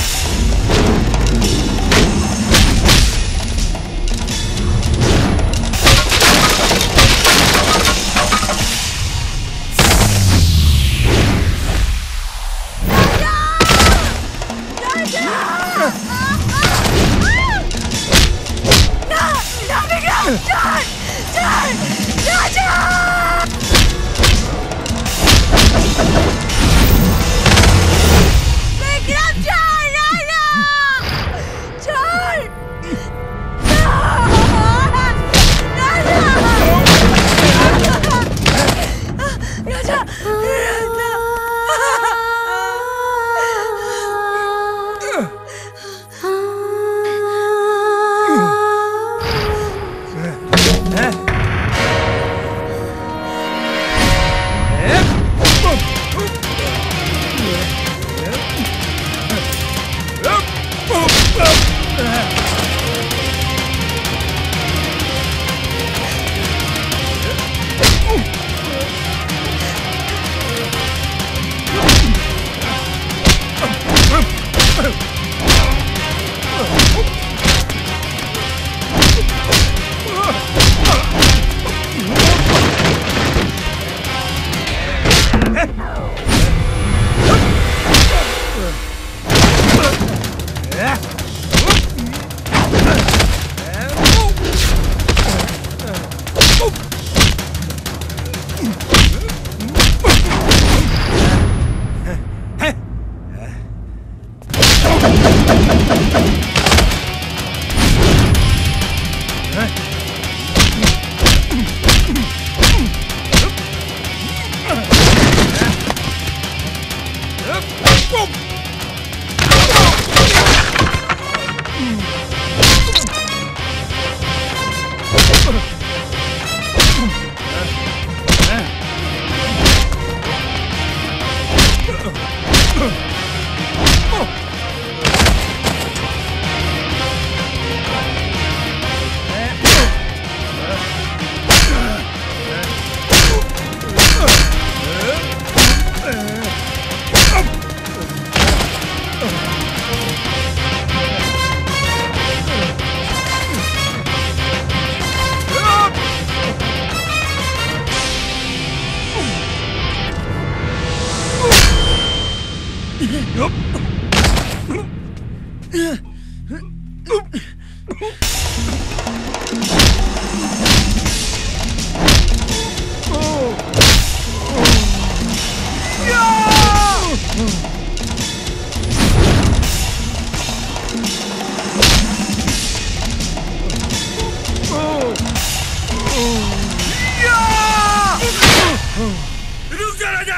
रुक जा राजा।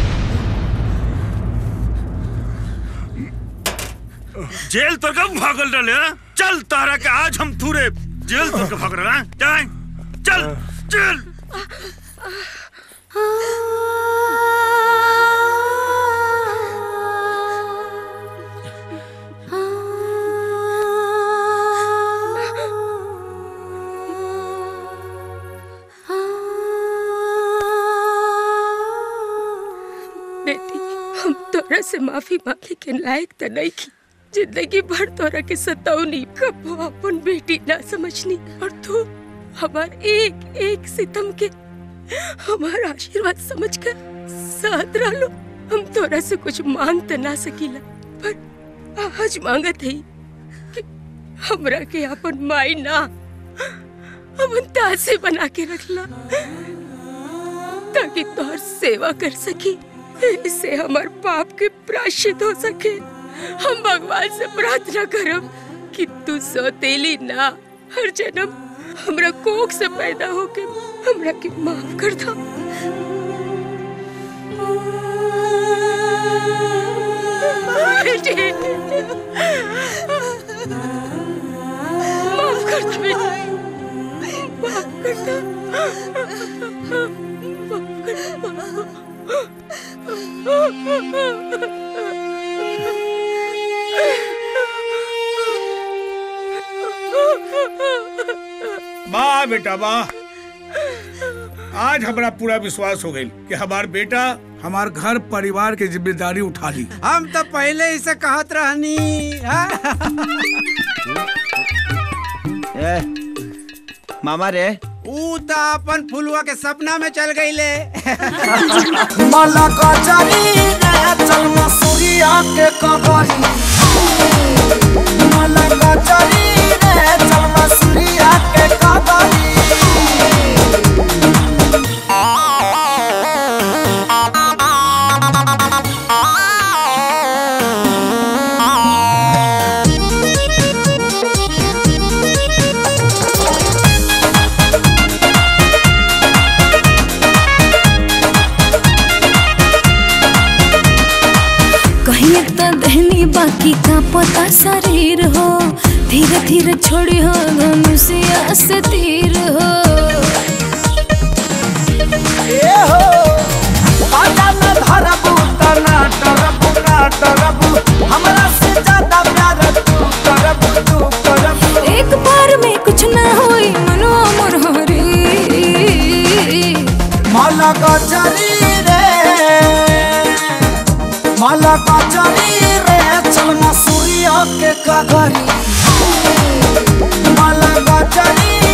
जेल तो कब भागल रहे हैं? चल तारा के आज हम थूरे जेल तो कब भाग रहे हैं? जाए चल चल। बेटी हम तोरा से माफी मांगे के लायक तो नहीं की। जिंदगी भर तोरा के सतावनी कबो अपन बेटी ना समझनी और तू हमार एक एक सितम के हमार आशीर्वाद समझकर साथ रहो। हम तोरा से कुछ मांग तो ना सकीला पर आज मांगत है कि हमरा के अपन माई ना अपन दासी बना के रखला ताकि तोहर सेवा कर सकी, इससे हमार पाप के प्रायश्चित हो सके। हम भगवान से प्रार्थना करब कि तू सौतेली ना हर जन्म हमरा कोख से पैदा होके हमरा के माफ कर दो। बेटी माफ कर दो बेटी, माफ कर दो, माफ कर दो। वाह बेटा वाह। आज हमारा पूरा विश्वास हो गई कि हमार बेटा हमार घर परिवार की जिम्मेदारी उठा ली। हम तो पहले ही से कहत रहनी। मामा रे ऊ तो अपन फुलुआ के सपना में चल गई ले। मला का चली रे चल मसूरिया के कगरी। मला का चली रे चल मसूरिया के कगरी। बाकी का पता शरीर हो धीरे धीरे छोड़ी हो धनुषिया से तीर हो। ए हो आजा न धरबू तना डरबू हमरा से ज्यादा प्यार तू करबू। एक बार में कुछ ना होई मनो मोर हरी। माला का चली रे माला का चली रे चल मसूरिया के कगरी। माला का चली